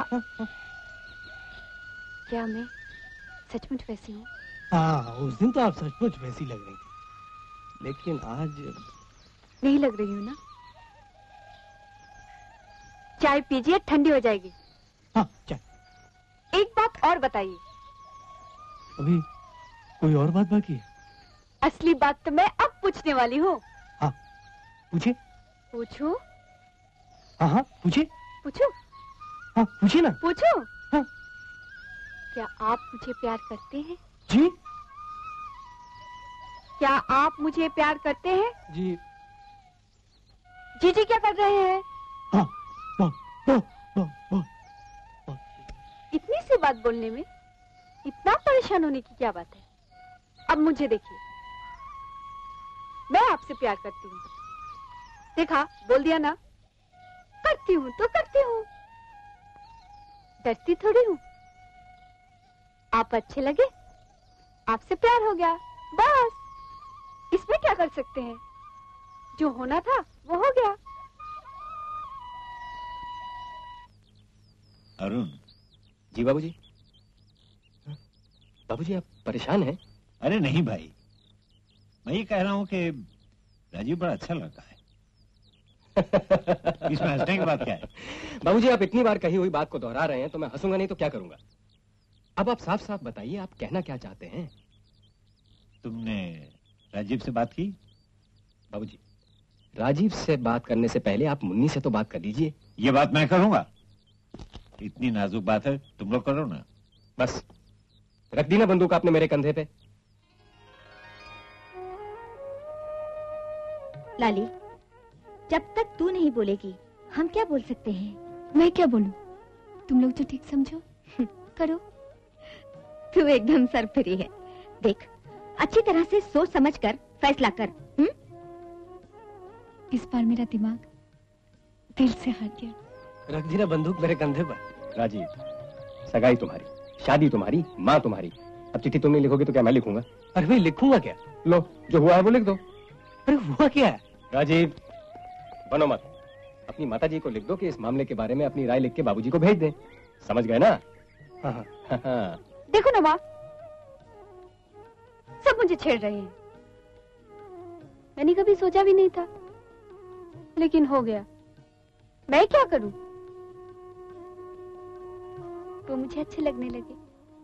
क्या मैं सचमुच वैसी हूँ? हाँ, उस दिन तो आप सचमुच वैसी लग रही थी, लेकिन आज नहीं लग रही हूँ ना? चाय पीजिए, ठंडी हो जाएगी। हाँ, चाय। एक बात और बताइए। अभी कोई और बात बाकी है? असली बात तो मैं अब पूछने वाली हूँ। हाँ, पूछे। पूछूं? हाँ, पूछे। पूछूं? हाँ, पूछे ना। पूछूं? हाँ। क्या आप मुझे प्यार करते हैं? जी। क्या आप मुझे प्यार करते हैं? जी। जी क्या कर रहे हैं? हाँ, इतनी सी बात बोलने में इतना परेशान होने की क्या बात है? अब मुझे देखिए, मैं आपसे प्यार करती हूँ। देखा, बोल दिया ना। करती हूँ तो करती हूँ, डरती थोड़ी हूँ। आप अच्छे लगे, आपसे प्यार हो गया, बस। इसमें क्या कर सकते हैं? जो होना था वो हो गया। अरुण। जी बाबूजी। बाबूजी, आप परेशान हैं? अरे नहीं भाई, मैं ये कह रहा हूँ कि राजीव बड़ा अच्छा लड़का है। इसमें हंसने की बात क्या है? बाबूजी, आप इतनी बार कही हुई बात को दोहरा रहे हैं तो मैं हंसूंगा नहीं तो क्या करूंगा। अब आप साफ साफ बताइए, आप कहना क्या चाहते हैं? तुमने राजीव से बात की? बाबूजी, राजीव से बात करने से पहले आप मुन्नी से तो बात कर लीजिए। ये बात मैं करूंगा? इतनी नाजुक बात है, तुम लोग करो ना। बस रख दी ना बंदूक आपने मेरे कंधे पे। लाली, जब तक तू नहीं बोलेगी हम क्या बोल सकते हैं? मैं क्या बोलूं? तुम लोग जो ठीक समझो करो। तू एकदम सरफरी है। देख, अच्छी तरह से सोच समझ कर फैसला कर। इस बार मेरा दिमाग दिल से हार गया। रख दी ना बंदूक मेरे कंधे पर। राजीव, सगाई तुम्हारी, शादी तुम्हारी, माँ तुम्हारी। अब चिट्ठी तुम नहीं लिखोगे तो क्या मैं लिखूंगा? अरे भाई, लिखूंगा क्या? लो, जो हुआ है वो लिख दो। अरे हुआ क्या है? राजीव, बनो मत। अपनी माताजी को लिख दो कि इस मामले के बारे में अपनी राय लिख के बाबूजी को भेज दें। समझ गए ना? हाँ। देखो ना माँ, सब मुझे छेड़ रहे हैं। मैंने कभी सोचा भी नहीं था, लेकिन हो गया। मैं क्या करूं? वो मुझे अच्छे लगने लगे।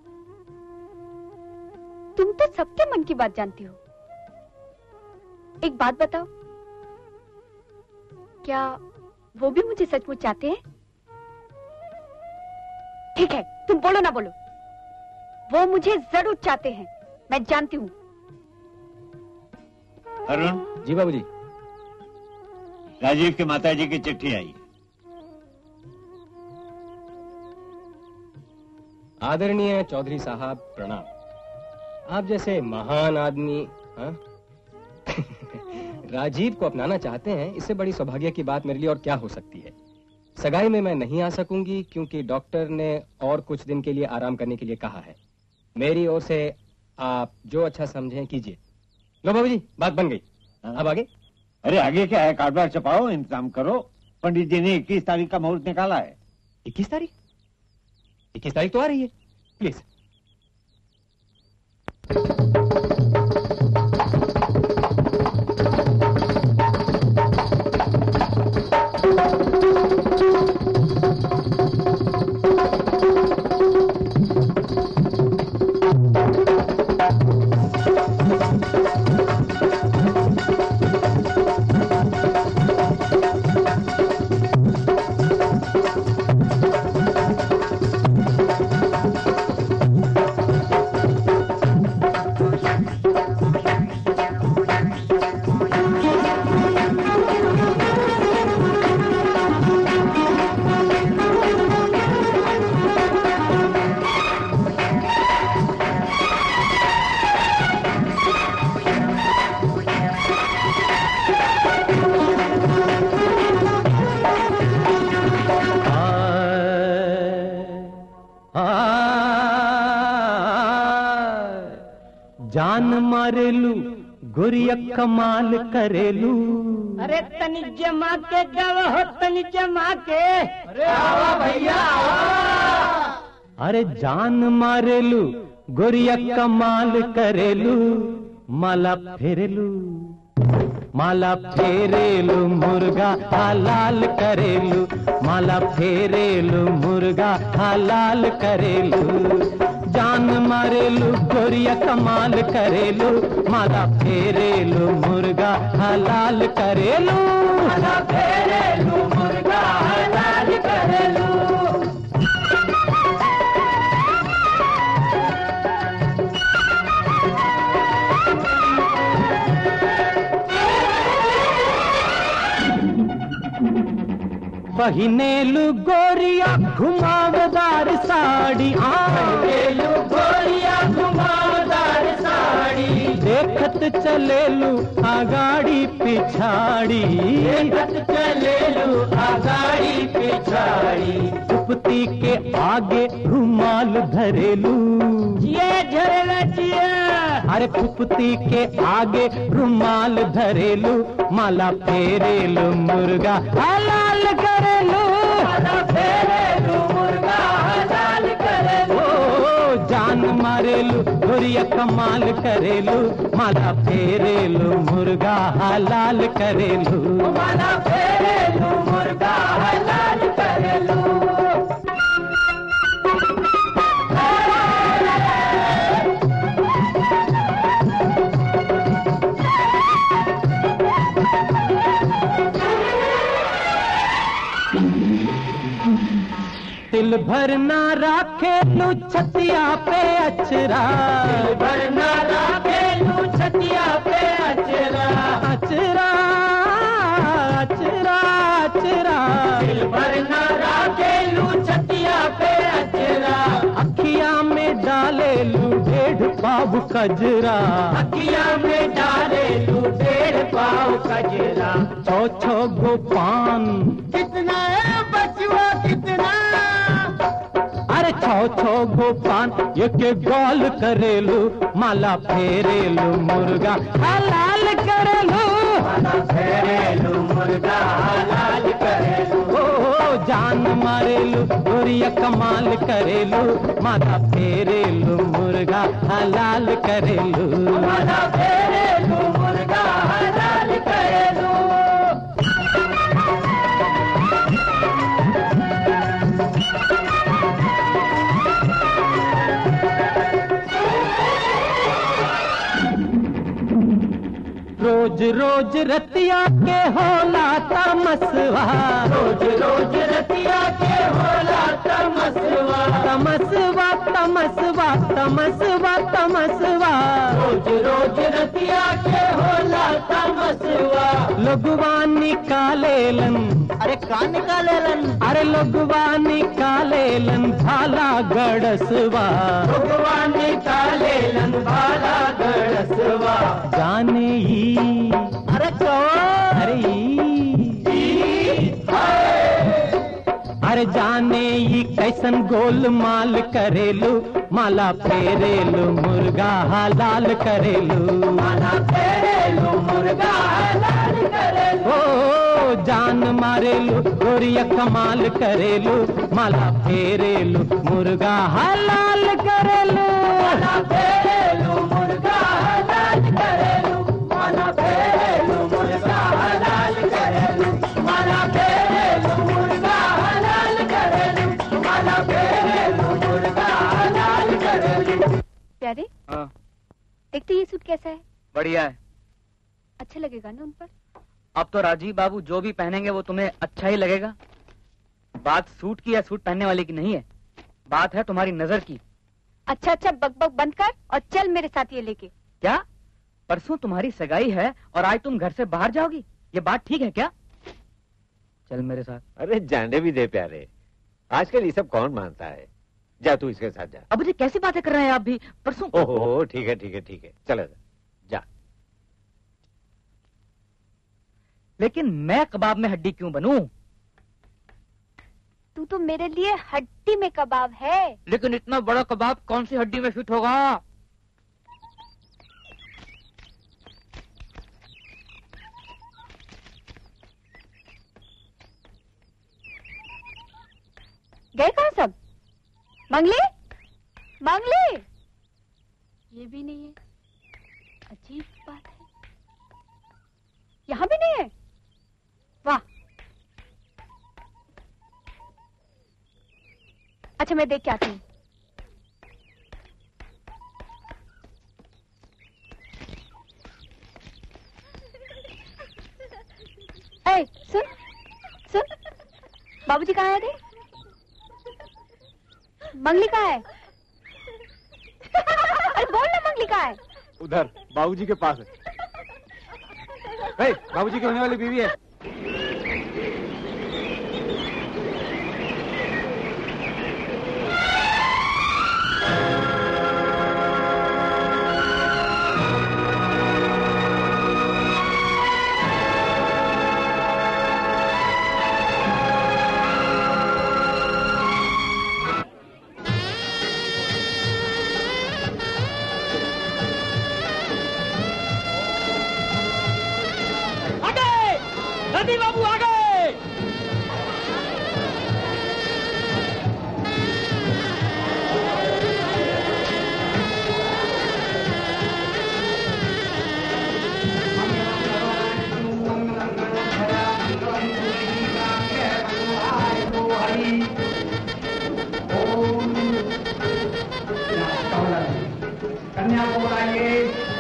तुम तो सबके मन की बात जानती हो। एक बात बताओ, क्या वो भी मुझे सचमुच चाहते हैं? ठीक है, तुम बोलो ना बोलो। वो मुझे जरूर चाहते हैं, मैं जानती हूँ। अरुण। जी बाबूजी। राजीव के माताजी की चिट्ठी आई। आदरणीय चौधरी साहब प्रणाम। आप जैसे महान आदमी राजीव को अपनाना चाहते हैं, इससे बड़ी सौभाग्य की बात मेरे लिए और क्या हो सकती है। सगाई में मैं नहीं आ सकूंगी क्योंकि डॉक्टर ने और कुछ दिन के लिए आराम करने के लिए कहा है। मेरी ओर से आप जो अच्छा समझें कीजिए। लो बाबूजी, बात बन गई। अब आगे? अरे आगे क्या है, कार्ड वार्ड छपाओ, इंतजाम करो। पंडित जी ने 21 तारीख का मुहूर्त निकाला है। 21 तारीख? 21 तारीख तो आ रही है। प्लीज। जान मारेलू गुरिया कमाल करेलू। अरे तनी जमा के गावा हो, तनी जमा के। अरे आवा भैया आवा। अरे जान मारेलू गुरिया कमाल करेलू। माला फेरेलू, माला फेरेलू मुर्गा हलाल करेलू। माला फेरेलू मुर्गा हलाल करेलू। जान मारेलू गोरिया कमाल करेलू। माला फेरेलू मुर्गा हलाल करेलू। माला फेरेलू मुर्गा हलाल करेलू। पहिनेलू गोरिया घुमावदार साड़ी। पहिनेलू गोरिया घुमावदार साड़ी। देखत चलेलू आगाड़ी पिछाड़ी। देखत चलेलू आगाड़ी पिछाड़ी। दुपट्टी के आगे रुमाल धरेलू। ये झरेला जिया। अरे दुपट्टी के आगे रुमाल धरेलू। माला फेरेलू मुर्गा हलाल करेलू। माला फेरेलू मुर्गा हलाल करेलू। ओ जान मारेलू गोरिया कमाल करेलू। माला फेरेलू मुर्गा हलाल करेलू। माला फेरेलू मुर्गा हलाल करेलू। दिल भर ना राखे लू छतिया पे अचरा। दिल भर ना राखे लू छतिया पे अचरा। अचरा अचरा अचरा। दिल भर ना राखे लू छतिया पे अचरा। अखिया में डाले लू 1.5 पाव कजरा। अखिया में डाले लू 1.5 पाव कजरा। छो गो पान। कितना है बचवा कितना? अरे छो गो पान ये के गोल करेलू। माला फेरेलू मुर्गा हलाल करेलू। माला फेरेलू मुर्गा हलाल करेलू। ओ जान मारेलू गोरिया कमाल करेलू। माला फेरेलू मुर्गा हलाल करेलू। माला फेरेलू मुर्गा हलाल करेलू। रोज रोज रतिया के होला तमसवा, रोज रोज रतिया के होला तमसवा, तमसवा तमसवा तमसवा तमसवा, रोज रोज रतिया के होला तमसवा। लोगवा निकालेलन, अरे का निकालेलन, अरे लोगवा निकालेलन भाला गड़सवा, लोगवा निकालेलन भाला गड़सवा। जाने ही, अरे कौन, अरे अरे जाने ही कैसन गोलमाल करेलू, माला फेरेलू मुर्गा हलाल करेलू, माला फेरेलू मुर्गा हलाल करेलू। ओ जान मारेलू गोरिया कमाल करेलू, माला फेरेलू मुर्गा हलाल करेलू, माला फेरेलू मुर्गा हलाल करेलू, माला फेरेलू मुर्गा हलाल करेलू, माला फेरेलू मुर्गा हलाल करेलू, माला फेरेलू मुर्गा हलाल करेलू। प्यारे, हाँ देखते ये सूट कैसा है? बढ़िया है। अच्छा लगेगा ना उन पर? अब तो राजीव बाबू जो भी पहनेंगे वो तुम्हें अच्छा ही लगेगा। बात सूट की या सूट पहनने वाले की नहीं है, बात है तुम्हारी नजर की। अच्छा अच्छा बकबक बंद कर और चल मेरे साथ ये लेके। क्या? परसों तुम्हारी सगाई है और आज तुम घर से बाहर जाओगी, ये बात ठीक है क्या? चल मेरे साथ। अरे जाने भी दे प्यारे, आजकल ये सब कौन मानता है। जा तू इसके साथ जा। अब मुझे कैसी बातें कर रहे हैं आप भी? परसों ओहो ठीक है ठीक है ठीक है, चला जा। लेकिन मैं कबाब में हड्डी क्यों बनूं? तू तो मेरे लिए हड्डी में कबाब है। लेकिन इतना बड़ा कबाब कौन सी हड्डी में फिट होगा? गए कहाँ सब? मंगली, मंगली, ये भी नहीं है। अजीब बात है, यहाँ भी नहीं है। वाह, अच्छा मैं देख के आती हूँ। ए, सुन सुन, बाबूजी कहाँ है? मंगली कहाँ है? अरे बोल ना, मंगली कहाँ है? उधर बाबूजी के पास है। बाबूजी की होने वाली बीवी है। रवि बाबू आ गए। कन्या को बुलाइए।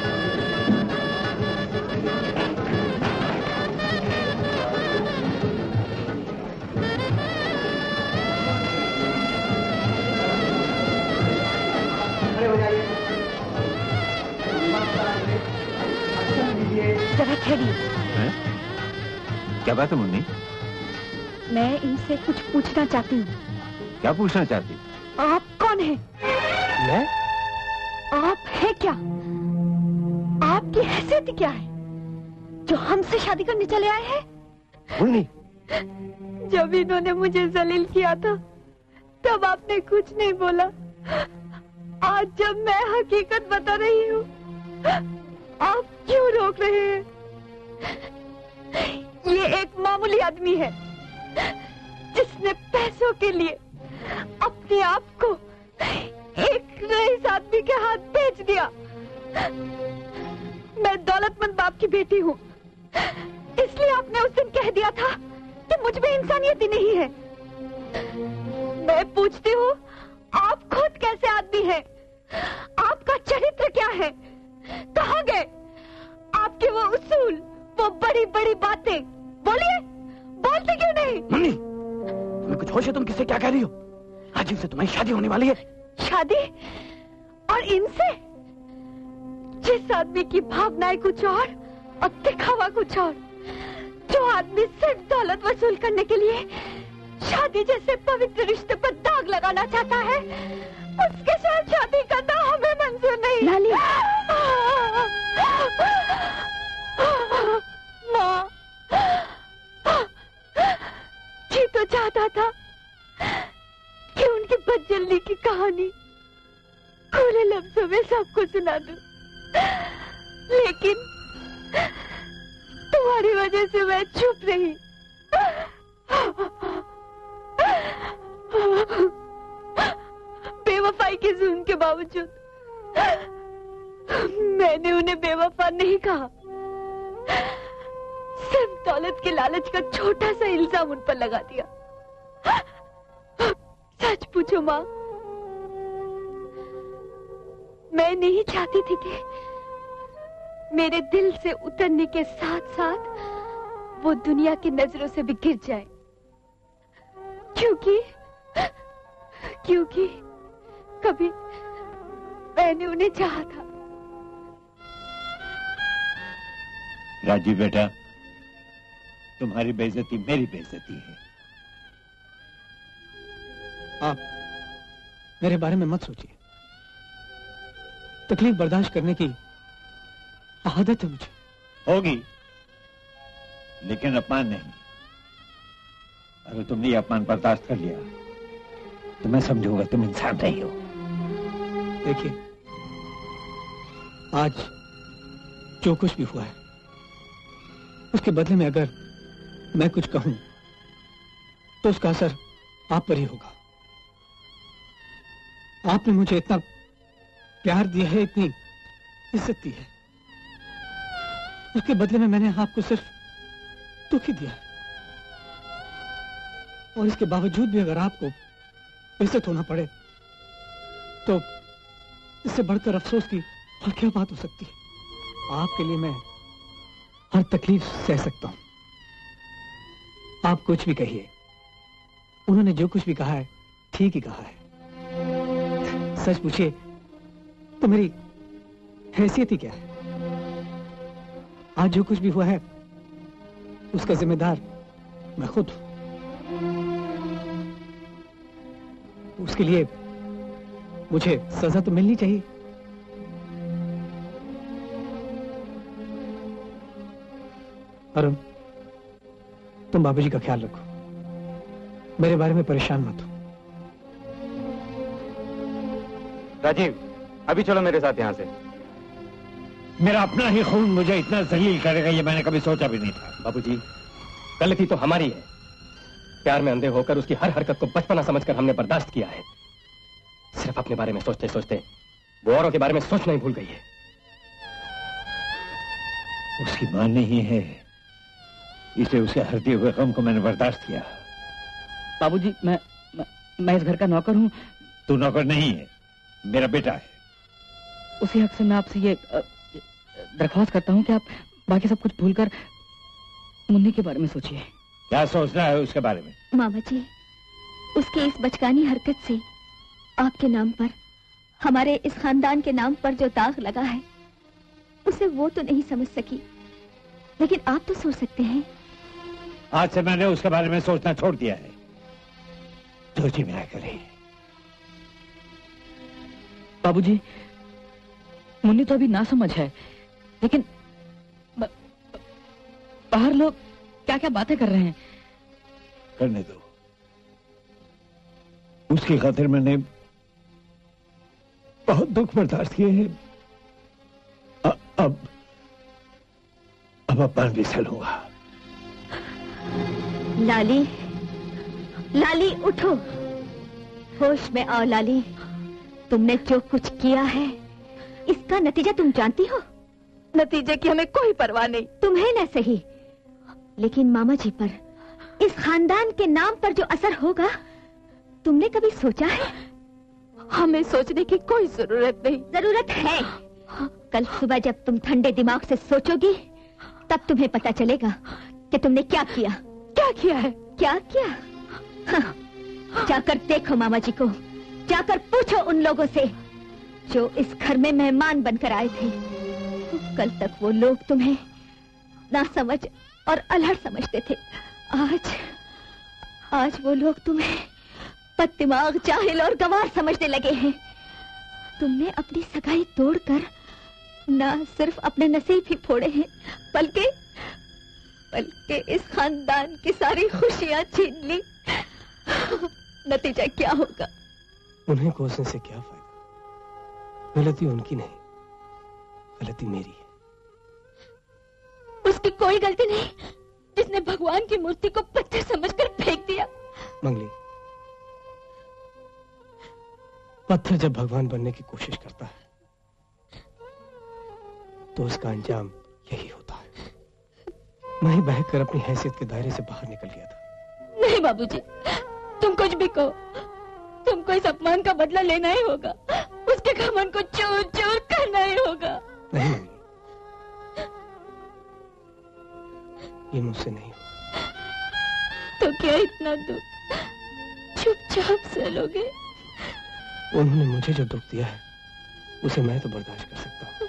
जरा ठहरिए। क्या बात है मुन्नी? मैं इनसे कुछ पूछना चाहती हूँ। क्या पूछना चाहती? आप कौन है? मैं? आप है क्या? आपकी हैसियत क्या है जो हमसे शादी करने चले आए हैं? मुन्नी, जब इन्होंने मुझे जलील किया था तब आपने कुछ नहीं बोला। आज जब मैं हकीकत बता रही हूँ आप क्यों रोक रहे हैं? ये एक मामूली आदमी है जिसने पैसों के लिए अपने आप को एक रईस आदमी के हाथ बेच दिया। मैं दौलतमंद बाप की बेटी हूँ, इसलिए आपने उस दिन कह दिया था कि मुझ में इंसानियत ही नहीं है। मैं पूछती हूँ, आप खुद कैसे आदमी हैं? आपका चरित्र क्या है? कहाँ गए? आप आपके वो उसूल, वो बड़ी बड़ी बातें, बोलिए, बोलते क्यों नहीं? मुन्नी, तुम्हें कुछ होश है? तुम किससे क्या कह रही हो? राजीव से तुम्हारी शादी होने वाली है। शादी? और इनसे? जिस आदमी की भावनाएं कुछ और दिखावा कुछ और, जो आदमी सिर्फ दौलत वसूल करने के लिए शादी जैसे पवित्र रिश्ते पर दाग लगाना चाहता है, उसके साथ शादी करना हमें मंजूर नहीं। लाली। माँ, जी तो चाहता था कि उनकी बदजल्दी की कहानी खुले लफ्जों में सबको सुना दूं, लेकिन तुम्हारी वजह से मैं चुप रही। बेवफाई के जुल्म के बावजूद मैंने उन्हें बेवफा नहीं कहा, सिर्फ दौलत के लालच का छोटा सा इल्जाम उन पर लगा दिया। सच पूछो माँ, मैं नहीं चाहती थी कि मेरे दिल से उतरने के साथ साथ वो दुनिया की नजरों से भी गिर जाए, क्योंकि कभी मैंने उन्हें चाहा था। राजीव बेटा, तुम्हारी बेइज्जती मेरी बेइज्जती है। आप मेरे बारे में मत सोचिए, तकलीफ बर्दाश्त करने की आदत है मुझे। होगी, लेकिन अपमान नहीं। अगर तुमने ये अपमान बर्दाश्त कर लिया तो मैं समझूंगा तुम इंसान नहीं हो। देखिए, आज जो कुछ भी हुआ है उसके बदले में अगर मैं कुछ कहूं तो उसका असर आप पर ही होगा। आपने मुझे इतना प्यार दिया है, इतनी इज्जत दी है, उसके बदले में मैंने आपको सिर्फ दुख ही दिया है। और इसके बावजूद भी अगर आपको इज्जत होना पड़े तो इससे बढ़कर अफसोस की और क्या बात हो सकती है। आपके लिए मैं हर तकलीफ सह सकता हूं। आप कुछ भी कहिए, उन्होंने जो कुछ भी कहा है ठीक ही कहा है। सच पूछिए तो मेरी हैसियत ही क्या है? आज जो कुछ भी हुआ है उसका जिम्मेदार मैं खुद हूं। उसके लिए मुझे सजा तो मिलनी चाहिए। अरुण, तुम बाबूजी का ख्याल रखो, मेरे बारे में परेशान मत हो। राजीव, अभी चलो मेरे साथ यहाँ से। मेरा अपना ही खून मुझे इतना जलील करेगा ये मैंने कभी सोचा भी नहीं था। बाबूजी, गलती तो हमारी है। प्यार में अंधे होकर उसकी हर हरकत को बचपना समझकर हमने बर्दाश्त किया है। सिर्फ अपने बारे में सोचते सोचते वो औरों के बारे में सोचना ही भूल गई है। उसकी मां नहीं है, इसलिए उसे हर दिए हुए गम को मैंने बर्दाश्त किया। बाबूजी, मैं इस घर का नौकर हूँ। तू नौकर नहीं है, मेरा बेटा है। उसी हक से मैं आपसे ये दरख्वास्त करता हूँ कि आप बाकी सब कुछ भूलकर मुन्नी के बारे में सोचिए। क्या सोचना है उसके बारे में? मामा जी, उसके इस बचकानी हरकत से आपके नाम पर, हमारे इस खानदान के नाम पर जो दाग लगा है उसे वो तो नहीं समझ सकी, लेकिन आप तो सोच सकते हैं। आज से मैंने उसके बारे में सोचना छोड़ दिया है। जो जी मेरा करे। बाबूजी, मुन्नी तो अभी ना समझ है, लेकिन बाहर लोग क्या क्या बातें कर रहे हैं। करने दो। उसकी खातिर मैंने बहुत दुख बर्दाश्त किए हैं। अब अपमान भी सहलूंगा। लाली, लाली उठो, होश में आओ। लाली, तुमने जो कुछ किया है इसका नतीजा तुम जानती हो। नतीजे की हमें कोई परवाह नहीं। तुम्हें न सही, लेकिन मामा जी पर, इस खानदान के नाम पर जो असर होगा तुमने कभी सोचा है? हमें सोचने की कोई जरूरत नहीं। जरूरत है। कल सुबह जब तुम ठंडे दिमाग से सोचोगी तब तुम्हें पता चलेगा कि तुमने क्या किया। क्या किया है? क्या किया? हाँ, जाकर देखो मामा जी को, जाकर पूछो उन लोगों से जो इस घर में मेहमान बनकर आए थे। कल तक वो लोग तुम्हें नासमझ और अल्हड़ समझते थे। आज वो लोग तुम्हें बददिमाग, जाहिल और गंवार समझने लगे हैं। तुमने अपनी सगाई तोड़कर ना सिर्फ अपने नसीब ही फोड़े हैं, बल्कि इस खानदान की सारी खुशियां छीन ली। नतीजा क्या होगा? उन्हें कोसने से क्या फायदा? गलती उनकी नहीं, गलती मेरी है। उसकी कोई गलती नहीं जिसने भगवान की मूर्ति को पत्थर समझकर फेंक दिया। मंगली, पत्थर जब भगवान बनने की कोशिश करता है तो उसका अंजाम यही होता है। मैं ही बहकर अपनी हैसियत के दायरे से बाहर निकल गया था। नहीं बाबूजी, तुम कुछ भी कहो, तुमको इस अपमान का बदला लेना ही होगा। उसके घमंड को चूर चूर करना ही होगा। नहीं, ये मुझसे नहीं होगा। तो क्या इतना दुख चुपचाप सहलोगे? उन्होंने मुझे जो दुख दिया है उसे मैं तो बर्दाश्त कर सकता हूँ,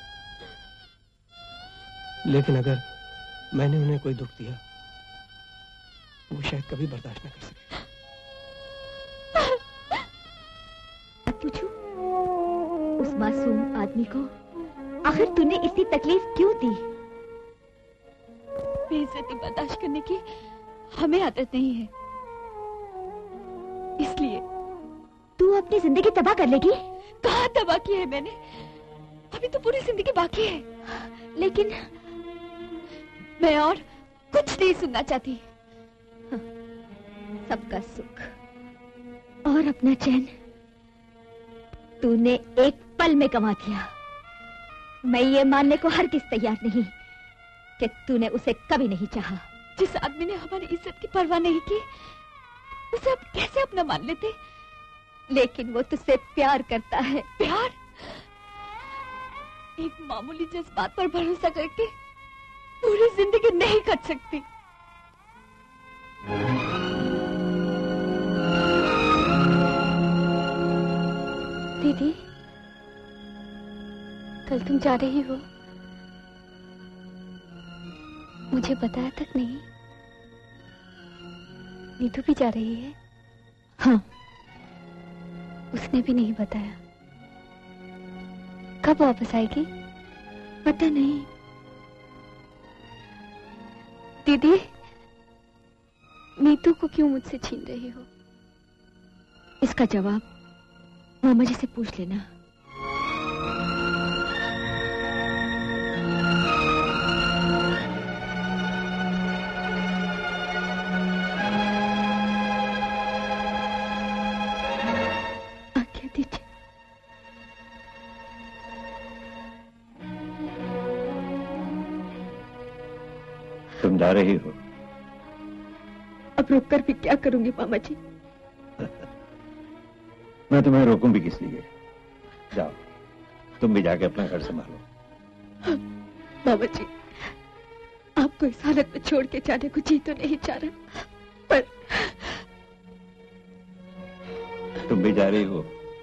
लेकिन अगर मैंने उन्हें कोई दुख दिया वो शायद कभी बर्दाश्त न कर सके। पूछूं, उस मासूम आदमी को आखिर तूने इतनी तकलीफ क्यों दी? बेइज्जती बर्दाश्त करने की हमें आदत नहीं है, इसलिए। तू अपनी जिंदगी तबाह कर लेगी? कहाँ तबाह की है मैंने? अभी तो पूरी जिंदगी बाकी है। लेकिन मैं और कुछ नहीं सुनना चाहती। सबका सुख और अपना चैन तूने एक पल में गंवा दिया। मैं ये मानने को हरगिज़ तैयार नहीं कि तूने उसे कभी नहीं चाहा। जिस आदमी ने हमारी इज्जत की परवाह नहीं की, उसे अब कैसे अपना मान लेते? लेकिन वो तुझसे प्यार करता है। प्यार? एक मामूली जज्बात पर भरोसा करके पूरी जिंदगी नहीं कट सकती। दीदी, कल तुम जा रही हो, मुझे बताया तक नहीं। नीतू भी जा रही है? हाँ। उसने भी नहीं बताया। कब वापस आएगी? पता नहीं। दीदी, नीतू को क्यों मुझसे छीन रही हो? इसका जवाब मामा जी से पूछ लेना। आज्ञा दीजिए। तुम जा रही हो? अब रुककर भी क्या करूंगी मामा जी? मैं तुम्हें रोकूं भी किस लिए? जाओ, तुम भी जाके अपना घर संभालो। मामा जी, आपको इस हालत में छोड़ के जाने को जी तो नहीं चाह रहा, पर तुम भी जा रही हो,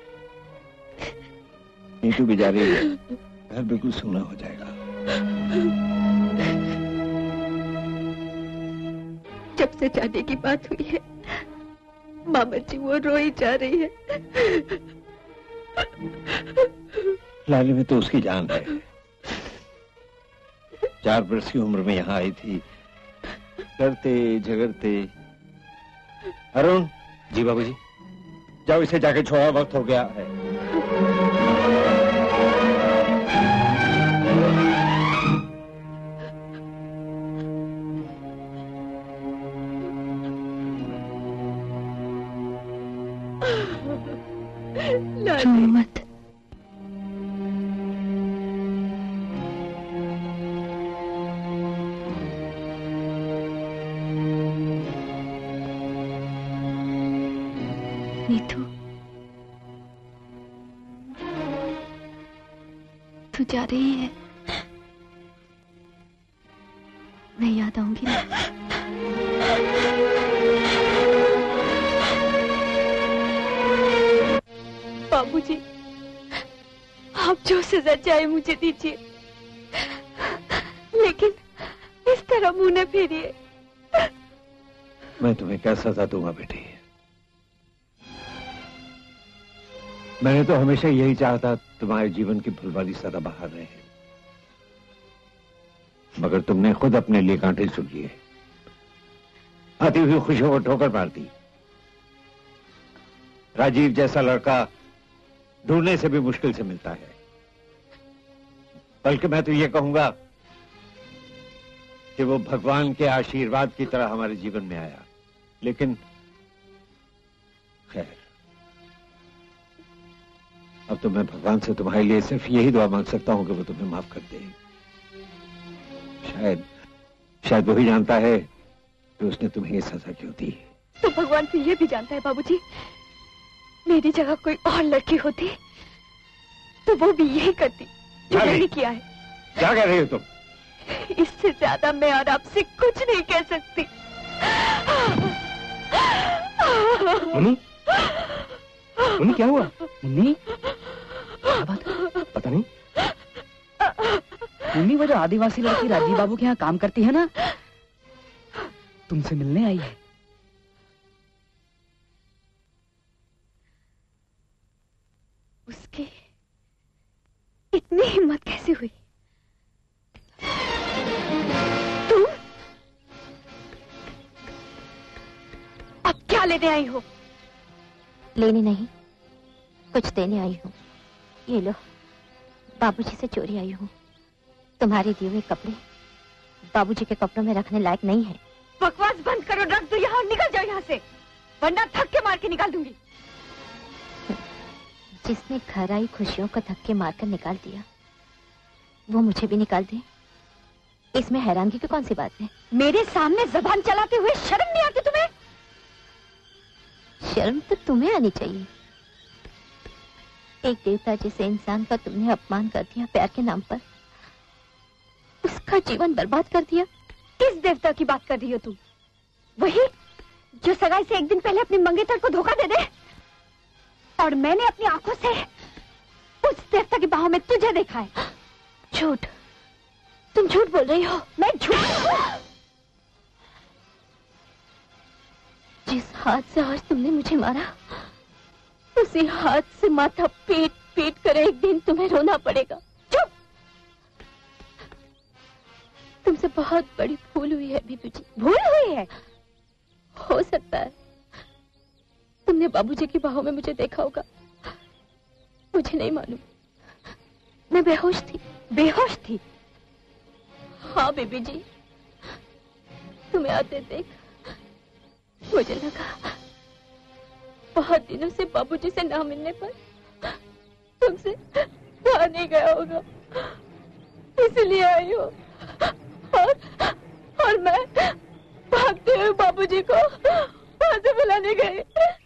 नीतू भी जा रही है, घर बिल्कुल सूना हो जाएगा। जब से जाने की बात हुई है मामा जी, वो रो ही जा रही है। लाली में तो उसकी जान है। 4 वर्ष की उम्र में यहाँ आई थी, लड़ते झगड़ते। अरुण। जी बाबूजी। जाओ, इसे जाके छोड़ा, वक्त हो गया है। मत। नीतू, तू जा रही है? याद आऊंगी मैं। बाबूजी, आप जो सजा चाहे मुझे दीजिए, लेकिन इस तरह मुंह न फेरिए। मैं तुम्हें क्या सजा दूंगा बेटी? मैंने तो हमेशा यही चाहा था तुम्हारे जीवन की भूलवाली सदा बाहर रहे, मगर तुमने खुद अपने लिए कांटे चुन लिए, आती हुई खुशियों को ठोकर मार दी। राजीव जैसा लड़का ढूंढने से भी मुश्किल से मिलता है, बल्कि मैं तो ये कहूंगा कि वो भगवान के आशीर्वाद की तरह हमारे जीवन में आया। लेकिन खैर, अब तो मैं भगवान से तुम्हारे लिए सिर्फ यही दुआ मांग सकता हूं कि वो तुम्हें माफ कर दे। शायद वही जानता है कि उसने तुम्हें ये सजा क्यों दी। तो भगवान से ये भी जानता है बाबूजी, मेरी जगह कोई और लड़की होती तो वो भी यही करती जो मैंने किया है। क्या कह रही हो तुम? इससे ज्यादा मैं और आपसे कुछ नहीं कह सकती। मुन्नी, मुन्नी क्या हुआ? मुन्नी, क्या बात है? पता नहीं। मुन्नी, वो जो आदिवासी लड़की राजीव बाबू के यहाँ काम करती है ना, तुमसे मिलने आई है। उसकी इतनी हिम्मत कैसे हुई? तुम अब क्या लेने आई हो? लेने नहीं, कुछ देने आई हूँ। ये लो, बाबूजी से चोरी आई हूँ। तुम्हारे दिए हुए कपड़े बाबूजी के कपड़ों में रखने लायक नहीं है। बकवास बंद करो, रख दो यहाँ, निकल जाओ यहाँ से, वरना थक्के मार के निकाल दूंगी। जिसने घर आई खुशियों को धक्के मारकर निकाल दिया, वो मुझे भी निकाल दे, इसमें हैरानगी की कौन सी बात है? मेरे सामने जबान चलाते हुए शर्म नहीं आती तुम्हें? शर्म तो तुम्हें आनी चाहिए। एक देवता जैसे इंसान का तुमने अपमान कर दिया प्यार के नाम पर, उसका जीवन बर्बाद कर दिया। किस देवता की बात कर रही हो तुम? वही जो सगाई से एक दिन पहले अपनी मंगेतर को धोखा दे दे, और मैंने अपनी आंखों से उस देवता की बाहों में तुझे देखा है। झूठ, तुम झूठ बोल रही हो। मैं झूठ? जिस हाथ से आज तुमने मुझे मारा, उसी हाथ से माथा पीट पीट कर एक दिन तुम्हें रोना पड़ेगा। चुप! तुमसे बहुत बड़ी भूल हुई है बीबी जी। भूल हुई है? हो सकता है तुमने बाबूजी की बाहों में मुझे देखा होगा, मुझे नहीं मालूम। मैं बेहोश थी। बेहोश थी? हाँ बीबी जी, तुम्हें आते देख मुझे लगा बहुत दिनों से बाबूजी से ना मिलने पर तुमसे कहा नहीं गया होगा, इसलिए आई हो। और मैं भागते हुए बाबूजी को वहां से बुलाने गई।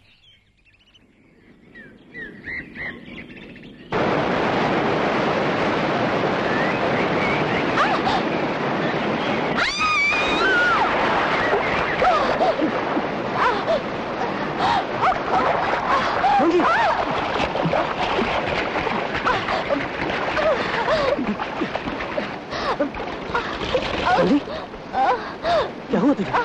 क्या हुआ तुझे?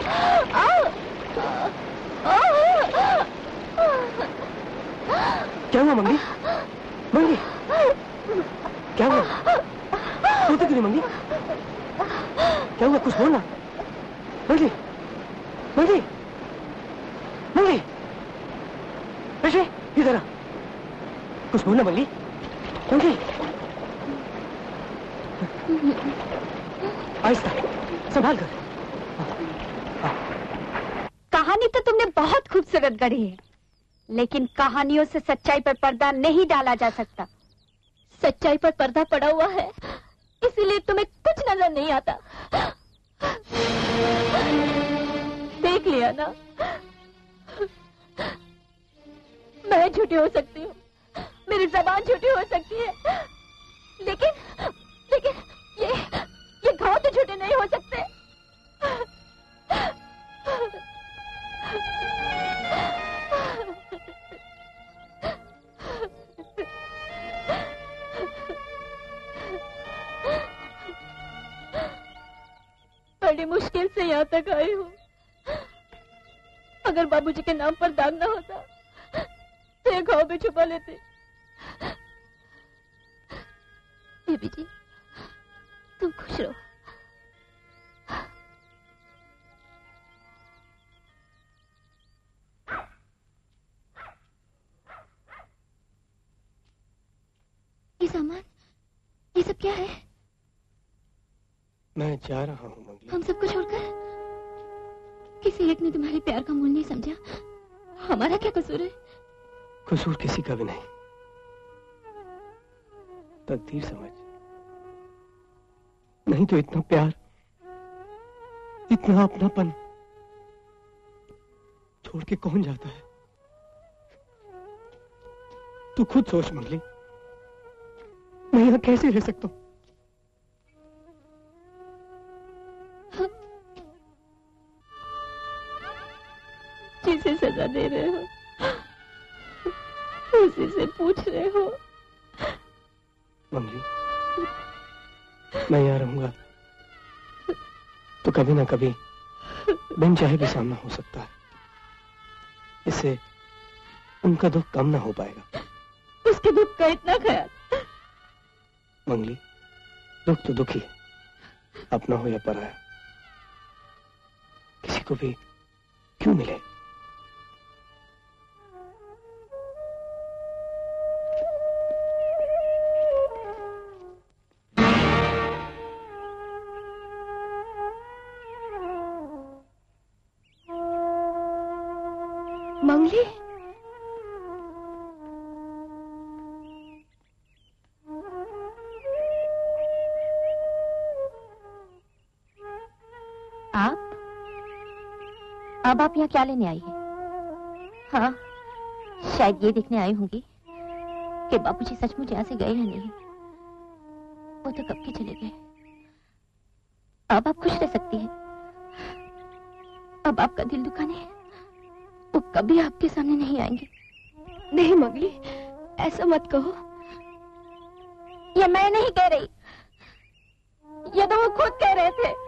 क्या हुआ मंगी? मंगी क्या हुआ? रोती क्यों नहीं मंगी? क्या हुआ? कुछ बोलना मंगी। मंगी, मंगी, ऐसे इधर आ, कुछ बोलना मंगी। मंगी, आहिस्ता, संभाल कर। कहानी तो तुमने बहुत खूबसूरत गढ़ी है, लेकिन कहानियों से सच्चाई पर पर्दा नहीं डाला जा सकता। सच्चाई पर पर्दा पड़ा हुआ है, इसीलिए तुम्हें कुछ नजर नहीं आता। देख लिया ना, मैं झूठी हो सकती हूँ, मेरी जबान झूठी हो सकती है, लेकिन लेकिन ये घाव तो झूठे नहीं हो सकते। बड़ी मुश्किल से यहाँ तक आई हूँ। अगर बाबूजी के नाम पर दाग ना होता तो ये घाव भी छुपा लेते। बेबी जी, तुम खुश रहो। ये सामान, ये सब क्या है? मैं जा रहा हूँ मंगली। हम सबको छोड़कर? किसी एक ने तुम्हारे प्यार का मूल नहीं समझा। हमारा क्या कसूर है? कसूर किसी का भी नहीं, तकदीर समझ। नहीं तो इतना प्यार, इतना अपनापन छोड़ के कौन जाता है? तू खुद सोच मंगली, मैं यहाँ कैसे रह सकता हूँ? जिसे सजा दे रहे हो उसी से पूछ रहे हो। मंगली, मैं यहाँ रहूंगा तो कभी ना कभी बिन चाहे भी सामना हो सकता है। इससे उनका दुख कम ना हो पाएगा। उसके दुख का इतना ख्याल? मंगली, दुख तो दुख ही है, अपना हो या पराया, किसी को भी क्यों मिले। मंगली, अब आप यहाँ क्या लेने आई हैं? हाँ, शायद ये देखने आई होंगी कि बापूजी सचमुच यहाँ से गए या नहीं। वो तो कब के चले गए। अब आप खुश रह सकती हैं। अब आपका दिल दुखाने वो कभी आपके सामने नहीं आएंगे। नहीं मंगली, ऐसा मत कहो। ये मैं नहीं कह रही, ये तो वो खुद कह रहे थे।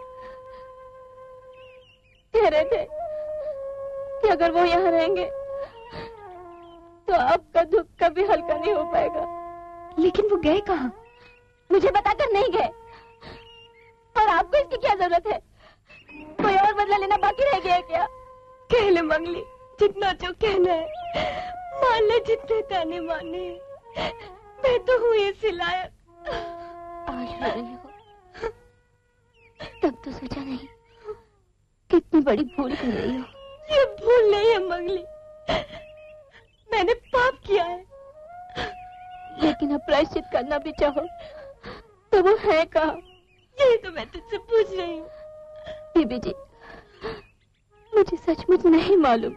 कह रहे थे कि अगर वो यहाँ रहेंगे तो आपका दुख कभी हल्का नहीं हो पाएगा। लेकिन वो गए कहाँ? मुझे बताकर नहीं गए। और आपको इसकी क्या जरूरत है? कोई और बदला लेना बाकी रह गया है क्या? कह ले मंगली, जितना जो कहना है। मान ले जितने ताने माने। मैं तो हूँ इसी लायक। आज रो रही हो, तब तो सोचा नहीं कितनी बड़ी भूल कर रही हो। ये भूल नहीं है मंगली, मैंने पाप किया है। लेकिन अब प्रायश्चित करना भी चाहो तो वो है कहाँ? यही तो मैं तुझसे पूछ रही हूँ। बीबी जी, मुझे सचमुच नहीं मालूम।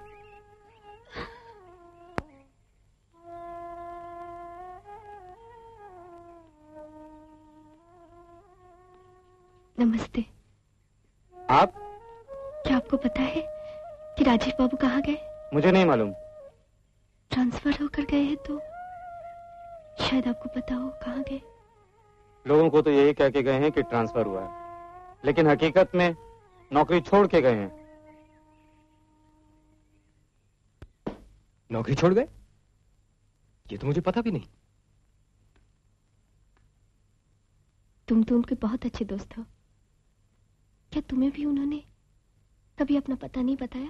नमस्ते। आप? क्या आपको पता है कि राजीव बाबू कहाँ गए? मुझे नहीं मालूम। ट्रांसफर होकर गए हैं तो शायद आपको पता हो कहाँ गए। लोगों को तो यही कह के गए हैं कि ट्रांसफर हुआ है, लेकिन हकीकत में नौकरी छोड़ के गए हैं। नौकरी छोड़ गए? ये तो मुझे पता भी नहीं। तुम तो उनके बहुत अच्छे दोस्त हो। क्या तुम्हें भी उन्होंने कभी अपना पता नहीं बताया?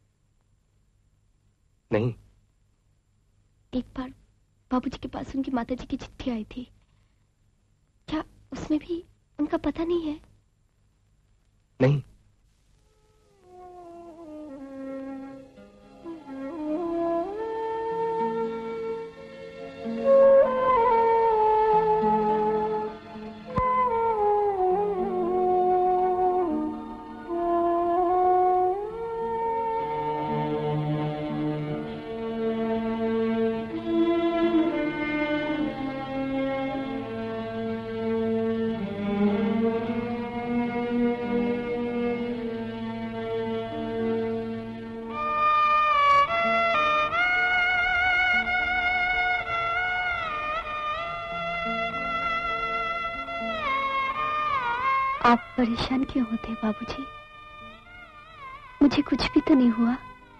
नहीं। एक बार बाबूजी के पास उनकी माताजी की चिट्ठी आई थी। क्या उसमें भी उनका पता नहीं है? नहीं। आप परेशान क्यों होते हैं बाबूजी? मुझे कुछ भी तो नहीं हुआ।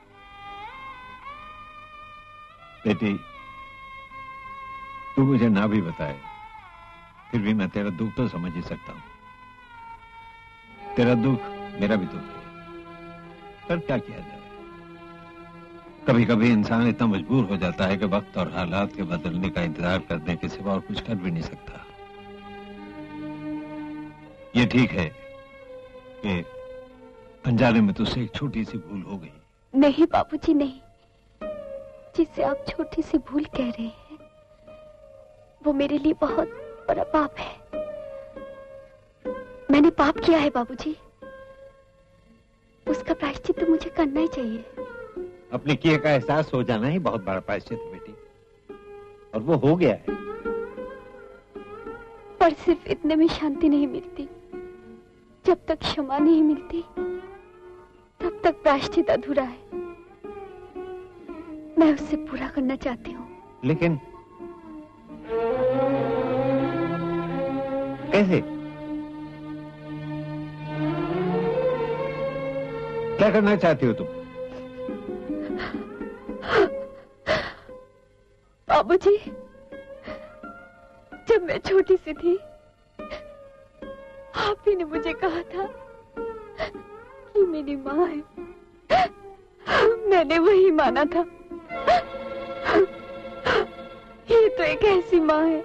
बेटी, तू मुझे ना भी बताए फिर भी मैं तेरा दुख तो समझ ही सकता हूं। तेरा दुख मेरा भी दुख है, पर क्या किया जाए। कभी कभी इंसान इतना मजबूर हो जाता है कि वक्त और हालात के बदलने का इंतजार करने के सिवा और कुछ कर भी नहीं सकता। ये ठीक है कि अनजाने में तुझसे एक छोटी सी भूल हो गई। नहीं बाबूजी नहीं, जिसे आप छोटी सी भूल कह रहे हैं वो मेरे लिए बहुत बड़ा पाप है। मैंने पाप किया है बाबूजी, उसका प्रायश्चित तो मुझे करना ही चाहिए। अपने किए का एहसास हो जाना ही बहुत बड़ा प्रायश्चित है बेटी, और वो हो गया है। पर सिर्फ इतने में शांति नहीं मिलती। जब तक क्षमा नहीं मिलती तब तक प्रायश्चित अधूरा है। मैं उसे पूरा करना चाहती हूँ। लेकिन कैसे? क्या करना चाहती हो तुम? बाबूजी, जब मैं छोटी सी थी आप ही ने मुझे कहा था कि मेरी माँ है। मैंने वही माना था। ये तो एक ऐसी माँ है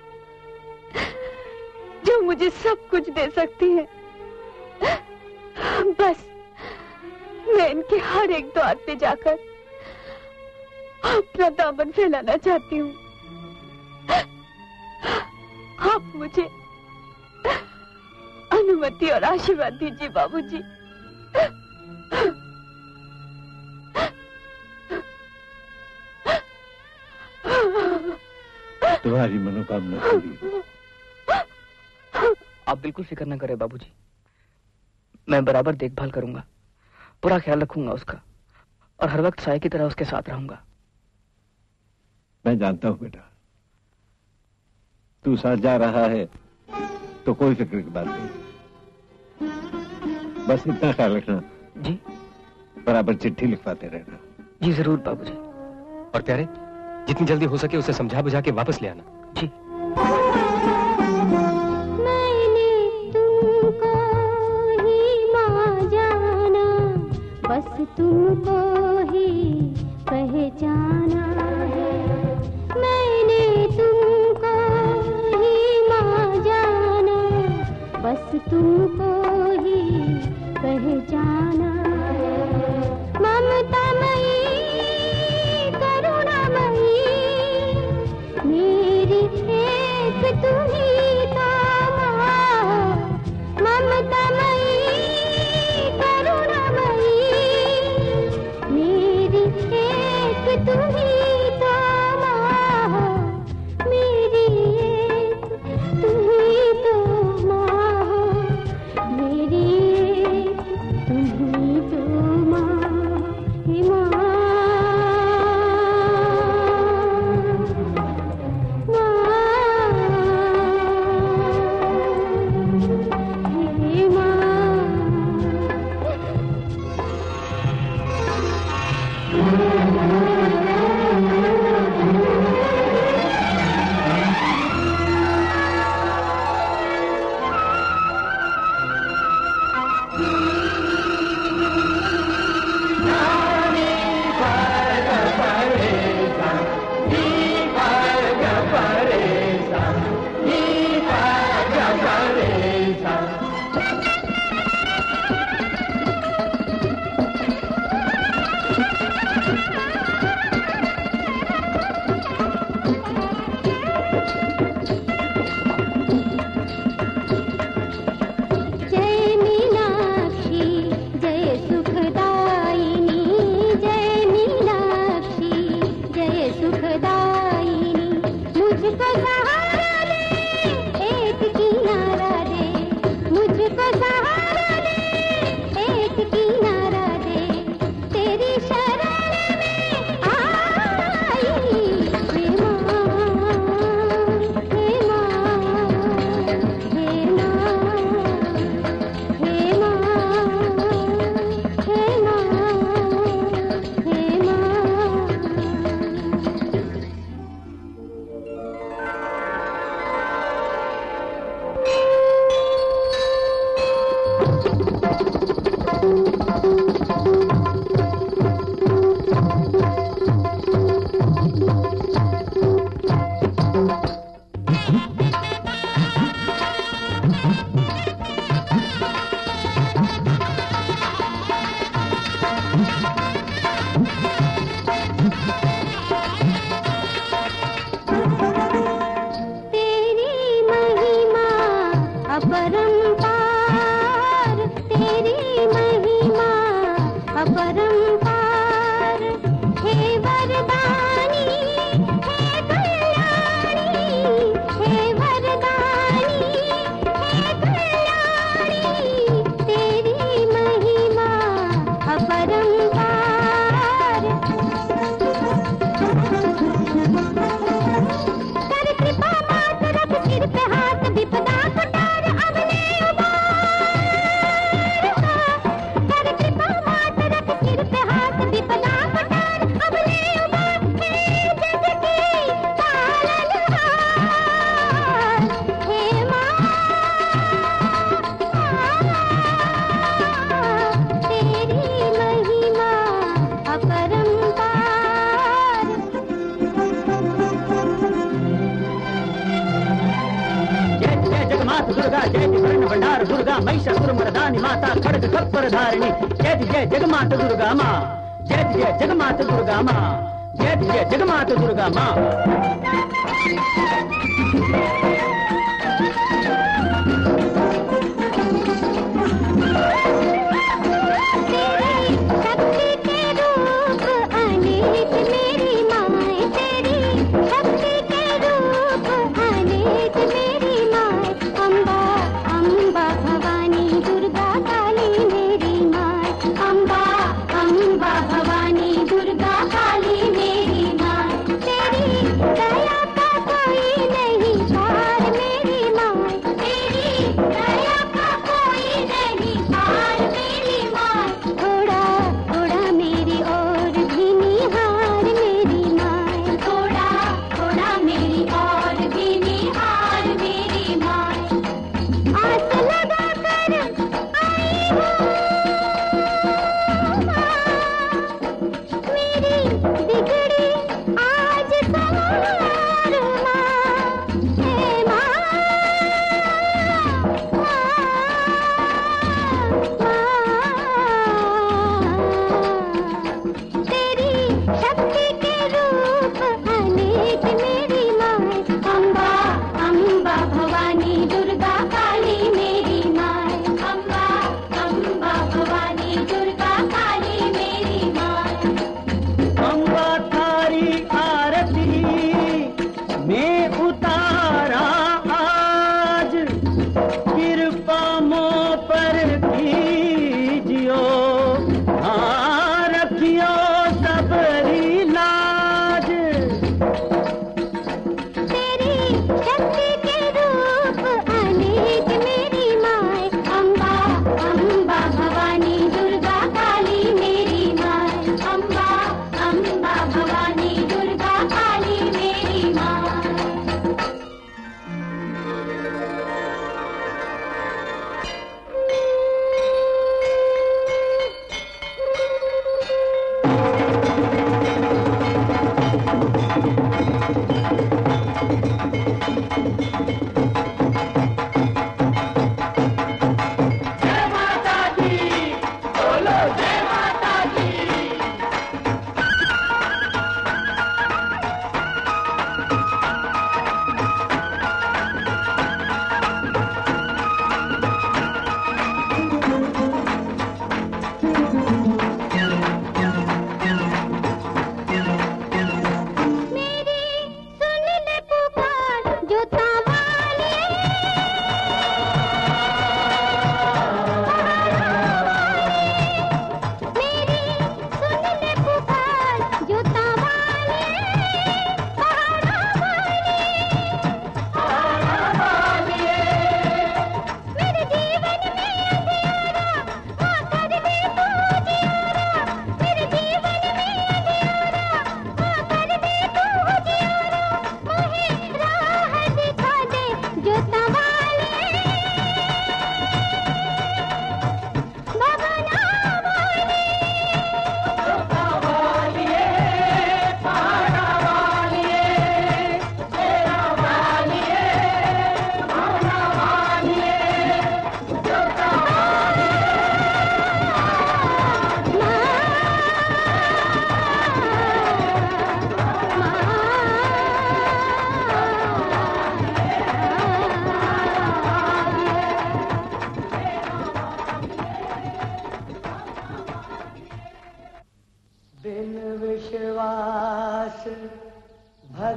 जो मुझे सब कुछ दे सकती है। बस मैं इनके हर एक द्वार पे जाकर अपना दामन फैलाना चाहती हूँ। आप मुझे अनुमति और आशीर्वाद दीजिए बाबूजी। तुम्हारी मनोकामना पूरी हो। आप बिल्कुल फिक्र न करें बाबूजी, मैं बराबर देखभाल करूंगा, पूरा ख्याल रखूंगा उसका, और हर वक्त साय की तरह उसके साथ रहूंगा। मैं जानता हूं बेटा, तू साथ जा रहा है तो कोई फिक्र की बात नहीं। बस इतना ख्याल रखना जी, बराबर चिट्ठी लिखवाते रहना। जी जरूर बाबूजी। और प्यारे, जितनी जल्दी हो सके उसे समझा बुझा के वापस ले आना। जी। मैंने तुमको ही माँ जाना, बस तुमको ही पहचाना है। मैंने तुमको ही माँ जाना, बस तुमको ही पहचाना है। ममतामयी करुणामयी मेरी एक तुम्ही तो माँ। ममतामयी करुणामयी मेरी एक तुम्ही तो माँ। मेरी एक तुम्ही तो माँ, मेरी एक तुम्ही अपरंपार तेरी महिमा अपरंपार हे वरदानी हे कल्याणी हे वरदानी हे कल्याणी तेरी महिमा अपरंपार कर कृपा मात रख सिर पे हाथ विपदा दुर्गा जय वर्ण भंडार दुर्गा महिषासुर मर्दानी माता खड्ग खप्पर धारिणी जय जय जगमात दुर्गा माँ जय जय जगमात दुर्गा माँ जय जय जगमात दुर्गा माँ दया का कोई नहीं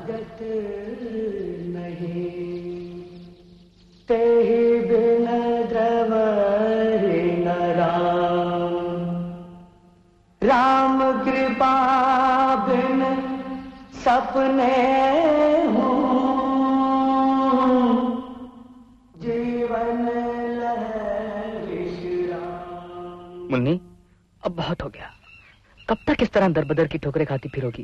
लागत नहीं, तेहि बिन द्रवहि न राम, राम कृपा बिन सपने हूँ, जीवन लहर विश्राम। मुन्नी, अब बहुत हो गया। कब तक इस तरह दर बदर की ठोकरें खाती फिरोगी?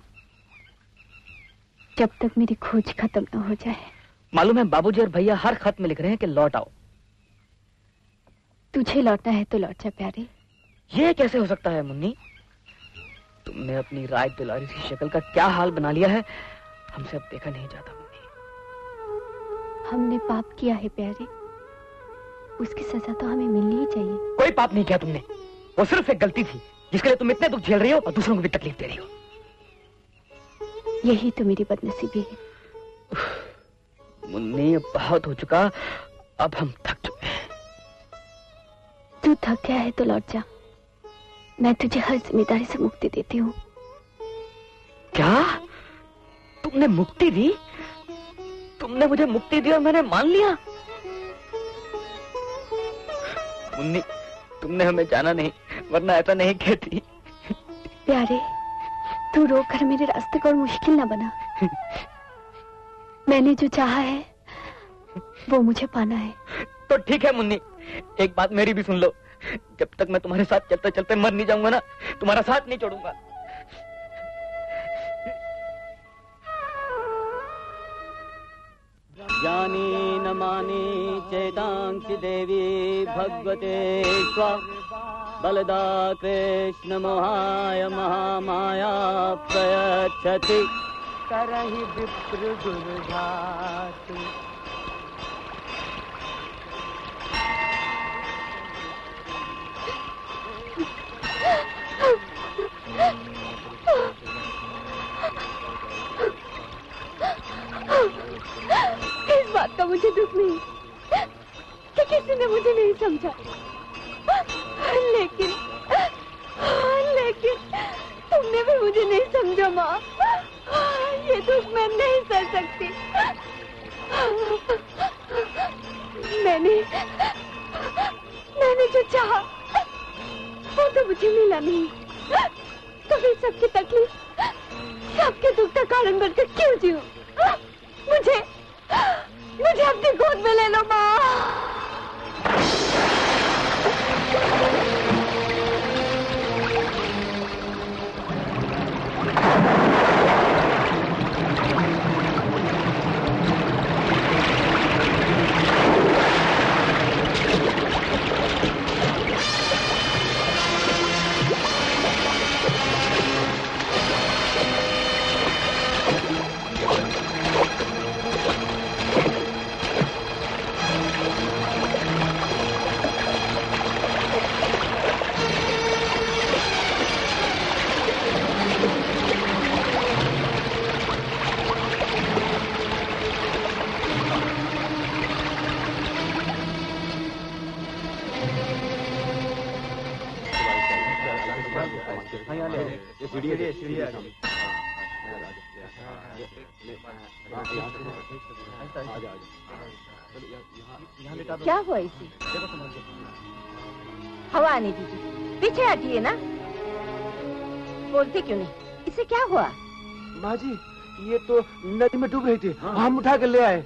जब तक मेरी खोज खत्म न हो जाए। मालूम है बाबूजी और भैया हर खत में लिख रहे हैं कि लौट आओ। तुझे लौटना है तो लौट जा प्यारे। ये कैसे हो सकता है मुन्नी? तुमने अपनी राय दुलारी सी शक्ल का क्या हाल बना लिया है, हमसे अब देखा नहीं जाता मुन्नी। हमने पाप किया है प्यारे, उसकी सजा तो हमें मिलनी ही चाहिए। कोई पाप नहीं किया तुमने, वो सिर्फ एक गलती थी जिसके लिए तुम इतने दुख झेल रही हो और दूसरों को भी तकलीफ दे रही हो। यही तो मेरी बदनसीबी है। मुन्नी, अब बहुत हो चुका, अब हम थक चुके हैं। तू थक गया है तो लौट जा, मैं तुझे हर जिम्मेदारी से मुक्ति देती हूँ। क्या? तुमने मुक्ति दी? तुमने मुझे मुक्ति दी और मैंने मान लिया? मुन्नी, तुमने हमें जाना नहीं, वरना ऐसा नहीं कहती। प्यारे, तू रोकर मेरे रास्ते को और मुश्किल ना बना। मैंने जो चाहा है वो मुझे पाना है। तो ठीक है मुन्नी, एक बात मेरी भी सुन लो। जब तक मैं तुम्हारे साथ चलते चलते मर नहीं जाऊंगा ना, तुम्हारा साथ नहीं छोड़ूंगा। ज्ञानी न मानी चेतांसि देवी भगवते स्वा, बलदा कृष्ण मोहाय महामाया प्रयच्छति, करहि विप्र दुर्घात। इस बात का मुझे दुख नहीं कि किसी ने मुझे नहीं समझा, लेकिन तुमने भी मुझे नहीं समझा माँ। ये दुख मैं नहीं सह सकती। मैंने जो चाहा वो तो मुझे मिला नहीं, तो फिर सबकी तकलीफ, सबके दुख का कारण बनकर क्यों जीऊं? मुझे अपनी गोद में ले लो माँ। क्या हुआ इसे? हवा आने दीजिए, पीछे हटिए ना। बोलते क्यों नहीं? इसे क्या हुआ? माँ जी, ये तो नदी में डूब रही थी, हम उठा कर ले आए।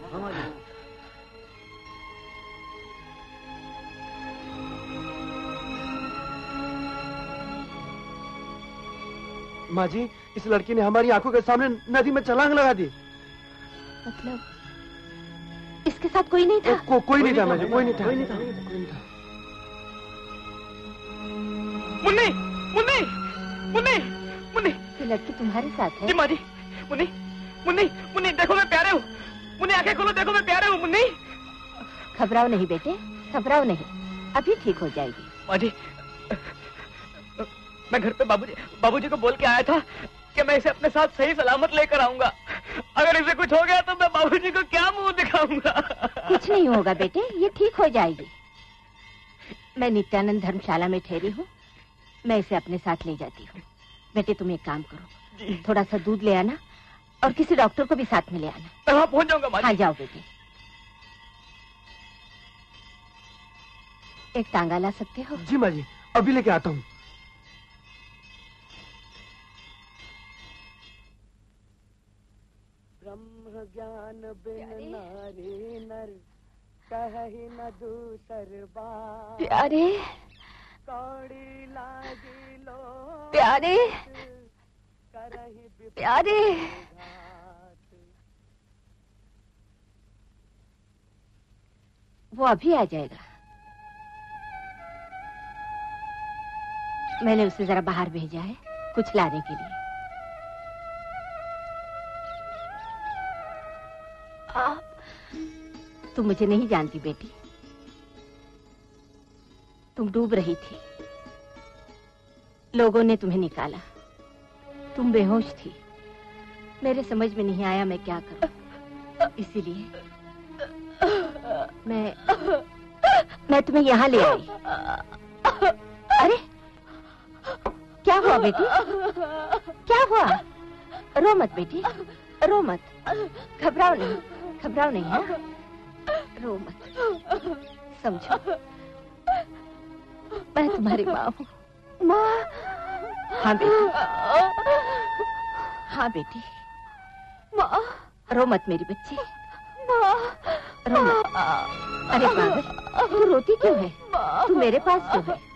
माँ जी, इस लड़की ने हमारी आंखों के सामने नदी में छलांग लगा दी। मतलब इसके साथ कोई नहीं था? कोई नहीं था माँ जी, कोई नहीं था। मुन्नी, मुन्नी, मुन्नी, मुन्नी, ये लड़की तुम्हारे साथ है? जी माँ जी। मुन्नी, मुन्नी, मुन्नी, देखो मैं प्यारे हूँ। मुन्नी, आंखें खोलो, देखो मैं प्यारे हूँ। मुन्नी, घबराओ नहीं बेटे, घबराओ नहीं, अभी ठीक हो जाएगी। माँ जी, मैं घर पे बाबूजी को बोल के आया था कि मैं इसे अपने साथ सही सलामत लेकर आऊंगा। अगर इसे कुछ हो गया तो मैं बाबूजी को क्या मुंह दिखाऊंगा? कुछ नहीं होगा बेटे, ये ठीक हो जाएगी। मैं नित्यानंद धर्मशाला में ठहरी हूँ, मैं इसे अपने साथ ले जाती हूँ। बेटे तुम एक काम करो, थोड़ा सा दूध ले आना और किसी डॉक्टर को भी साथ में ले आना। हाँ पहुंच जाऊंगा माँ जी। हाँ जाओ बेटी। एक टांगा ला सकते हो? जी माँ जी, अभी लेके आता हूँ। ब्रह्म ज्ञान बिन नारी नर कहि न दूसर बात। प्यारे कौड़ी लागी लो प्यारे प्यारे। वो अभी आ जाएगा। मैंने उसे जरा बाहर भेजा है कुछ लाने के लिए। तुम मुझे नहीं जानती बेटी। तुम डूब रही थी, लोगों ने तुम्हें निकाला। तुम बेहोश थी, मेरे समझ में नहीं आया मैं क्या करूं, इसीलिए मैं तुम्हें यहाँ ले आई। अरे क्या हुआ बेटी? क्या हुआ? रो मत बेटी, रो मत, घबराओ नहीं हाँ? रो मत, समझो मैं तुम्हारी माँ हूँ। माँ? हाँ बेटी, हाँ बेटी। माँ? रो मत मेरी बच्ची, माँ? रो मत। अरे पागल, तू रोती क्यों है? तू मेरे पास क्यों है?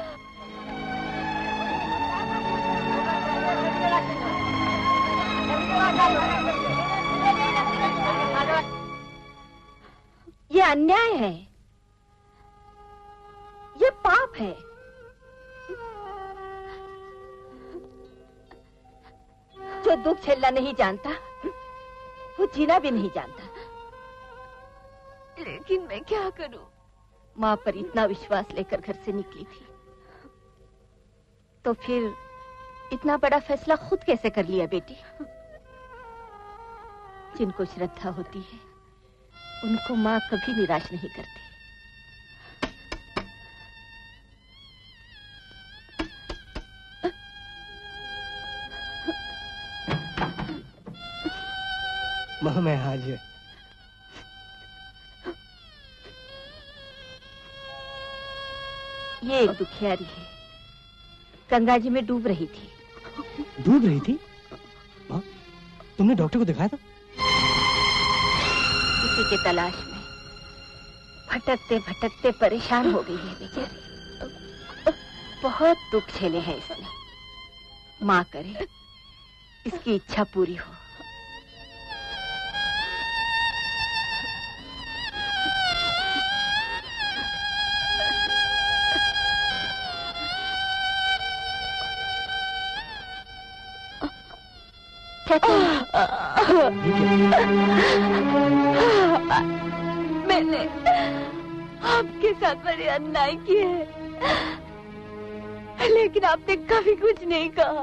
ये अन्याय है, ये पाप है। जो दुख झेलना नहीं जानता वो जीना भी नहीं जानता। लेकिन मैं क्या करूं? माँ पर इतना विश्वास लेकर घर से निकली थी, तो फिर इतना बड़ा फैसला खुद कैसे कर लिया बेटी? जिनको श्रद्धा होती है उनको माँ कभी निराश नहीं करती। माँ मैं हाजिर। ये एक दुखियारी है, गंगा जी में डूब रही थी। डूब रही थी? माँ तुमने डॉक्टर को दिखाया था? किसी के तलाश में भटकते भटकते परेशान हो गई है बेचारी। बहुत दुख झेले हैं इसने। माँ करे इसकी इच्छा पूरी हो। मैंने आपके साथ बड़े अन्याय किए हैं, लेकिन आपने कभी कुछ नहीं कहा।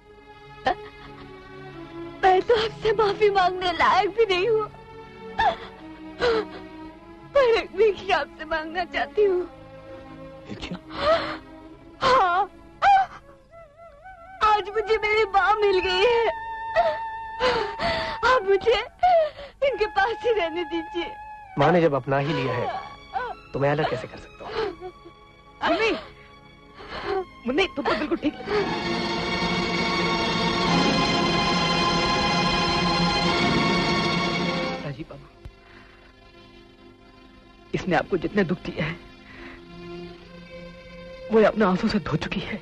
मैं तो आपसे माफी मांगने लायक भी नहीं हूँ, पर एक भिक्षा आपसे मांगना चाहती हूँ। हाँ, आज मुझे मेरी माँ मिल गई है। आप मुझे इनके पास ही रहने दीजिए। माँ ने जब अपना ही लिया है तो मैं अलग कैसे कर सकता हूँ? मुन्नी, मुन्नी तुम तो बिल्कुल ठीक। राजीव बाबू, इसने आपको जितने दुख दिए हैं वो अपने आंसू से धो चुकी है।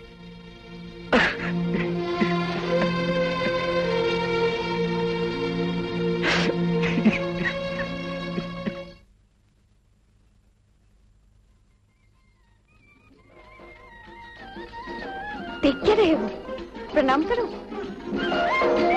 देख क्या रहे हो? प्रणाम करो।